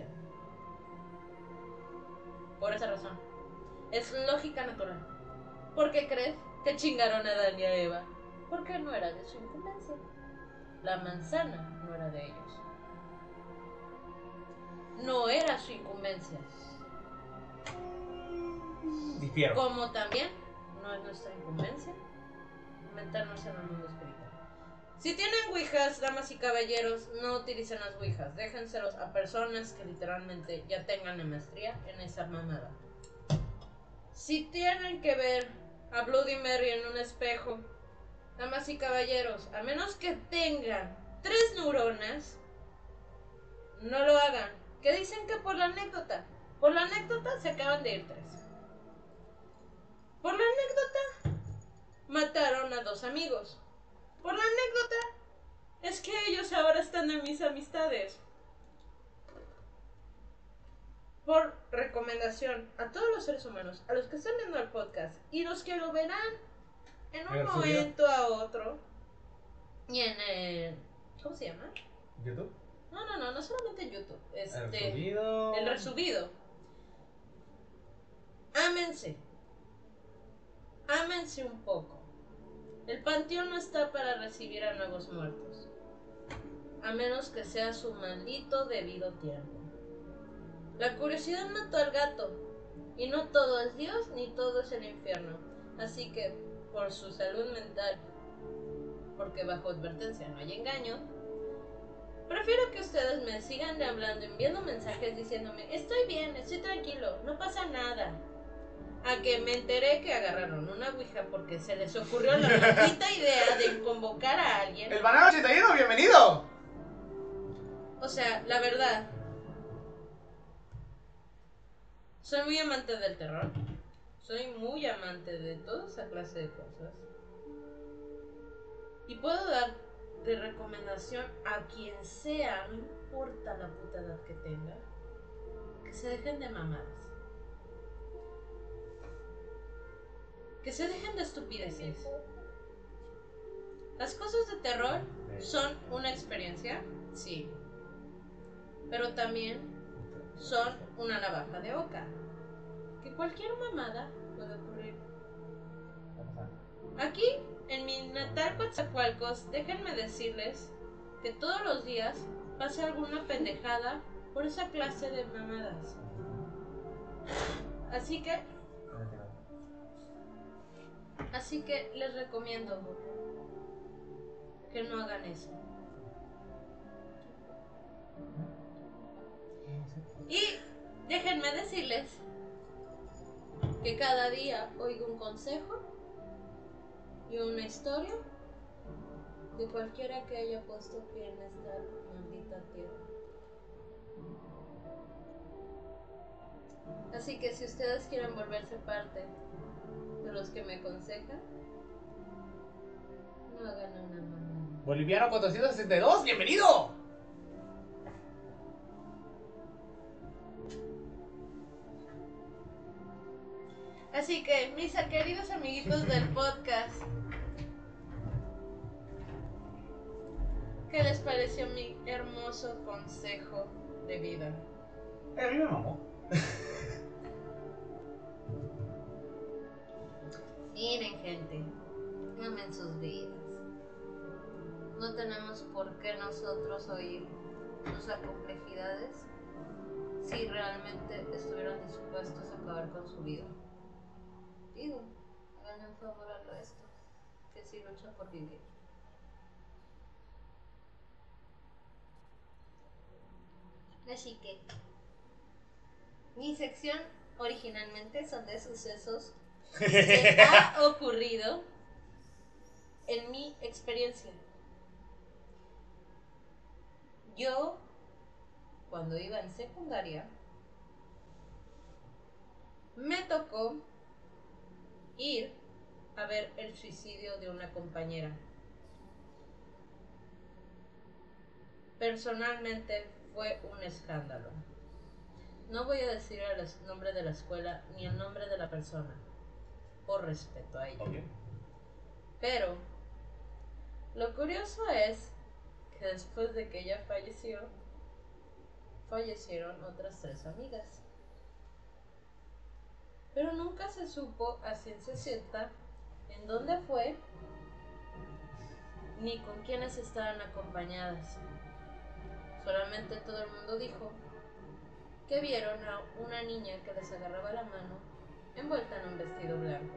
A: Por esa razón. Es lógica natural. ¿Por qué crees que chingaron a Adán y a Eva? Porque no era de su incumbencia. La manzana no era de ellos. No era su incumbencia.
C: Difiero.
A: Como también no es nuestra incumbencia meternos en el mundo espiritual. Si tienen ouijas, damas y caballeros, no utilicen las ouijas. Déjenselos a personas que literalmente ya tengan la maestría en esa mamada. Si tienen que ver a Bloody Mary en un espejo, damas y caballeros, a menos que tengan 3 neuronas, no lo hagan. ¿Qué dicen que por la anécdota? Por la anécdota se acaban de ir 3. Por la anécdota mataron a 2 amigos. Por la anécdota es que ellos ahora están en mis amistades. Por recomendación a todos los seres humanos, a los que están viendo el podcast y los que lo verán en un momento a otro y en el... ¿Cómo se llama?
C: ¿YouTube?
A: No solamente en YouTube.
C: El
A: El resubido. Ámense. Ámense un poco. El panteón no está para recibir a nuevos muertos, a menos que sea su maldito debido tiempo. La curiosidad mató al gato, y no todo es Dios ni todo es el infierno. Así que, por su salud mental, porque bajo advertencia no hay engaño, prefiero que ustedes me sigan hablando, enviando mensajes diciéndome: estoy bien, estoy tranquilo, no pasa nada, a que me enteré que agarraron una ouija porque se les ocurrió la maldita idea de convocar a alguien.
E: ¡El banano 81, bienvenido!
A: O sea, la verdad, soy muy amante del terror. Soy muy amante de toda esa clase de cosas. Y puedo dar de recomendación a quien sea, no importa la puta edad que tenga, que se dejen de mamadas. Que se dejen de estupideces. Las cosas de terror son una experiencia, sí. Pero también son una navaja de oca. Que cualquier mamada puede ocurrir. Aquí, en mi natal Coatzacoalcos, déjenme decirles que todos los días pasa alguna pendejada por esa clase de mamadas. Así que les recomiendo que no hagan eso. Y déjenme decirles que cada día oigo un consejo y una historia de cualquiera que haya puesto pie en esta maldita tierra. Así que si ustedes quieren volverse parte de los que me aconsejan, no hagan una mamada.
E: Boliviano 462, bienvenido.
A: Así que, mis queridos amiguitos del podcast, ¿qué les pareció mi hermoso consejo de vida?
C: A mí me mamó.
A: Miren, gente, amen sus vidas. No tenemos por qué nosotros oír sus complejidades
F: si realmente estuvieran dispuestos a acabar con su vida. Digo, hagan un favor al resto, que sí lucha por vivir. Así que mi sección originalmente son de sucesos que ha ocurrido en mi experiencia. Yo, cuando iba en secundaria, me tocó ir a ver el suicidio de una compañera. Personalmente fue un escándalo. No voy a decir el nombre de la escuela ni el nombre de la persona, por respeto a ella.
C: Okay.
F: Pero lo curioso es que después de que ella falleció, fallecieron otras 3 amigas. Pero nunca se supo a ciencia cierta en dónde fue ni con quiénes estaban acompañadas. Solamente todo el mundo dijo que vieron a una niña que les agarraba la mano envuelta en un vestido blanco.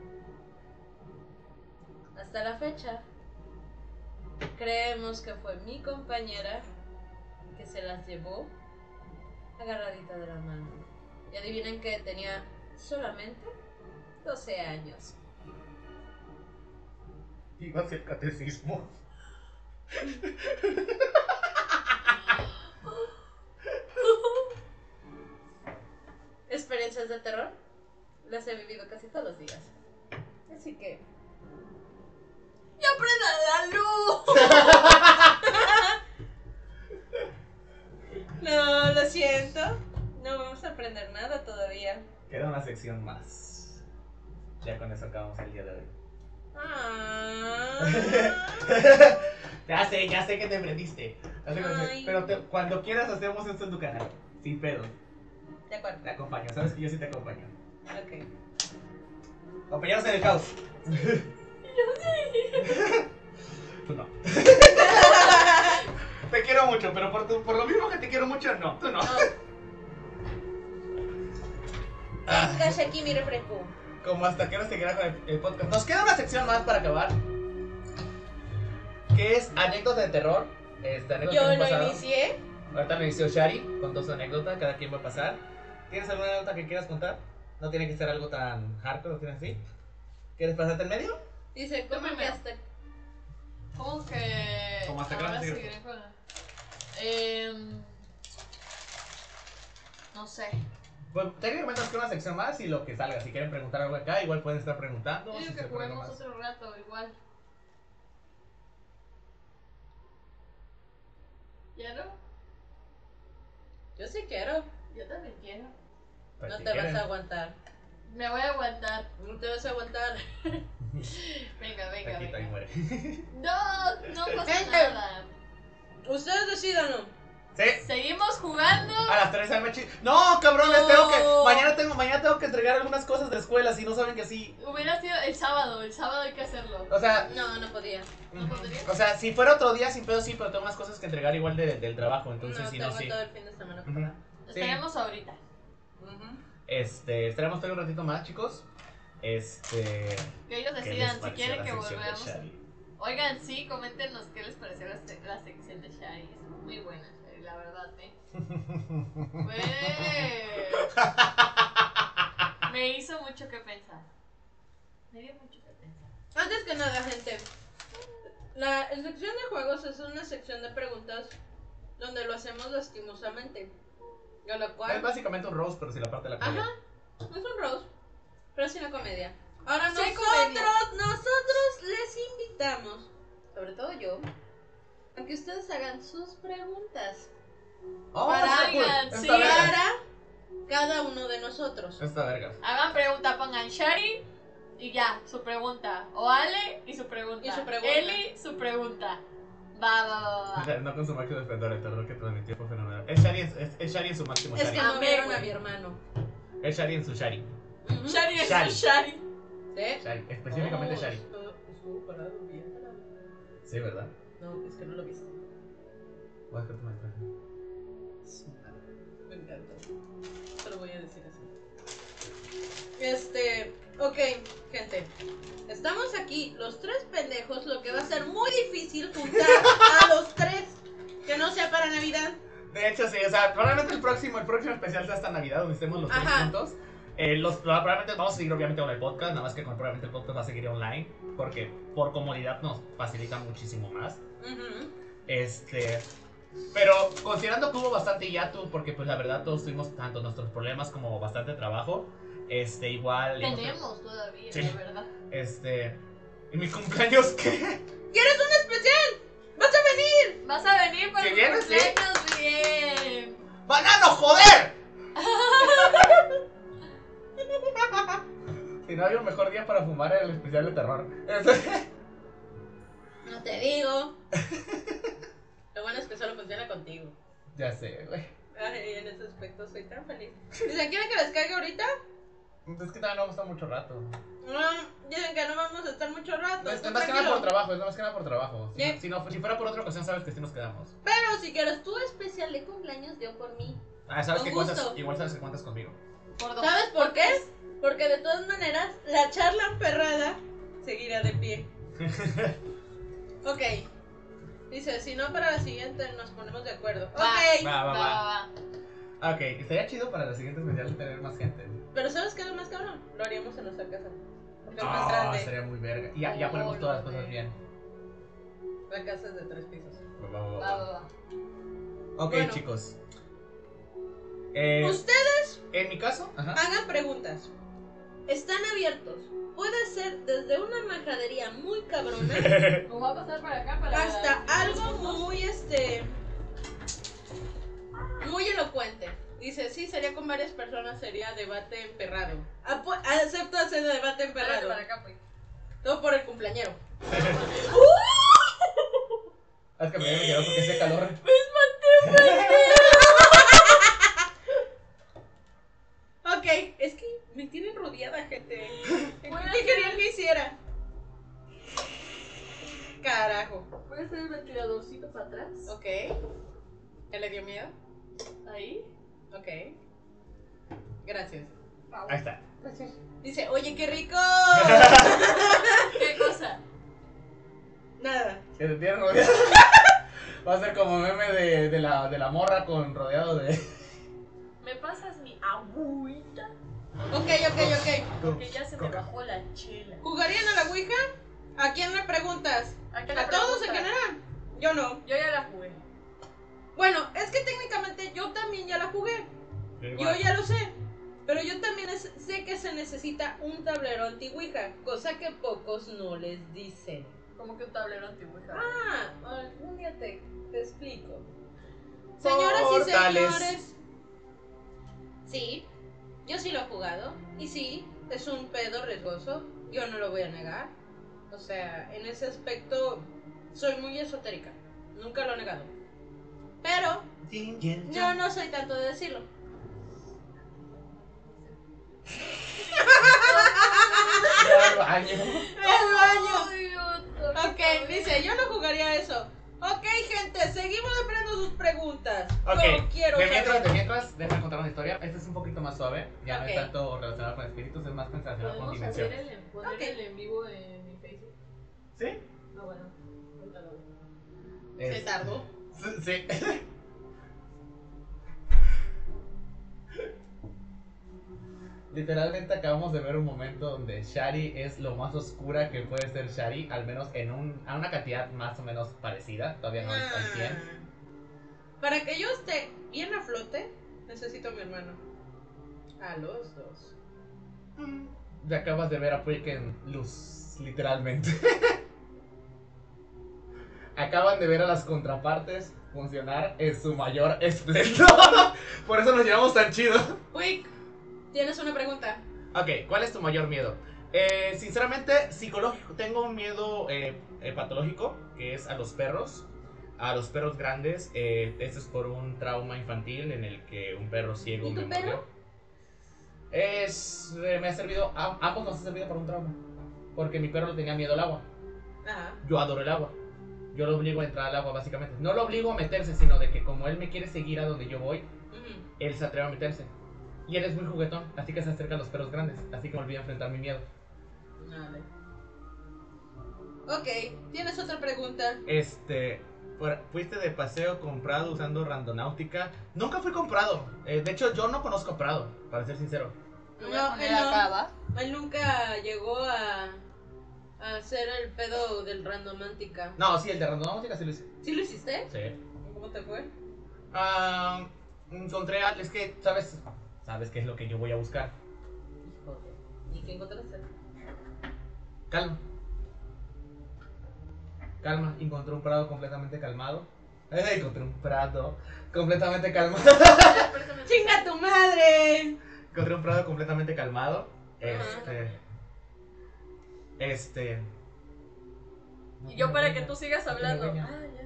F: Hasta la fecha, creemos que fue mi compañera que se las llevó agarradita de la mano. Y adivinen que tenía solamente 12 años.
D: Iba a hacer catecismo.
F: Experiencias de terror las he vivido casi todos los días. Así que... ¡ya prendan la luz! No, lo siento. No vamos a aprender nada todavía.
C: Queda una sección más. Ya con eso acabamos el día de hoy.
F: Ah.
C: Ya sé que te prendiste.
F: Ay.
C: Pero cuando quieras hacemos esto en tu canal. Sin pedo.
F: De acuerdo.
C: Te acompaño. Sabes que yo sí te acompaño.
F: Ok.
C: Compañeros en el caos. Tú no. Te quiero mucho, pero por lo mismo que te quiero mucho, no. Tú no.
F: Cacha aquí mi refresco.
C: Como hasta que ahora se queda con el podcast. Nos queda una sección más para acabar. Que es anécdota de terror. Anécdota
F: Yo
C: del
F: lo
C: pasado.
F: inicié.
C: Ahorita lo inició Shari. Contó su anécdota. Cada quien va a pasar. ¿Tienes alguna anécdota que quieras contar? No tiene que ser algo tan hardcore, ¿no tienes así? ¿Quieres pasarte en medio?
F: Dice, ¿cómo que
B: primero.
F: hasta...?
B: ¿Cómo que...?
C: Como hasta que
B: ahora
C: no se
B: seguiré con la- no sé.
C: Pues técnicamente nos queda una sección más y lo que salga. Si quieren preguntar algo acá, igual pueden estar preguntando.
B: Yo
C: si
B: digo
C: se
B: que
C: ocurre algo
B: juguemos
C: más.
B: otro rato, igual. ¿Quiero?
F: Yo sí quiero.
B: Yo también quiero.
C: Pues
F: No
C: si
F: te
C: quieren.
F: vas a aguantar.
B: Me voy a aguantar.
F: No te vas a aguantar.
B: Venga,
C: Te quita y
B: venga.
C: muere.
B: No, no pasa
F: Gente.
B: nada.
F: Ustedes decidan.
C: ¿Sí?
B: Seguimos jugando.
C: A las 3 de la noche. No, cabrones,
F: No.
C: mañana tengo que entregar algunas cosas de la escuela. Si no saben que sí.
B: Hubiera sido el sábado hay que hacerlo.
C: O sea,
F: No podía.
B: ¿No podría?
C: o sea, si fuera otro día sin pedo sí, pero tengo unas cosas que entregar igual del trabajo. Entonces,
F: No,
C: si no,
F: tengo
C: sí.
F: todo el fin de semana
C: Ujú.
F: ocupada.
B: Esperemos ahorita.
C: Estaremos todavía un ratito más, chicos.
B: Que ellos
C: ¿Qué les
B: decidan si
C: pareció
B: quieren
C: la
B: que
C: sección de
B: volvamos.
C: Shari?
B: Oigan, sí, coméntenos qué les pareció la sección de Shari. Es muy buena, Shari, la verdad, Me hizo mucho que pensar. Me dio mucho que pensar.
F: Antes que nada, gente, la sección de juegos es una sección de preguntas donde lo hacemos lastimosamente. A lo
C: Es
F: cual,
C: básicamente un roast, pero sin la parte de la comedia.
F: ajá, es un roast, pero sin la comedia. Ahora
B: Sí hay
F: nosotros les invitamos, sobre todo yo, a que ustedes hagan sus preguntas
C: Oh,
F: Para
C: está cool.
B: oigan,
C: Está
B: sí.
C: verga.
F: para cada uno de nosotros.
C: Está verga.
B: Hagan pregunta, pongan Shari y ya, su pregunta. O Ale y su pregunta.
F: Y su pregunta.
B: Eli, su pregunta. Va.
C: No con su máximo esplendor, el terror que transmitió fue fenomenal. Es Shari en su máximo
F: Es
C: Shari.
F: que no
B: Amé,
F: vieron
B: güey.
F: a mi hermano.
C: Es Shari en su Shari.
F: Ujú.
B: Shari es
C: Shari.
B: su Shari.
F: ¿Sí?
C: Shari, específicamente
F: Oh,
C: Shari.
F: Estuvo parado bien parado.
C: Sí, ¿verdad?
F: No, es que no lo viste.
C: Voy a dejar tu mensaje.
A: Me encanta. Te lo voy a decir así. Ok, gente. Estamos aquí, los tres pendejos, lo que va a ser muy difícil juntar a los tres. Que no sea para Navidad.
E: De hecho, sí, o sea, probablemente el próximo especial sea hasta Navidad, donde estemos los tres juntos. Probablemente vamos a seguir obviamente con el podcast, nada más que probablemente el podcast va a seguir online, porque por comodidad nos facilita muchísimo más. Pero considerando que hubo bastante hiatus, porque pues la verdad todos tuvimos tanto nuestros problemas como bastante trabajo, igual...
B: Tenemos todavía,
E: sí,
B: la verdad.
E: ¿En mi cumpleaños qué?
A: ¿Quieres un especial? ¡Vas a venir!
B: Vas a venir para
E: ¿Sí
B: tu
E: vienes, sí?
B: cumpleaños bien.
E: ¡Banano, joder! Si no había un mejor día para fumar era el especial de terror.
A: No te digo. Lo bueno es que solo funciona contigo.
E: Ya sé, güey.
A: Ay, en ese aspecto soy tan feliz. Dicen, ¿quieren que les caiga ahorita?
E: Es que todavía no gusta mucho rato.
A: Dicen que no vamos a estar mucho rato.
E: Es
A: tú
E: más que nada
A: tranquilo.
E: por trabajo, es más que nada por trabajo. Si,
A: ¿Qué?
E: si fuera por otra ocasión, sabes que sí nos quedamos.
A: Pero si quieres tu especial de cumpleaños, yo por mí.
E: Sabes
A: Con
E: que cuentas,
A: gusto.
E: igual sabes que cuentas conmigo.
B: Por dos.
A: ¿Sabes por qué? Porque de todas maneras, la charla emperrada seguirá de pie. Ok. Dice, si no para la siguiente nos ponemos de acuerdo.
B: Va.
A: Ok.
E: Va. Ok, estaría chido para la siguiente especial tener más gente.
A: Pero ¿sabes qué es lo más cabrón? Lo haríamos en nuestra casa. Porque es más grande.
E: Estaría muy verga. Y ya ponemos todas las cosas bien.
A: La casa es de 3 pisos.
B: Va.
E: Ok,
A: Bueno.
E: chicos.
A: Ustedes
E: En mi caso, ajá.
A: hagan preguntas. Están abiertos. Puede ser desde una majadería muy cabrona
B: Nos va a pasar para acá para
A: hasta algo muy muy elocuente. Dice, sí, sería con varias personas, sería debate emperrado. Acepto ese debate emperrado.
B: para acá, pues.
A: Todo por el cumpleañero.
E: Es que me voy a quedar porque hace calor.
A: Ok, es que me tienen rodeada, gente.
B: Bueno,
A: ¿Qué querían que hiciera? Carajo.
B: ¿Puedes hacer el ventiladorcito para atrás?
A: Ok. ¿Ya le dio miedo?
B: Ahí.
A: Ok. Gracias.
E: Ahí está.
A: Dice, oye, qué rico.
B: ¿Qué cosa?
A: Nada.
E: Que te tienen rodeado. Va a ser como meme de la morra con rodeado de.
B: ¿Me pasas mi agüita?
A: Ok.
B: Porque ya se me bajó la chela.
A: ¿Jugarían a la Ouija? ¿A quién le preguntas?
B: ¿A
A: ¿A todos en general? Yo no.
B: Yo ya la jugué.
A: Bueno, es que técnicamente yo también ya la jugué. Yo ya lo sé. Pero yo también sé que se necesita un tablero anti-Ouija, cosa que pocos no les dicen.
B: Como que un tablero anti-Ouija.
A: Algún día te explico. Señoras y
E: Portales.
A: señores. Sí, yo sí lo he jugado. Y sí, es un pedo riesgoso. Yo no lo voy a negar. O sea, en ese aspecto soy muy esotérica. Nunca lo he negado. Pero yo no soy tanto de decirlo.
E: Ya al baño.
A: El baño.
B: Ay,
A: Ok, dice, yo no jugaría eso. Ok, gente, seguimos esperando sus preguntas.
E: Ok,
A: Yo quiero
E: de
A: saber.
E: mientras, déjame contar una historia. Esta es un poquito más suave. Ya no
A: Ok.
E: es tanto relacionado con espíritus, es más relacionado con
B: ¿Podemos hacer
E: dimensiones.
B: poner
A: Ok.
B: el en vivo en mi Facebook?
E: ¿Sí?
B: No, bueno. Ahorita lo hago.
A: Se tardó.
E: Sí. Literalmente acabamos de ver un momento donde Shari es lo más oscura que puede ser Shari, al menos a una cantidad más o menos parecida, todavía no al 100.
A: Para que yo esté bien a flote, necesito a mi hermano. A los dos.
E: Ya acabas de ver a Puig en luz, literalmente. Acaban de ver a las contrapartes funcionar en su mayor esplendor. Por eso nos llevamos tan chido.
A: Quick, tienes una pregunta.
E: Ok, ¿cuál es tu mayor miedo? Sinceramente, psicológico. Tengo un miedo patológico, que es a los perros grandes. Esto es por un trauma infantil en el que un perro ciego
A: ¿Y tu
E: me
A: perro?
E: mordió. Me ha servido, ambos nos ha servido para un trauma. Porque mi perro le tenía miedo al agua.
A: Ajá.
E: Yo adoro el agua. yo lo obligo a entrar al agua básicamente. No lo obligo a meterse, sino de que como él me quiere seguir a donde yo voy, él se atreve a meterse. Y él es muy juguetón, así que se acerca a los perros grandes, así que me olvidé enfrentar mi miedo.
A: Vale. Ok, ¿tienes otra pregunta?
E: ¿Fuiste de paseo comprado usando Randonáutica? Nunca fui comprado. De hecho, yo no conozco Prado, para ser sincero.
B: Lo voy a
A: No,
B: poner
A: él no.
B: acá, ¿va?
A: Él nunca llegó a hacer el pedo del Randomántica.
E: No, sí, el de Randonáutica sí lo hice.
A: ¿Sí lo hiciste?
E: Sí.
A: ¿Cómo te fue?
E: Encontré es que, ¿sabes qué es lo que yo voy a buscar?
A: Híjole. ¿Y qué encontraste?
E: Calma, encontré un prado completamente calmado. Encontré un prado completamente calmado.
A: ¡Chinga tu madre!
E: Encontré un prado completamente calmado.
B: Y yo para que tú sigas hablando.
E: Encontré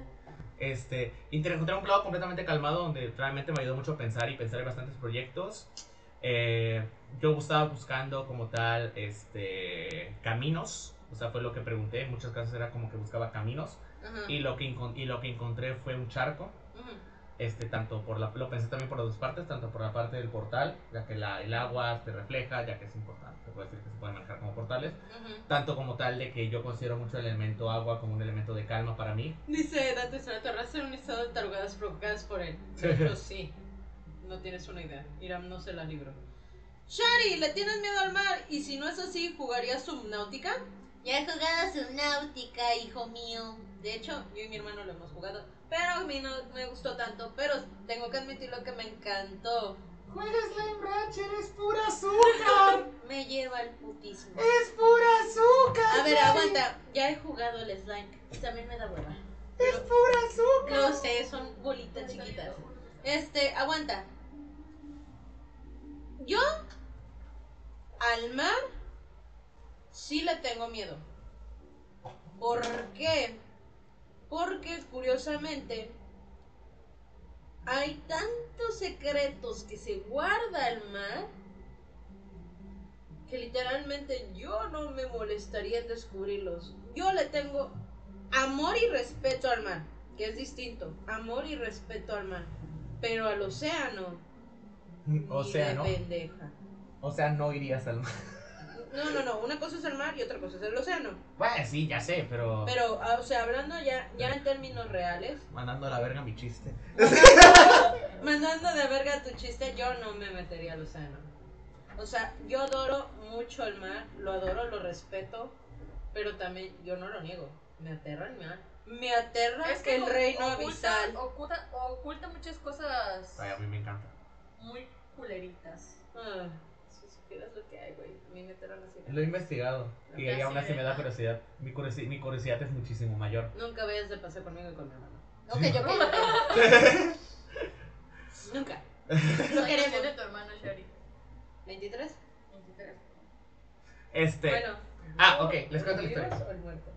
E: un prado completamente calmado donde realmente me ayudó mucho a pensar y pensar en bastantes proyectos. Yo estaba buscando como tal caminos. O sea, fue lo que pregunté. En muchos casos era como que buscaba caminos. Y lo que encontré fue un charco. Tanto lo pensé también por las dos partes, tanto por la parte del portal, ya que el agua se refleja, ya que es importante, se puede decir que se pueden manejar como portales, tanto como tal de que yo considero mucho el elemento agua como un elemento de calma para mí.
A: Dice Dante Torres en un estado de tarugadas provocadas por él. Pero sí, no tienes una idea. Iram no se la libró. Shari, ¿le tienes miedo al mar? Y si no es así, ¿jugarías Subnautica? Ya he jugado Subnautica, hijo mío. De hecho, yo y mi hermano lo hemos jugado, pero a mí no me gustó tanto. Pero tengo que admitirlo que me encantó.
E: ¡Juegas Slime Ranch! ¡Eres pura azúcar!
A: Me lleva al putismo.
E: ¡Es pura azúcar!
A: A ver, aguanta. Ya he jugado el slime. Y también me da hueva.
E: ¡Es pura azúcar!
A: Lo sé, son bolitas chiquitas. Aguanta. Yo al mar sí le tengo miedo. ¿Por qué? Porque curiosamente hay tantos secretos que se guarda el mar que literalmente yo no me molestaría en descubrirlos. Yo le tengo amor y respeto al mar, que es distinto. Amor y respeto al mar. Pero al océano,
E: ¿Océano?
A: ni de pendeja.
E: O sea, no irías al mar.
A: No. Una cosa es el mar y otra cosa es el océano.
E: Bueno, sí, ya sé, pero...
A: Pero, o sea, hablando ya en términos reales,
E: Mandando a la verga mi chiste.
A: mandando de verga tu chiste, yo no me metería al océano. O sea, yo adoro mucho el mar, lo adoro, lo respeto, pero también yo no lo niego. Me aterra el mar. Me aterra
B: Es que
A: el reino abisal.
B: Oculta muchas cosas
E: Ay, a mí me encanta.
B: muy culeritas.
A: Ah, si supieras lo que hay, güey. A mí me aterran las
E: Lo he
A: ideas.
E: investigado y
B: Ya
E: aún
B: sé,
E: así me da
B: ¿verdad?
E: curiosidad. Mi curiosidad es muchísimo mayor.
A: Nunca vayas de paseo conmigo y con mi hermano.
B: Ok.
A: Nunca.
B: ¿Cuántos años
A: queremos.
B: tiene tu hermano Shari?
A: 23.
B: 23.
A: Bueno.
E: Ok, les cuento la
A: ¿el
E: historia.
A: vivos o el muerto?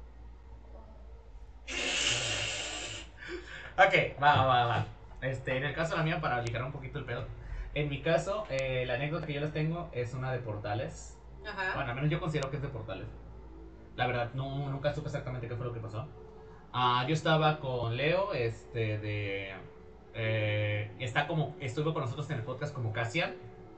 E: Ok, va. En el caso de la mía, para aligerar un poquito el pedo. En mi caso, la anécdota que yo les tengo es una de portales.
A: Ajá.
E: Bueno, al menos yo considero que es de portales. La verdad, nunca supe exactamente qué fue lo que pasó. Yo estaba con Leo, estuvo con nosotros en el podcast como Cassian.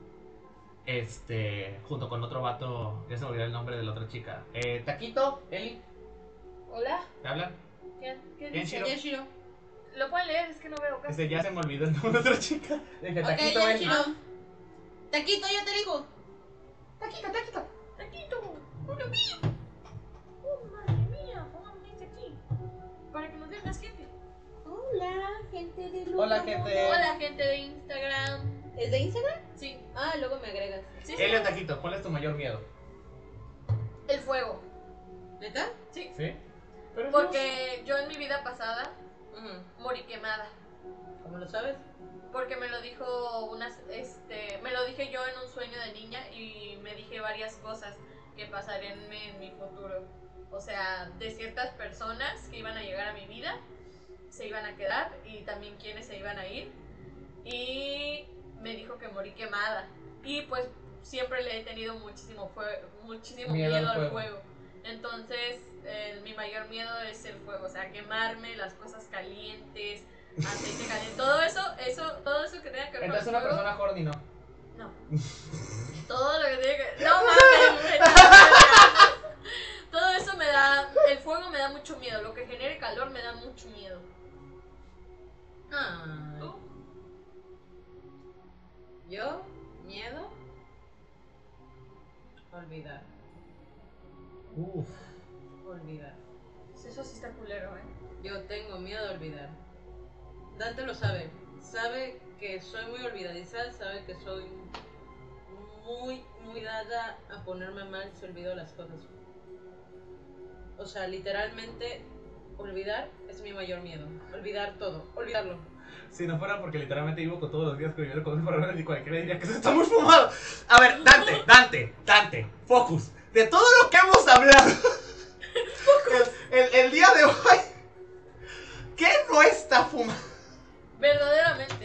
E: Junto con otro vato, ya se me olvidó el nombre de la otra chica. Taquito, Eli,
B: Hola.
E: ¿me hablan?
B: ¿Qué
E: Bien,
B: dice?
E: Shiro.
A: Shiro.
B: Lo pueden leer, es que no veo casi.
E: Ya se me olvidó el nombre de otra chica. Dije,
A: Ok,
E: Taquito,
A: ya,
E: Eli.
A: Shiro. Taquito, yo te digo.
B: Taquito. Hola mío. Oh, madre mía. Pónganme aquí. Para que nos vean más gente.
A: Hola, gente de Luz.
E: Hola, gente.
B: Hola, gente de Instagram.
A: ¿Es de Instagram?
B: Sí.
A: Ah, luego me agregas.
B: Sí.
E: Eli o Taquito, ¿cuál es tu mayor miedo?
B: El fuego.
A: ¿Neta?
B: Sí.
E: ¿Sí? Pero
B: Porque yo en mi vida pasada
A: Ujú.
B: morí quemada.
A: ¿Cómo lo sabes?
B: Porque me lo dijo me lo dije yo en un sueño de niña y me dije varias cosas que pasarían en mi futuro. O sea, de ciertas personas que iban a llegar a mi vida, se iban a quedar y también quienes se iban a ir. Y me dijo que morí quemada. Y pues siempre le he tenido muchísimo miedo al fuego. Entonces, mi mayor miedo es el fuego, o sea, quemarme, las cosas calientes, aceite caliente, todo eso que tenga que ver
E: Entonces
B: con
E: una
B: el fuego.
E: persona horny no.
B: No. Todo lo que tiene que... No mames, güey, no. Todo eso me da... El fuego me da mucho miedo. Lo que genere calor me da mucho miedo.
A: Ay.
B: ¿Tú?
A: ¿Yo? ¿Miedo? Olvidar.
E: Uf.
A: Olvidar.
B: Eso sí está culero,
A: Yo tengo miedo a olvidar. Dante lo sabe. Sabe que soy muy olvidadiza, sabe que soy muy dada a ponerme mal si olvido las cosas. O sea, literalmente, olvidar es mi mayor miedo. Olvidar todo, olvidarlo.
C: Si no fuera porque literalmente vivo con todos los días con cosas para ver y cualquiera diría que se está muy fumado. A ver, Dante, focus. De todo lo que hemos hablado el día de hoy, ¿qué no está fumado?
B: Verdaderamente,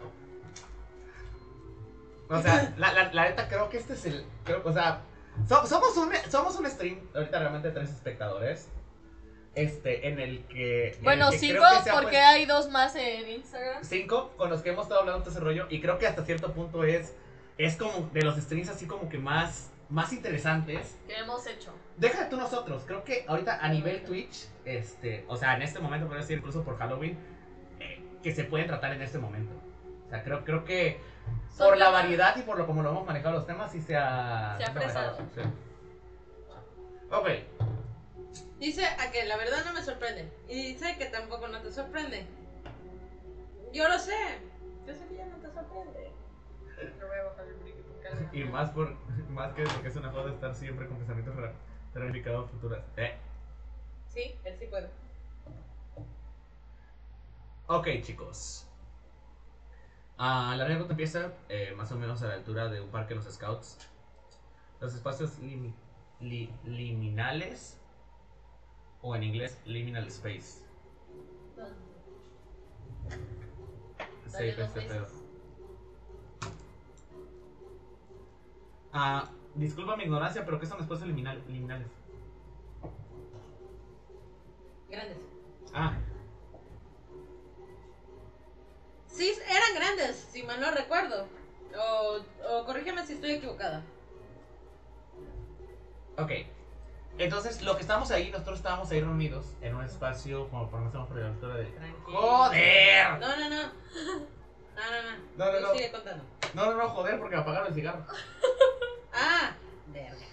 E: O sea, la neta creo que este es el... o sea, somos un stream, ahorita realmente 3 espectadores. En el que...
B: Bueno, 5 porque hay 2 más en Instagram.
E: 5 con los que hemos estado hablando de todo ese rollo. Y creo que hasta cierto punto es como de los streams así como que más interesantes
B: Que hemos hecho.
E: Déjate tú nosotros, creo que ahorita a nivel Twitch, o sea, en este momento, podría decir incluso por Halloween, que se pueden tratar en este momento. O sea, creo que por la variedad y por lo como lo hemos manejado los temas, sí se ha
B: fresado.
E: Sí. Ok.
A: Dice a que la verdad no me sorprende. Y dice que tampoco no te sorprende. Yo lo sé. Yo sé que ya no te sorprende.
B: Le voy a bajar el brillo porque
C: Y más que porque es una joda estar siempre con pensamientos planificados futuros.
A: Sí, él sí puede.
E: Ok, chicos. La anécdota empieza más o menos a la altura de un parque de los Scouts. Los espacios liminales, o en inglés, liminal space. Sí,
B: Dale 2
E: este
B: veces.
E: pedo. Disculpa mi ignorancia, pero ¿qué son espacios liminales?
A: Grandes. Sí, eran grandes, si mal no recuerdo. O corrígeme si estoy equivocada.
E: Ok. Entonces, lo que estábamos ahí, nosotros estábamos ahí reunidos en un espacio, como por ejemplo, por la altura de...
A: Tranquilo.
E: ¡Joder!
A: No.
E: No.
A: Sigue contando.
E: No, joder, porque me apagaron el cigarro.
A: Verga.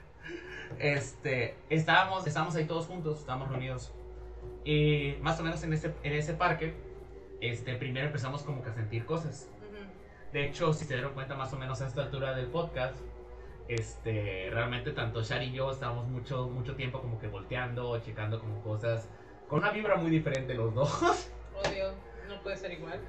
E: Estábamos ahí todos juntos, estábamos reunidos. Y más o menos en ese parque, primero empezamos como que a sentir cosas. De hecho, si se dieron cuenta más o menos a esta altura del podcast, realmente tanto Shari y yo estábamos mucho tiempo como que volteando, checando como cosas, con una vibra muy diferente los dos.
A: Obvio, no puede ser igual.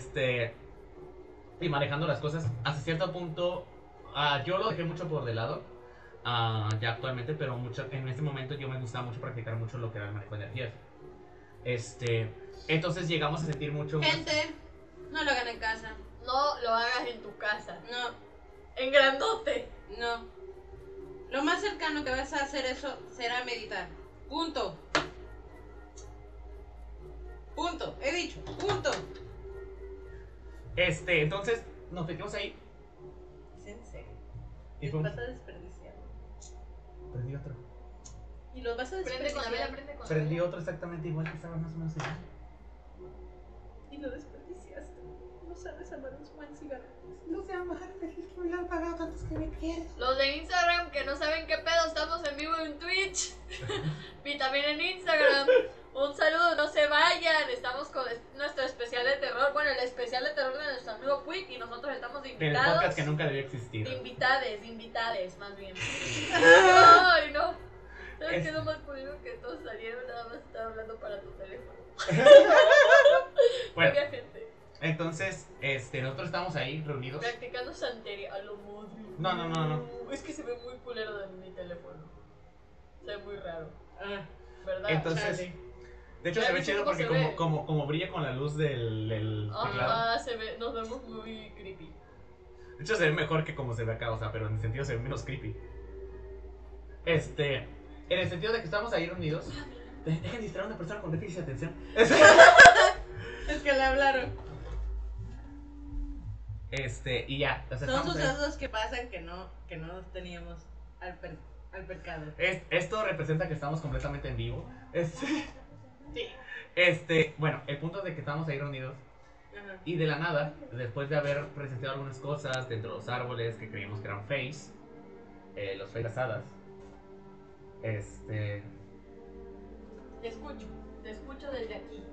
E: Y manejando las cosas hasta cierto punto. Yo lo dejé mucho por de lado, ya actualmente, pero en ese momento yo me gustaba mucho practicar mucho lo que era el manejo de energías. Entonces llegamos a sentir mucho...
A: Gente, no lo hagan en casa.
B: No lo hagas en tu casa.
A: No,
B: En grandote.
A: no. Lo más cercano que vas a hacer eso será meditar. Punto. He dicho, punto.
E: Entonces nos metimos ahí.
A: Es en serio.
E: Y
A: Los
E: fuimos...
A: vas a desperdiciar.
E: Prendí otro.
A: Y los vas a
B: Prende con
A: desperdiciar.
B: la vela, prende con la
E: Prendí
B: vela.
E: otro exactamente igual que estaba más o menos igual.
A: Y lo desperdiciaste. No sabes amar un buen cigarro.
E: No sé amar, me voy a pagar tantos que me quieres.
B: Los de Instagram que no saben qué pedo, estamos en vivo en Twitch y también en Instagram. Un saludo, no se vayan. Estamos con nuestro especial de terror. Bueno, el especial de terror de nuestro amigo Quick y nosotros estamos de
E: El
B: invitados.
E: podcast que nunca debió existir.
B: De invitades, más bien. Ay, no. ¿Sabes
E: Es-
B: qué es lo más curioso? Que todos salieron, nada más estaban hablando para tu teléfono.
E: Bueno,
B: Había gente
E: entonces, nosotros estábamos ahí reunidos.
B: practicando santería a lo madre.
E: No.
B: Es que se ve muy culero de mi teléfono. Se ve muy raro,
A: Ah,
B: ¿verdad?
E: Entonces,
A: chale.
E: de hecho
B: Ya
E: se ve
B: viste
E: chido
B: cómo
E: porque
B: se ve.
E: como brilla con la luz del teclado.
B: Se ve, nos vemos muy creepy.
E: De hecho se ve mejor que como se ve acá, o sea, pero en el sentido se ve menos creepy. En el sentido de que estamos ahí reunidos. Dejen distraer a una persona con déficit de atención.
A: Es que le hablaron.
E: Y ya. O sea,
A: Son
E: estamos ahí.
A: sucesos que pasan que no teníamos al percado.
E: Esto representa que estamos completamente en vivo.
A: Sí.
E: Bueno, el punto es de que estamos ahí reunidos.
A: Ajá.
E: Y de la nada, después de haber presenciado algunas cosas dentro de los árboles que creímos que eran face, los face hadas,
B: Te escucho desde aquí.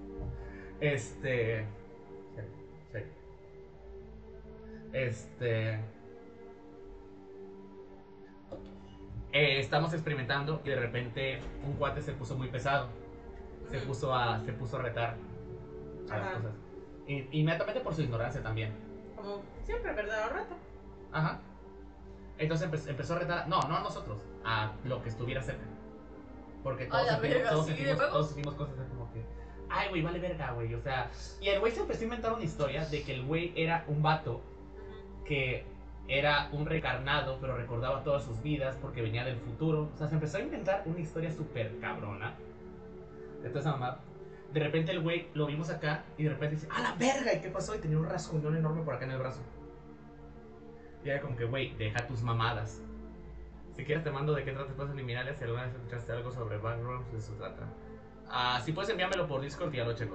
E: Estamos experimentando y de repente un cuate se puso muy pesado. Se puso a retar a las
A: Ajá.
E: cosas. Inmediatamente por su ignorancia también.
A: Como siempre, ¿verdad? Un rato.
E: Ajá. Entonces empezó a retar, no a nosotros, a lo que estuviera cerca. Porque
B: A la verga,
E: todos
B: ¿sí, de
E: sentimos,
B: huevos?
E: todos sentimos cosas así como que, ay, güey, vale verga, güey. O sea, y el güey se empezó a inventar una historia de que el güey era un vato que era un reencarnado, pero recordaba todas sus vidas porque venía del futuro. O sea, se empezó a inventar una historia súper cabrona de toda esa mamá. De repente el güey lo vimos acá y de repente dice, ¡a la verga! ¿Y qué pasó? Y tenía un rasguñón enorme por acá en el brazo. Y era como que, güey, deja tus mamadas. Si quieres te mando de qué trata Espacios Liminales. Si alguna vez escuchaste algo sobre Backrooms, de eso trata. Si puedes enviármelo por Discord y ya lo checo.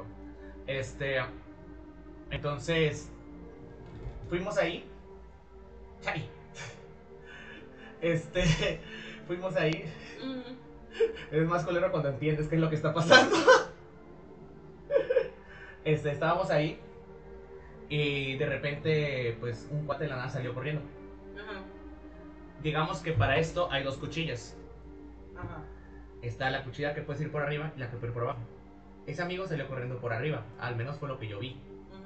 E: Entonces fuimos ahí. Chari. Fuimos ahí. Es más colero cuando entiendes qué es lo que está pasando. Estábamos ahí. Y de repente, pues, un cuate de la nada salió corriendo.
A: Ajá.
E: Digamos que para esto hay dos cuchillas.
A: Ajá.
E: Está la cuchilla que puedes ir por arriba y la que puede ir por abajo. Ese amigo salió corriendo por arriba. Al menos fue lo que yo vi.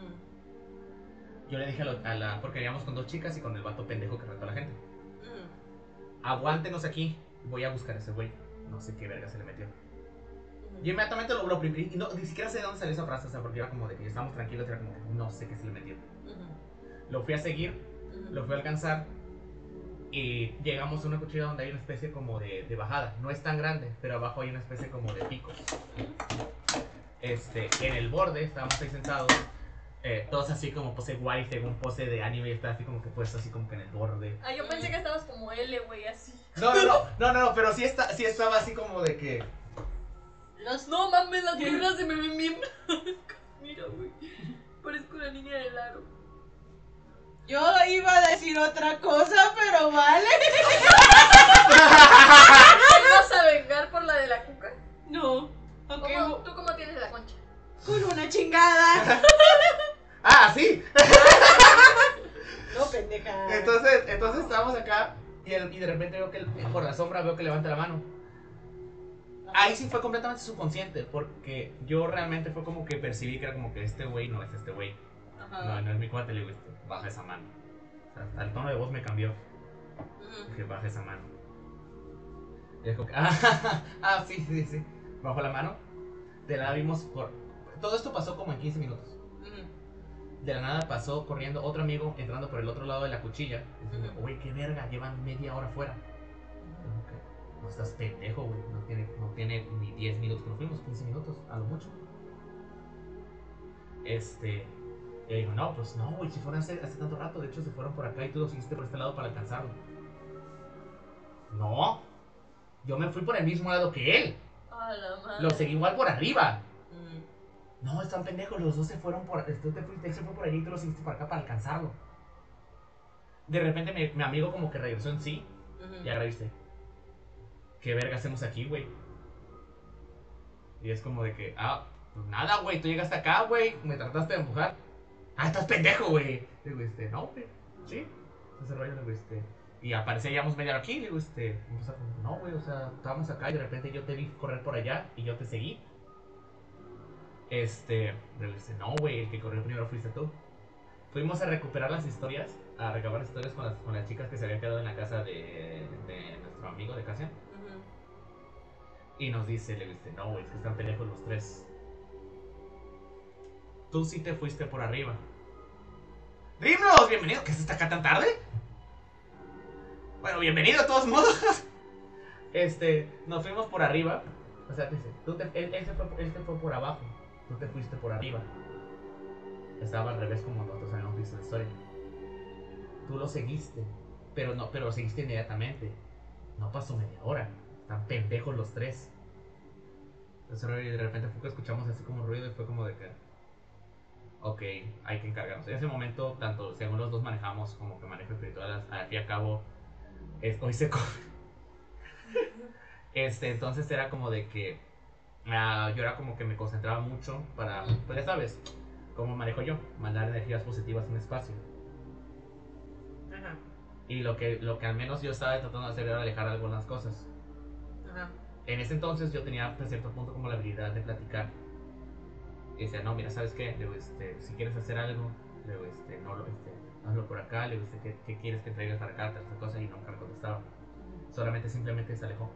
E: Yo le dije porque íbamos con dos chicas y con el vato pendejo que retó a la gente. Aguántenos aquí. Voy a buscar a ese güey. No sé qué verga se le metió. Y inmediatamente lo primero. Y no, ni siquiera sé de dónde salió esa frase. O sea, porque era como de que ya estábamos tranquilos. Era como que no sé qué se le metió. Lo fui a seguir. Lo fui a alcanzar. Y llegamos a una cuchilla donde hay una especie como de bajada. No es tan grande, pero abajo hay una especie como de picos. En el borde estábamos ahí sentados. Todos así como pose guay, según pose de anime. Y está así como que puesto así como que en el borde.
B: Ah, yo pensé que estabas como L, güey, así.
E: No, pero sí estaba así como de que.
B: No mames, las piernas se me ven bien. Mira, güey. Parezco una niña del aro.
A: Yo iba a decir otra cosa, pero vale.
B: ¿Te vas a vengar por la de la cuca?
A: No. Okay.
B: ¿Tú cómo tienes la concha?
A: Con una chingada.
E: ¡Ah, sí!
A: No, pendeja.
E: Entonces estábamos acá y de repente veo que por la sombra veo que levanta la mano. Ahí sí fue completamente subconsciente, porque yo realmente fue como que percibí que era como que este güey no es este güey.
A: Ajá.
E: No es mi cuate, le digo, baja esa mano. O sea, hasta el tono de voz me cambió. Dije, baja esa mano. Y es como que, sí. Bajó la mano. De la nada vimos todo esto pasó como en 15 minutos. De la nada pasó corriendo otro amigo entrando por el otro lado de la cuchilla. Diciendo, güey, qué verga, llevan media hora fuera. No estás pendejo, güey. No tiene ni 10 minutos que nos fuimos, 15 minutos, a lo mucho. Y digo, no, pues no, güey, si fueron hace tanto rato. De hecho, se fueron por acá y tú lo seguiste por este lado para alcanzarlo. No, yo me fui por el mismo lado que él.
B: A la madre.
E: Lo seguí igual por arriba. No, están pendejos, los dos se fueron por. Tú te fuiste, él se fue por allí y tú lo seguiste por acá para alcanzarlo. De repente mi amigo como que regresó en sí. Y agarré, ¿viste? ¿Qué verga hacemos aquí, güey? Y es como de que, pues nada, güey, tú llegaste acá, güey, me trataste de empujar. Estás pendejo, güey. Le digo, no, güey, sí. Ese rollo, le digo, y aparecía, llevamos media hora aquí, le digo, no, güey, o sea, estábamos acá y de repente yo te vi correr por allá y yo te seguí. Le digo, no, güey, el que corrió primero fuiste tú. Fuimos a recuperar las historias, a recabar las historias con las chicas que se habían quedado en la casa de nuestro amigo de Cassian. Y nos dice, le dice, no, güey, es que están pendejos los tres. Tú sí te fuiste por arriba. ¡Rimlos! ¡Bienvenido! ¿Qué es esta acá tan tarde? Bueno, bienvenido de todos modos. Nos fuimos por arriba. O sea, dice, este fue por abajo. Tú te fuiste por arriba. Estaba al revés como nosotros habíamos visto la historia. Tú lo seguiste. Pero lo seguiste inmediatamente. No pasó media hora. Están pendejos los tres. Entonces de repente fue que escuchamos así como ruido y fue como de que... Ok, hay que encargarnos. En ese momento, tanto según los dos manejamos como que manejo espiritual, al fin y al cabo, hoy se come. Entonces era como de que yo era como que me concentraba mucho para, pues ya sabes, cómo manejo yo, mandar energías positivas en espacio.
A: Ajá.
E: Y lo que al menos yo estaba tratando de hacer era alejar algunas cosas.
A: Ajá.
E: En ese entonces yo tenía hasta cierto punto como la habilidad de platicar. Y decía, no, mira, ¿sabes qué? Le digo, si quieres hacer algo, le digo, hazlo por acá, le digo, ¿qué quieres que traigas para acá? Tal cosa, y nunca me contestaba. Solamente simplemente se alejó.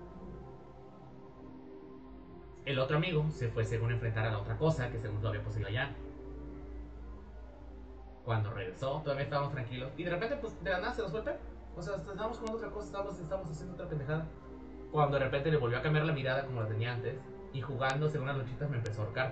E: El otro amigo se fue según enfrentar a la otra cosa que según lo había poseído allá. Cuando regresó, todavía estábamos tranquilos. Y de repente, pues, de la nada se nos fue el pelo. O sea, estábamos con otra cosa, estábamos haciendo otra pendejada. Cuando de repente le volvió a cambiar la mirada como la tenía antes. Y jugando, según las luchitas, me empezó a ahorcar.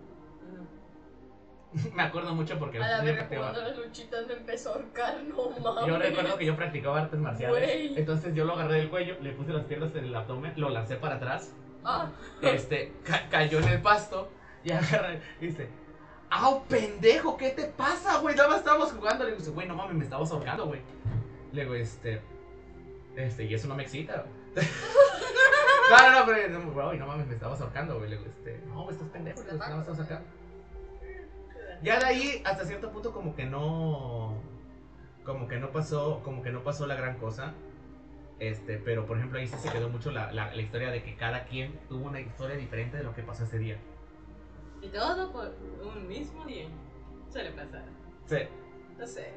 E: Me acuerdo mucho porque...
B: A la verga, jugando las luchitas me empezó a ahorcar, no mames.
E: Yo recuerdo que yo practicaba artes marciales.
B: Güey.
E: Entonces yo lo agarré del cuello, le puse las piernas en el abdomen, lo lancé para atrás.
B: Ah.
E: Cayó en el pasto y agarré y dice... ¡Au, pendejo! ¿Qué te pasa, güey? Nada más estábamos jugando. Le digo, güey, no mames, me estabas ahorcando, güey. Le digo, y eso no me excita. No, pero, güey, no mames, me estabas ahorcando, güey. Le digo, no, güey, estás pendejo, le digo, nada más estás acá. Ya de ahí, hasta cierto punto, como que no pasó la gran cosa. Pero por ejemplo, ahí sí se quedó mucho la historia de que cada quien tuvo una historia diferente de lo que pasó ese día.
A: Y todo por un mismo día. Suele pasar.
E: Sí.
A: No sé.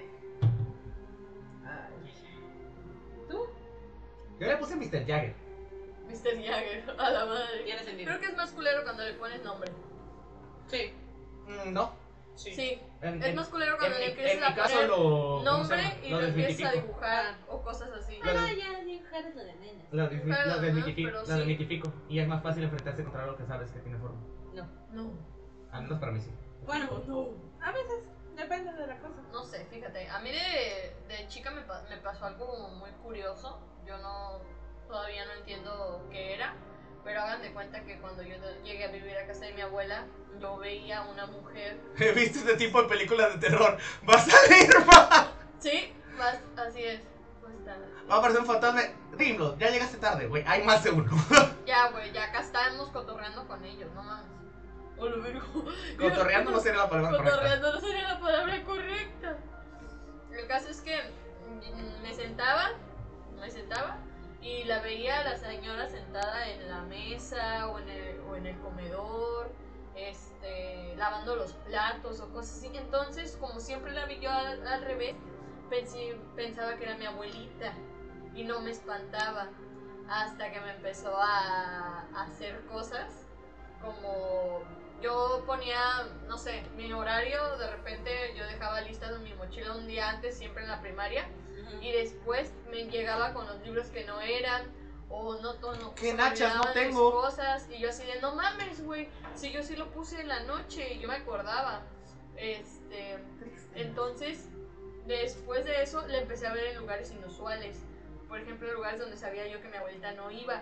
A: Ay. ¿Tú?
E: Yo le puse Mr. Jagger.
B: Mr. Jagger, a la madre.
A: Tiene sentido.
B: Creo que es más culero cuando le pones nombre.
A: Sí.
E: No.
B: Sí.
E: En-
B: Es más culero cuando le
E: En
B: empiezas
E: mi
B: a
E: caso
B: poner
E: lo
B: nombre y
E: lo
B: lo empiezas a
E: desmitifico.
B: dibujar o cosas así.
E: Lo
A: No,
E: des-
A: ya dibujar es lo de menos.
E: Lo
B: Pero,
E: desmitifico,
B: pero
E: lo
B: sí.
E: desmitifico. Y es más fácil enfrentarse contra algo que sabes que tiene forma.
B: No,
E: Al menos para mí sí.
A: Bueno, a veces depende de la cosa.
B: no sé, fíjate. A mí de chica me pasó algo muy curioso. Yo todavía no entiendo qué era. Pero hagan de cuenta que cuando yo llegué a vivir a casa de mi abuela, yo veía a una mujer.
E: He visto este tipo de películas de terror. Va a salir, va.
B: Sí, así es. Bastante.
E: Va a aparecer un fantasma. Dilo, ya llegaste tarde, güey. Hay más de uno.
B: Ya, güey, ya acá estábamos cotorreando con ellos, no mames. O lo vergo.
E: Cotorreando no sería la palabra correcta.
B: Cotorreando no sería la palabra correcta. El caso es que me sentaba y la veía a la señora sentada en la mesa o en el comedor, lavando los platos o cosas así. Entonces, como siempre la vi yo al revés, pensaba que era mi abuelita y no me espantaba hasta que me empezó a hacer cosas como yo ponía, no sé, mi horario, de repente yo dejaba listas en mi mochila un día antes, siempre en la primaria. Y después me llegaba con los libros que no eran, o no.
E: ¿Qué
B: se me
E: nachas? No
B: olvidaban
E: tengo.
B: mis cosas, y yo así de, no mames, güey, si yo sí lo puse en la noche, y yo me acordaba. Entonces, después de eso, le empecé a ver en lugares inusuales. Por ejemplo, en lugares donde sabía yo que mi abuelita no iba.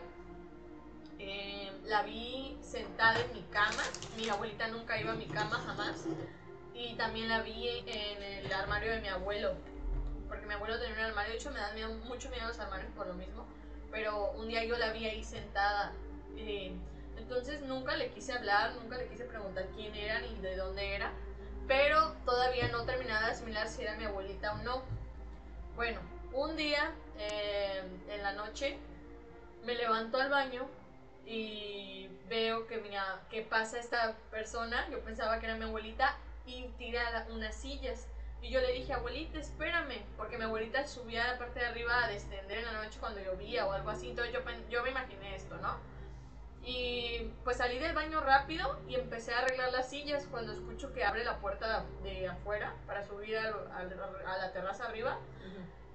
B: La vi sentada en mi cama, mi abuelita nunca iba a mi cama, jamás. Y también la vi en el armario de mi abuelo. Porque mi abuelo tenía un armario, de hecho me dan mucho miedo los armarios por lo mismo. Pero un día yo la vi ahí sentada. Entonces nunca le quise hablar, nunca le quise preguntar quién era ni de dónde era. Pero todavía no terminaba de asimilar si era mi abuelita o no. Bueno, un día en la noche me levanto al baño y veo que pasa esta persona. Yo pensaba que era mi abuelita y tira unas sillas. Y yo le dije, abuelita, espérame, porque mi abuelita subía a la parte de arriba a descender en la noche cuando llovía o algo así. Entonces yo me imaginé esto, ¿no? Y pues salí del baño rápido y empecé a arreglar las sillas cuando escucho que abre la puerta de afuera para subir a la terraza arriba.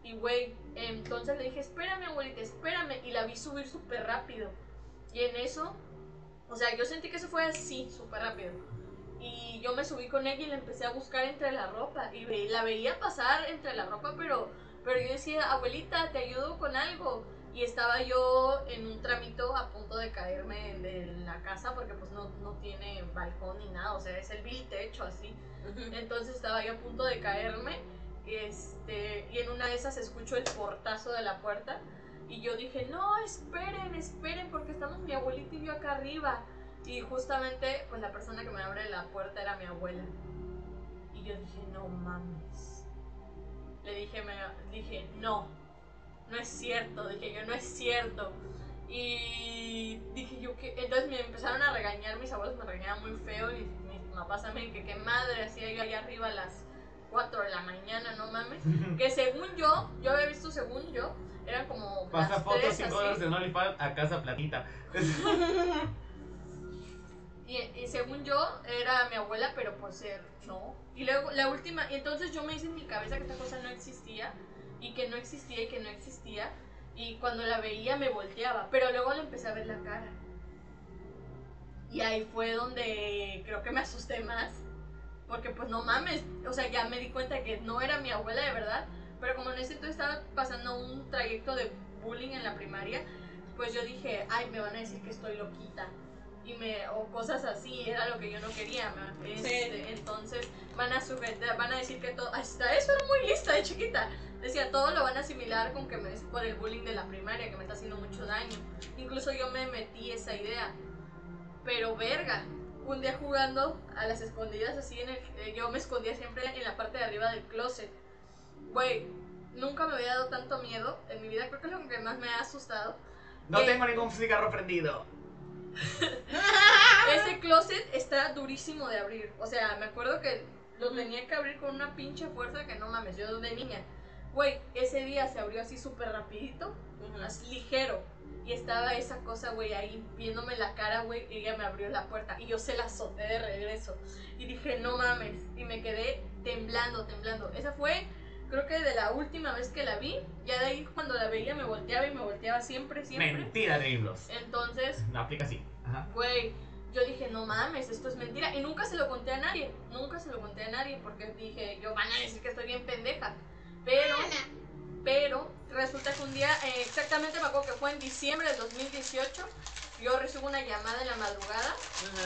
B: Y güey, entonces le dije, espérame abuelita, espérame. Y la vi subir súper rápido. Y en eso, o sea, yo sentí que eso fue así, súper rápido. Y yo me subí con ella y la empecé a buscar entre la ropa. Y la veía pasar entre la ropa, pero yo decía, abuelita, te ayudo con algo. Y estaba yo en un tramito a punto de caerme de la casa porque pues no tiene balcón ni nada, o sea, es el vil techo así. Entonces estaba yo a punto de caerme. Y en una de esas escucho el portazo de la puerta y yo dije, no, esperen, porque estamos mi abuelita y yo acá arriba. Y justamente, pues la persona que me abre la puerta era mi abuela. Y yo dije, no mames. Le dije, no es cierto. Dije yo, no es cierto. Y dije yo, ¿qué? Entonces me empezaron a regañar, mis abuelos me regañaban muy feo y mis papás también, que qué madre hacía yo allá arriba a las 4 de la mañana, no mames. Que según yo había visto, eran como
E: Pasa
B: las
E: fotos
B: 3,
E: 5
B: así.
E: dólares en OnlyFans a casa platita.
B: Y según yo era mi abuela, pero pues no. Y luego la última, y entonces yo me hice en mi cabeza que esta cosa no existía y que no existía y que no existía. Y cuando la veía me volteaba, pero luego le empecé a ver la cara. Y ahí fue donde creo que me asusté más. Porque pues no mames, o sea, ya me di cuenta que no era mi abuela de verdad. Pero como en ese entonces estaba pasando un trayecto de bullying en la primaria, pues yo dije, ay, me van a decir que estoy loquita. O cosas así, era lo que yo no quería. Entonces van a decir que todo, hasta eso era muy lista de chiquita. Decía, todo lo van a asimilar con que es por el bullying de la primaria, que me está haciendo mucho daño. Incluso yo me metí esa idea. Pero verga, un día jugando a las escondidas así, yo me escondía siempre en la parte de arriba del closet. Güey, nunca me había dado tanto miedo en mi vida, creo que es lo que más me ha asustado.
E: No tengo ningún cigarro prendido.
B: Ese closet está durísimo de abrir. O sea, me acuerdo que lo tenía que abrir con una pinche fuerza que no mames, yo de niña. Güey, ese día se abrió así súper rapidito, así ligero. Y estaba esa cosa, güey, ahí viéndome la cara, güey, y ella me abrió la puerta. Y yo se la azoté de regreso. Y dije, no mames. Y me quedé temblando. Esa fue, creo que de la última vez que la vi. Ya de ahí cuando la veía me volteaba y me volteaba siempre.
E: Mentira, Driblos.
B: Entonces,
E: No aplica así. Ajá.
B: güey, yo dije, no mames, esto es mentira. Y nunca se lo conté a nadie. Porque dije, yo van a decir que estoy bien pendeja. Pero resulta que un día, exactamente me acuerdo que fue en diciembre del 2018, yo recibo una llamada en la madrugada.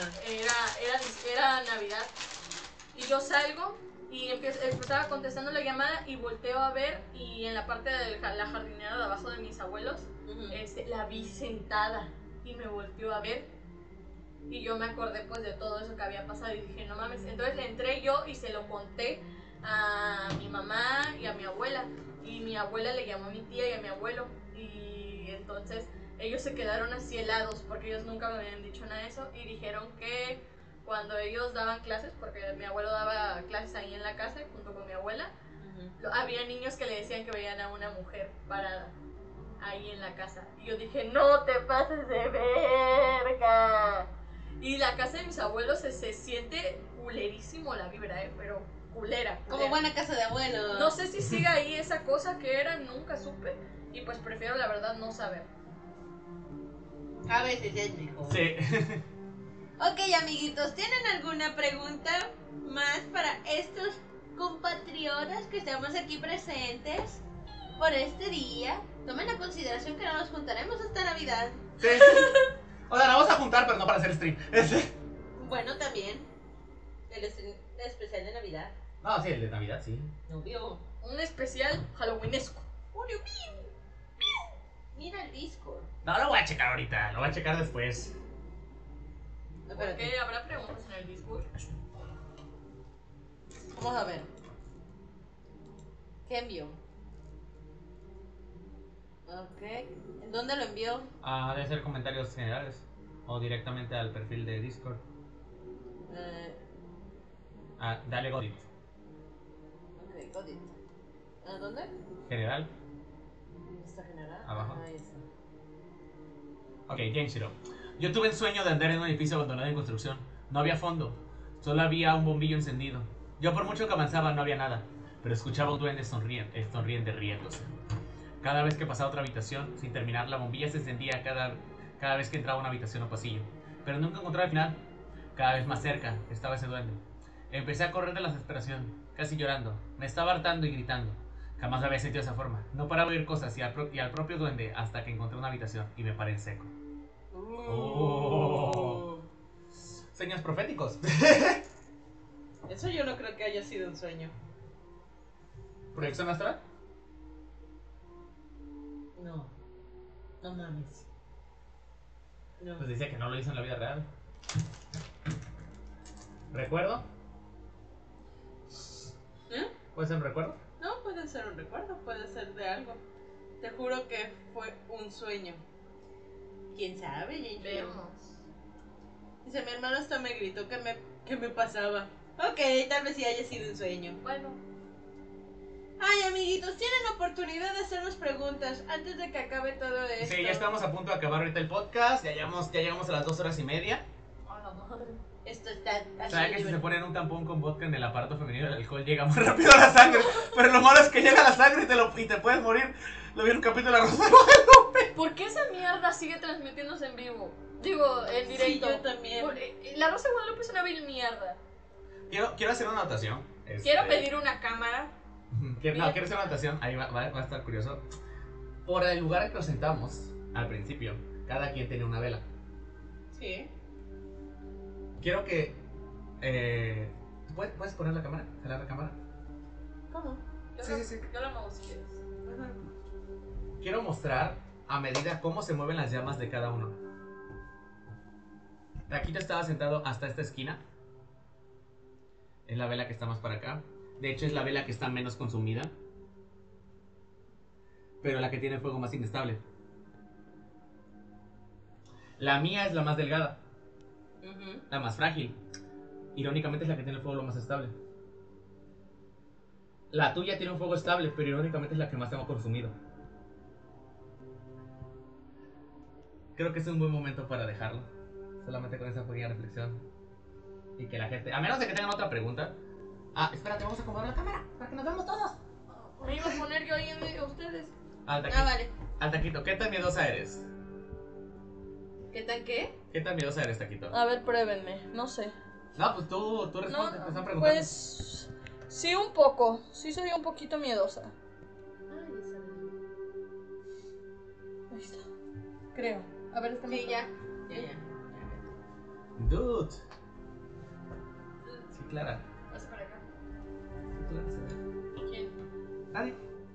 B: Era Navidad. Y yo salgo y estaba contestando la llamada y volteo a ver, y en la parte de la jardinera de abajo de mis abuelos, la vi sentada y me volteó a ver. Y yo me acordé pues de todo eso que había pasado y dije, no mames. Entonces le entré yo y se lo conté a mi mamá y a mi abuela. Y mi abuela le llamó a mi tía y a mi abuelo. Y entonces ellos se quedaron así helados porque ellos nunca me habían dicho nada de eso. Y dijeron que cuando ellos daban clases, porque mi abuelo daba clases ahí en la casa junto con mi abuela, había niños que le decían que veían a una mujer parada ahí en la casa. Y yo dije, no te pases de verga. Y la casa de mis abuelos se siente culerísimo la vibra, pero culera.
A: Como buena casa de abuelos.
B: No sé si sigue ahí esa cosa que era, nunca supe. Y pues prefiero la verdad no saber.
A: A veces es mejor.
E: Sí.
A: Ok, amiguitos, ¿tienen alguna pregunta más para estos compatriotas que estamos aquí presentes por este día? Tomen en consideración que no nos juntaremos hasta Navidad.
E: Sí. O sea, nos vamos a juntar, pero no para hacer stream.
A: Bueno, también. El especial de Navidad.
E: No, sí, el de Navidad, sí.
A: Obvio.
B: Un especial halloweenesco.
A: Mira el Discord.
E: No, lo voy a checar ahorita, lo voy a checar después.
B: ¿Por qué habrá preguntas en el Discord?
A: Vamos a ver. ¿Qué envió? Ok. ¿En dónde lo envió?
E: Debe ser comentarios generales o directamente al perfil de Discord. Dale Godit.
A: Ok, got it. ¿A dónde?
E: General.
A: ¿Está general?
E: Abajo.
A: Ahí está.
E: Ok, Genshiro. Yo tuve el sueño de andar en un edificio abandonado en construcción. No había fondo, solo había un bombillo encendido. Yo por mucho que avanzaba no había nada. pero escuchaba un duende sonriente riéndose. Cada vez que pasaba a otra habitación, sin terminar, la bombilla se encendía cada vez que entraba a una habitación o pasillo. Pero nunca encontraba el final. Cada vez más cerca estaba ese duende. Empecé a correr de la desesperación, casi llorando. Me estaba hartando y gritando. Jamás había sentido de esa forma. No paraba de oír cosas y al propio duende hasta que encontré una habitación y me paré en seco. Señas proféticos.
A: Eso yo no creo que haya sido un sueño.
E: ¿Proyección astral?
A: No. No mames. No.
E: Pues decía que no lo hizo en la vida real. ¿Recuerdo? ¿Puede ser un recuerdo?
A: No, puede ser un recuerdo, puede ser de algo. Te juro que fue un sueño. ¿Quién sabe, Gigi?
B: Veamos.
A: Dice, mi hermano hasta me gritó que me pasaba. Ok, tal vez sí haya sido un sueño.
B: Bueno.
A: Ay, amiguitos, tienen oportunidad de hacernos preguntas antes de que acabe todo esto.
E: Sí, ya estamos a punto de acabar ahorita el podcast. Ya llegamos a las 2 horas y media.
B: A la madre.
A: Esto está así.
E: ¿Saben que si
A: de-
E: se ponen un tampón con vodka en el aparato femenino, el alcohol llega muy rápido a la sangre? Pero lo malo es que llega a la sangre y te puedes morir. Lo vi en un capítulo de La Rosa de Guadalupe.
B: ¿Por qué esa mierda sigue transmitiéndose en vivo? Digo, en directo.
A: Sí, yo también.
B: La Rosa de Guadalupe es una vil mierda.
E: Quiero hacer una anotación.
B: Quiero pedir una cámara.
E: Quiero hacer una anotación. Ahí va a estar curioso. Por el lugar que nos sentamos al principio, cada quien tenía una vela.
A: Sí.
E: Quiero que. ¿Puedes poner la cámara? ¿Jalar la cámara?
A: ¿Cómo?
E: Sí.
B: Yo la muevo si quieres.
E: Quiero mostrar a medida cómo se mueven las llamas de cada uno. Taquito estaba sentado hasta esta esquina. Es la vela que está más para acá. De hecho, es la vela que está menos consumida. Pero la que tiene fuego más inestable. La mía es la más delgada. La más frágil. Irónicamente es la que tiene el fuego lo más estable. La tuya tiene un fuego estable, pero irónicamente es la que más tengo consumido. Creo que es un buen momento para dejarlo. Solamente con esa pequeña reflexión. Y que la gente, a menos de que tengan otra pregunta. Ah, espérate, vamos a acomodar la cámara para que nos veamos todos.
B: Me iba a poner yo ahí en medio de ustedes.
E: Al taquito,
A: vale.
E: al taquito, ¿qué tan miedosa eres?
A: ¿Qué tal qué?
E: ¿Qué tan miedosa eres, taquito?
B: A ver, pruébenme. No sé.
E: No, pues tú responde,
B: No,
E: te están preguntando.
B: pues sí, un poco. Sí soy un poquito miedosa. Ahí está. Creo. A ver,
A: Sí, ya.
E: Dude. Sí, Clara.
B: Vas para acá.
E: Clara se ve.
B: ¿Quién?
E: Nadie.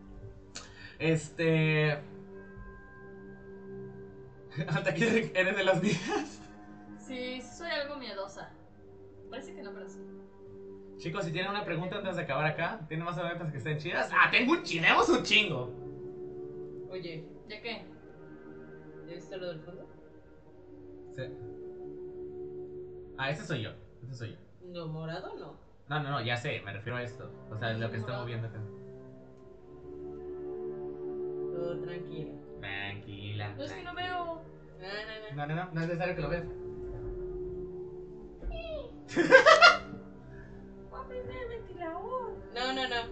E: Hasta aquí eres de las mías.
B: Sí, sí soy algo miedosa. Parece que no, pero sí.
E: Chicos, si tienen una pregunta antes de acabar acá, ¿tienen más anécdotas que estén chidas? Ah, tenemos un chingo.
A: Oye,
B: ¿De qué?
A: ¿ya viste lo del fondo?
E: Sí. Ah, ese soy yo.
A: No, morado no.
E: No, ya sé, me refiero a esto. O sea, es lo que está moviendo acá.
A: Todo tranquilo.
E: Tranquila.
B: No es que no veo.
E: No es necesario que lo veas.
B: Voy a prender el ventilador.
A: No.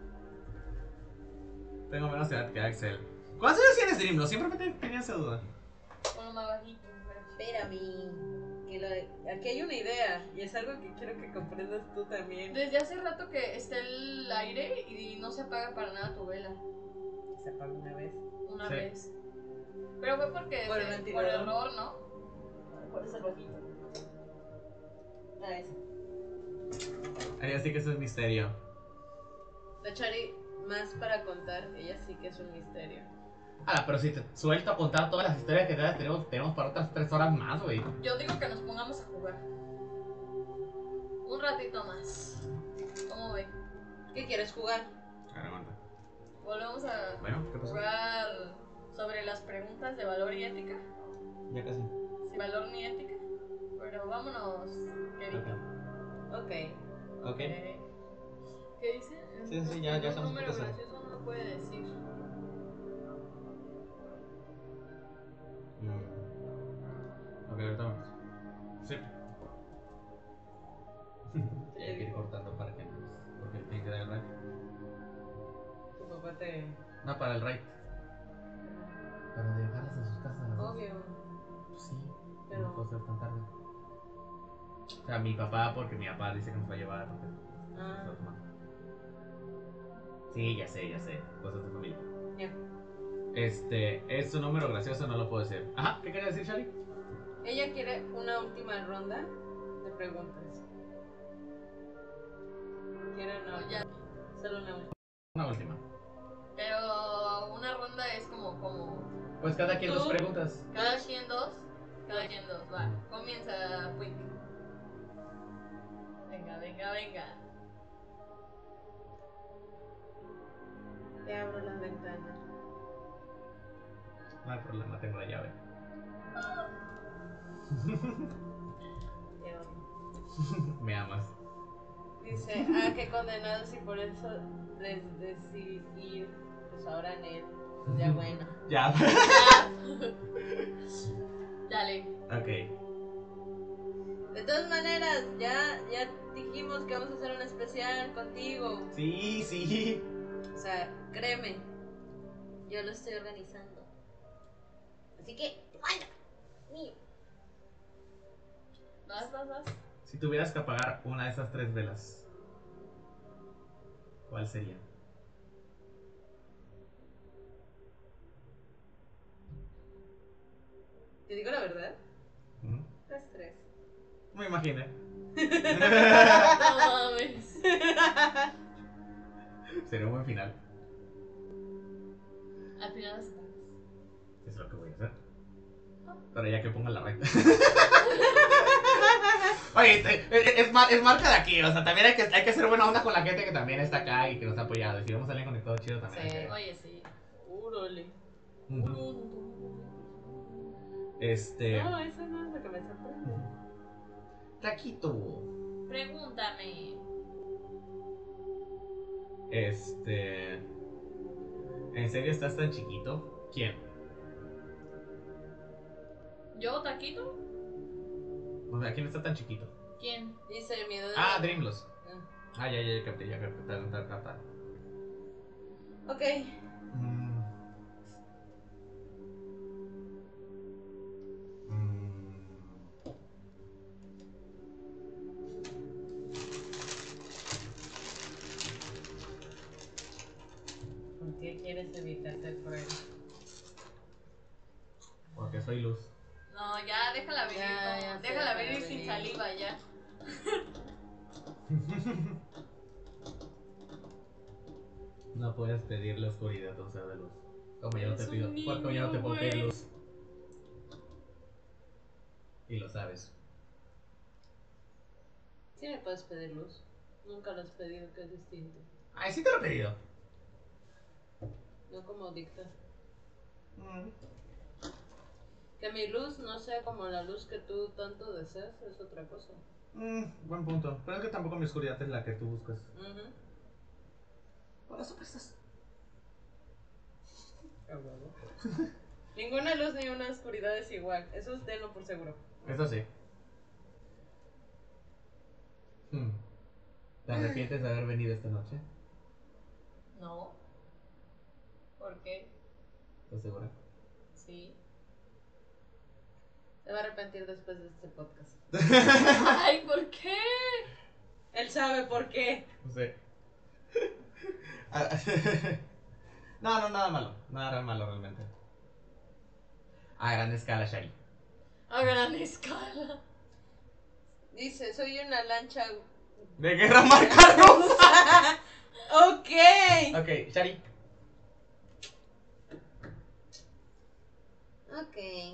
E: Tengo menos edad que Axel. ¿Cuántos años tienes, Dream? Siempre me tenía esa duda.
B: Bueno, más bajito. Pero...
A: Espérame. Aquí hay una idea y es algo que quiero que comprendas tú también.
B: Desde hace rato que está el aire y no se apaga para nada tu vela.
A: Se apagó una vez.
B: Una
E: Sí.
B: vez. Pero fue porque
A: Por el
B: por
A: ventilador.
B: error, ¿no?
A: Por eso rojito. Eso.
E: Ahí así que eso es misterio.
A: La Chari, más para contar, ella sí que es un misterio.
E: Ah, pero si te suelto a contar todas las historias que tenemos para otras 3 horas más, güey.
B: Yo digo que nos pongamos a jugar. Un ratito más. ¿Cómo ve?
A: ¿Qué quieres jugar?
E: Aguanta.
B: Volvemos a
E: Bueno, ¿qué pasó?
B: jugar sobre las preguntas de valor y ética.
E: Ya casi.
B: Sin valor ni ética. Pero vámonos, querido.
A: Ok.
E: Ok.
B: ¿Qué dice?
E: Sí, ya
B: Un
E: estamos
B: número
E: empezando.
B: gracioso no lo puede decir.
E: Ok, ahorita vamos. Sí. Hay que ir cortando para que nos. Porque tiene que dar el rango.
A: llevarte.
E: No, para el raid.
D: Para dejarlas en sus casas.
A: Obvio.
E: Pues sí,
A: Pero-
E: no puedo ser tan tarde. O sea, mi papá, porque mi papá dice que nos va a llevar.
A: Ah,
E: Sí, ya sé, cosas de familia.
A: ya.
E: Es un número gracioso, no lo puedo decir. Ajá, ¿qué quería decir, Shari?
A: Ella quiere una última ronda de preguntas. Quiere una
B: Ya.
A: Solo una última.
E: Una última.
B: Pero una ronda es como
E: Pues cada quien
A: Tú.
E: dos preguntas.
B: cada quien dos. Cada quien dos, va. Comienza, Quick. Venga.
A: Te abro la ventana.
E: No hay problema, tengo la llave.
A: Te amo.
E: Me amas.
A: Dice, qué condenados y por eso les decidí ir. Pues ahora en él. Ya bueno.
E: Ya.
B: Dale.
E: Ok.
A: De todas maneras, ya dijimos que vamos a hacer un especial contigo.
E: Sí.
A: O sea, créeme. Yo lo estoy organizando. Así que, ¡vaya! Mío.
B: Vas.
E: Si tuvieras que apagar una de esas 3 velas, ¿cuál sería?
A: ¿Te digo la verdad?
E: ¿Mm?
A: Las 3.
E: Me imaginé.
B: No mames.
E: Sería un buen final.
B: Al final estás.
E: Es lo que voy a hacer. Pero ya que ponga la recta. Oye, es marca de aquí, o sea, también hay que hacer buena onda con la gente que también está acá y que nos ha apoyado. Y si vamos a salir conectado chido también.
A: Sí.
E: hay que-
B: Oye, sí.
A: Úrole.
E: Ujú.
A: No, eso no es lo que me sorprende.
E: Taquito.
B: Pregúntame.
E: ¿En serio estás tan chiquito? ¿Quién?
B: ¿Yo, Taquito?
E: O sea, ¿quién está tan chiquito?
B: ¿Quién?
A: Dice miedo de.
E: Dreamlos. Ya capté. Está.
A: Ok.
E: Mm.
A: ¿Por qué quieres evitar ser cruel?
E: Porque soy luz.
B: No, ya, déjala venir.
A: Ya,
B: no,
A: sé,
B: déjala
A: déjala
B: venir sin
A: venir.
B: saliva ya.
E: No puedes pedir la oscuridad, o sea, de luz. Como yo no te
B: Eres
E: pido.
B: un
E: Porque yo no te
B: niño,
E: puedo pedir
B: güey.
E: luz. Y lo sabes.
A: Sí me puedes pedir luz. Nunca lo has pedido, que es distinto.
E: Ay, sí te lo he pedido.
A: No como dicta. Que mi luz no sea como la luz que tú tanto deseas es otra cosa.
E: Buen punto. Pero es que tampoco mi oscuridad es la que tú buscas.
A: Ujú.
E: Por eso prestas.
A: A huevo. Ninguna luz ni una oscuridad es igual. Eso es tenlo por seguro.
E: Eso sí. ¿Te arrepientes de haber venido esta noche?
B: No. ¿Por qué?
E: ¿Estás segura?
B: Sí.
A: Se va a arrepentir después de este podcast.
B: Ay, ¿por qué?
A: Él sabe por qué.
E: No sé. No, nada malo. Nada malo realmente. A gran escala, Shari.
B: A gran escala.
A: Dice, soy una lancha.
E: De guerra marca rosa.
A: Ok.
E: Ok, Shari.
A: Ok.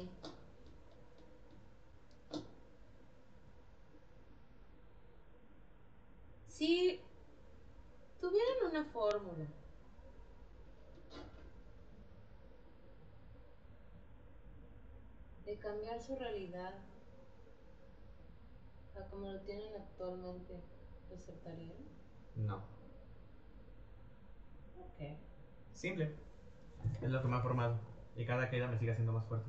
A: Si tuvieran una fórmula de cambiar su realidad a como lo tienen actualmente, ¿lo aceptarían?
E: No.
A: Ok.
E: Simple. Es lo que me ha formado. Y cada caída me sigue haciendo más fuerte.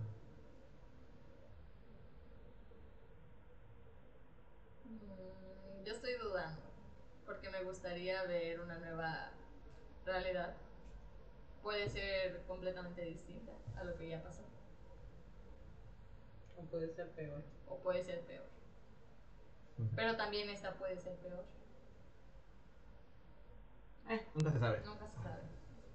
B: Yo estoy dudando. Porque me gustaría ver una nueva realidad. puede ser completamente distinta a lo que ya pasó.
A: O puede ser peor.
B: O puede ser peor. Pero también esta puede ser peor.
E: Nunca se sabe.
B: Nunca se sabe.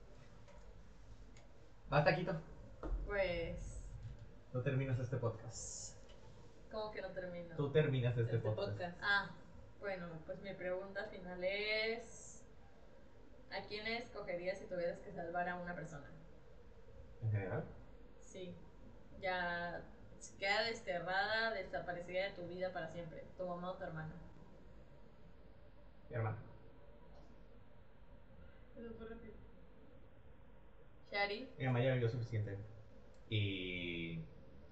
E: Basta, Quito.
B: Pues,
E: No terminas este podcast.
B: ¿cómo que no termino?
E: Tú terminas este
A: Este
E: podcast.
A: podcast.
B: Ah, bueno, pues mi pregunta final es: ¿a quién escogerías si tuvieras que salvar a una persona?
E: ¿En general?
B: Sí, ya queda desterrada, desaparecida de tu vida para siempre. ¿Tu mamá o tu hermana?
E: Mi hermana.
B: Eso fue rápido. Shari,
E: Mi mamá ya vivió suficiente. Y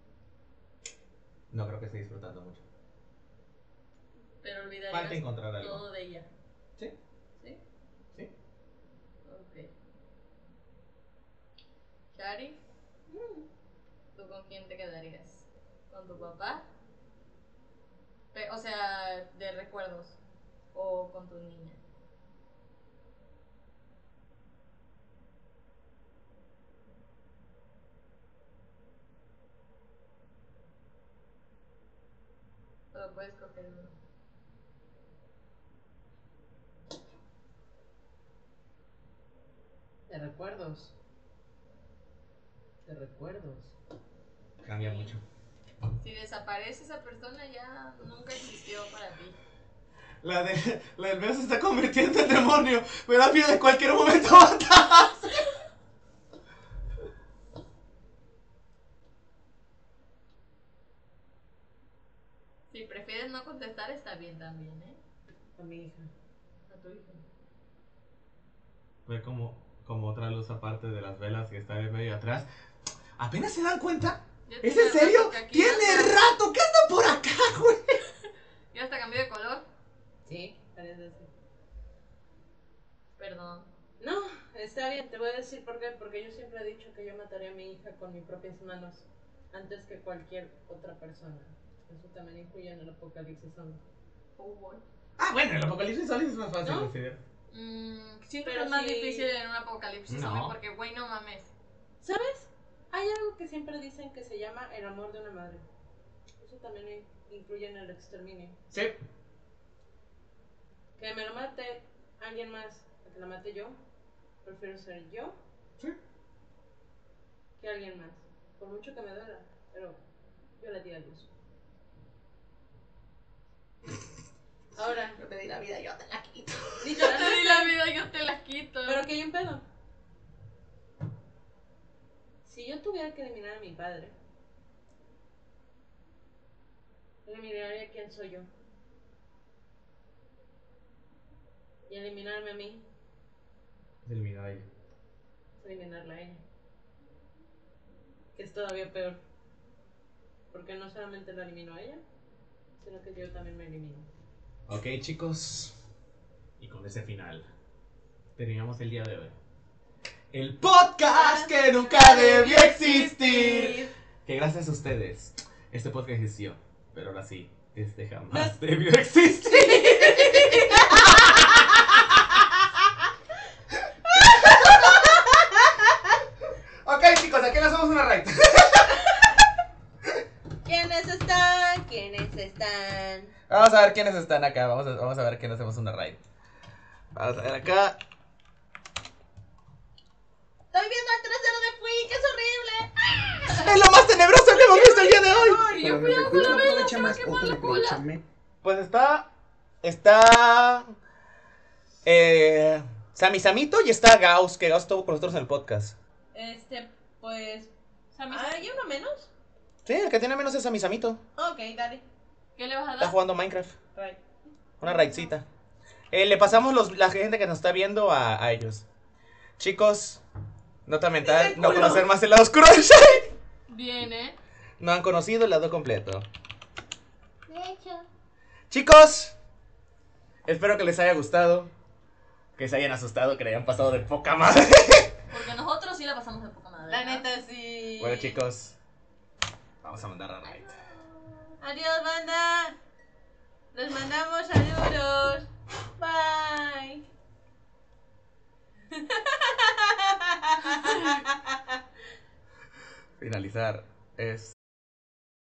E: no creo que esté disfrutando mucho.
B: pero
E: Falta
B: olvidarías
E: encontrar algo.
B: todo de ella.
E: Sí,
B: ¿Sí?
E: sí.
B: Ok. Shari, ¿tú con quién te quedarías? ¿Con tu papá? O sea, de recuerdos. ¿O con tu niña? Solo puedes coger uno.
A: De recuerdos. De recuerdos.
E: Cambia mucho.
B: Si desaparece esa persona, ya nunca existió para ti.
E: La del beso se está convirtiendo en demonio. Me da miedo de cualquier momento matarse.
B: Si prefieres no contestar, está bien también, ¿eh?
A: A mi hija.
B: A tu hija.
E: Ve como otra luz aparte de las velas que está de medio atrás. ¿Apenas se dan cuenta?
B: Ya
E: ¿Es
B: tiene
E: en serio?
B: rato que aquí
E: ¡Tiene
B: anda.
E: rato que anda por acá, güey!
B: Ya hasta cambió de color.
A: Sí, parece así.
B: Perdón.
A: No, está bien, te voy a decir por qué. Porque yo siempre he dicho que yo mataría a mi hija con mis propias manos antes que cualquier otra persona. Eso también incluye en el apocalipsis zombie.
B: Oh, boy.
E: Ah, bueno, el apocalipsis zombie es más fácil
A: ¿No?
E: de decidir.
B: Siempre
A: Pero
B: es más
A: sí.
B: difícil en un apocalipsis
E: No.
B: zombie porque, güey, no mames.
A: ¿Sabes? Hay algo que siempre dicen que se llama el amor de una madre. Eso también incluye en el exterminio.
E: Sí.
A: Que me lo mate alguien más a que la mate yo, prefiero ser yo
E: Sí.
A: que alguien más. Por mucho que me duela, pero yo le di a Dios. Ahora,
E: Yo te di la vida, yo te la quito.
B: Yo te di
A: literalmente,
B: la vida, yo te la quito.
A: pero que hay un pedo. Si yo tuviera que eliminar a mi padre, eliminaría quién soy yo. Y eliminarme a mí
E: Eliminada a ella.
A: es eliminarla a ella. Que es todavía peor. Porque no solamente la elimino a ella, sino que yo también me elimino.
E: Ok, chicos. Y con ese final terminamos el día de hoy. El podcast que nunca debió existir. Que gracias a ustedes este podcast existió. Pero ahora sí, este jamás debió existir. Ok, chicos, aquí le hacemos una raid.
F: ¿Quiénes están? ¿Quiénes están?
E: Vamos a ver quiénes están acá. Vamos a ver quién hacemos una raid. Vamos a ver acá.
F: Estoy viendo al trasero de Fui, que es horrible.
E: Es lo más tenebroso que hemos visto el día de hoy.
B: Y yo fui a hacer la vela, se me quemó la cola.
E: Pues está Sammy Samito y está Gauss, que Gauss estuvo con nosotros en el podcast.
A: Pues.
B: Sammy,
A: ¿Hay uno menos?
E: Sí, el que tiene menos es Sammy Samito.
A: Ok, dale.
B: ¿qué le vas a
E: Está
B: dar?
E: jugando Minecraft.
A: Right.
E: Una raidcita. Le pasamos la gente que nos está viendo a ellos. Chicos, nota mental, no conocer más el lado oscuro de Shai.
B: Bien, ¿eh?
E: No han conocido el lado completo.
F: De hecho.
E: Chicos, espero que les haya gustado. Que se hayan asustado, que le hayan pasado de poca madre.
B: Porque nosotros sí la pasamos de poca madre.
A: La
B: ¿no?
A: neta, sí.
E: Bueno, chicos, vamos a mandar a raid.
A: Adiós, banda. Les mandamos saludos. Bye.
E: finalizar es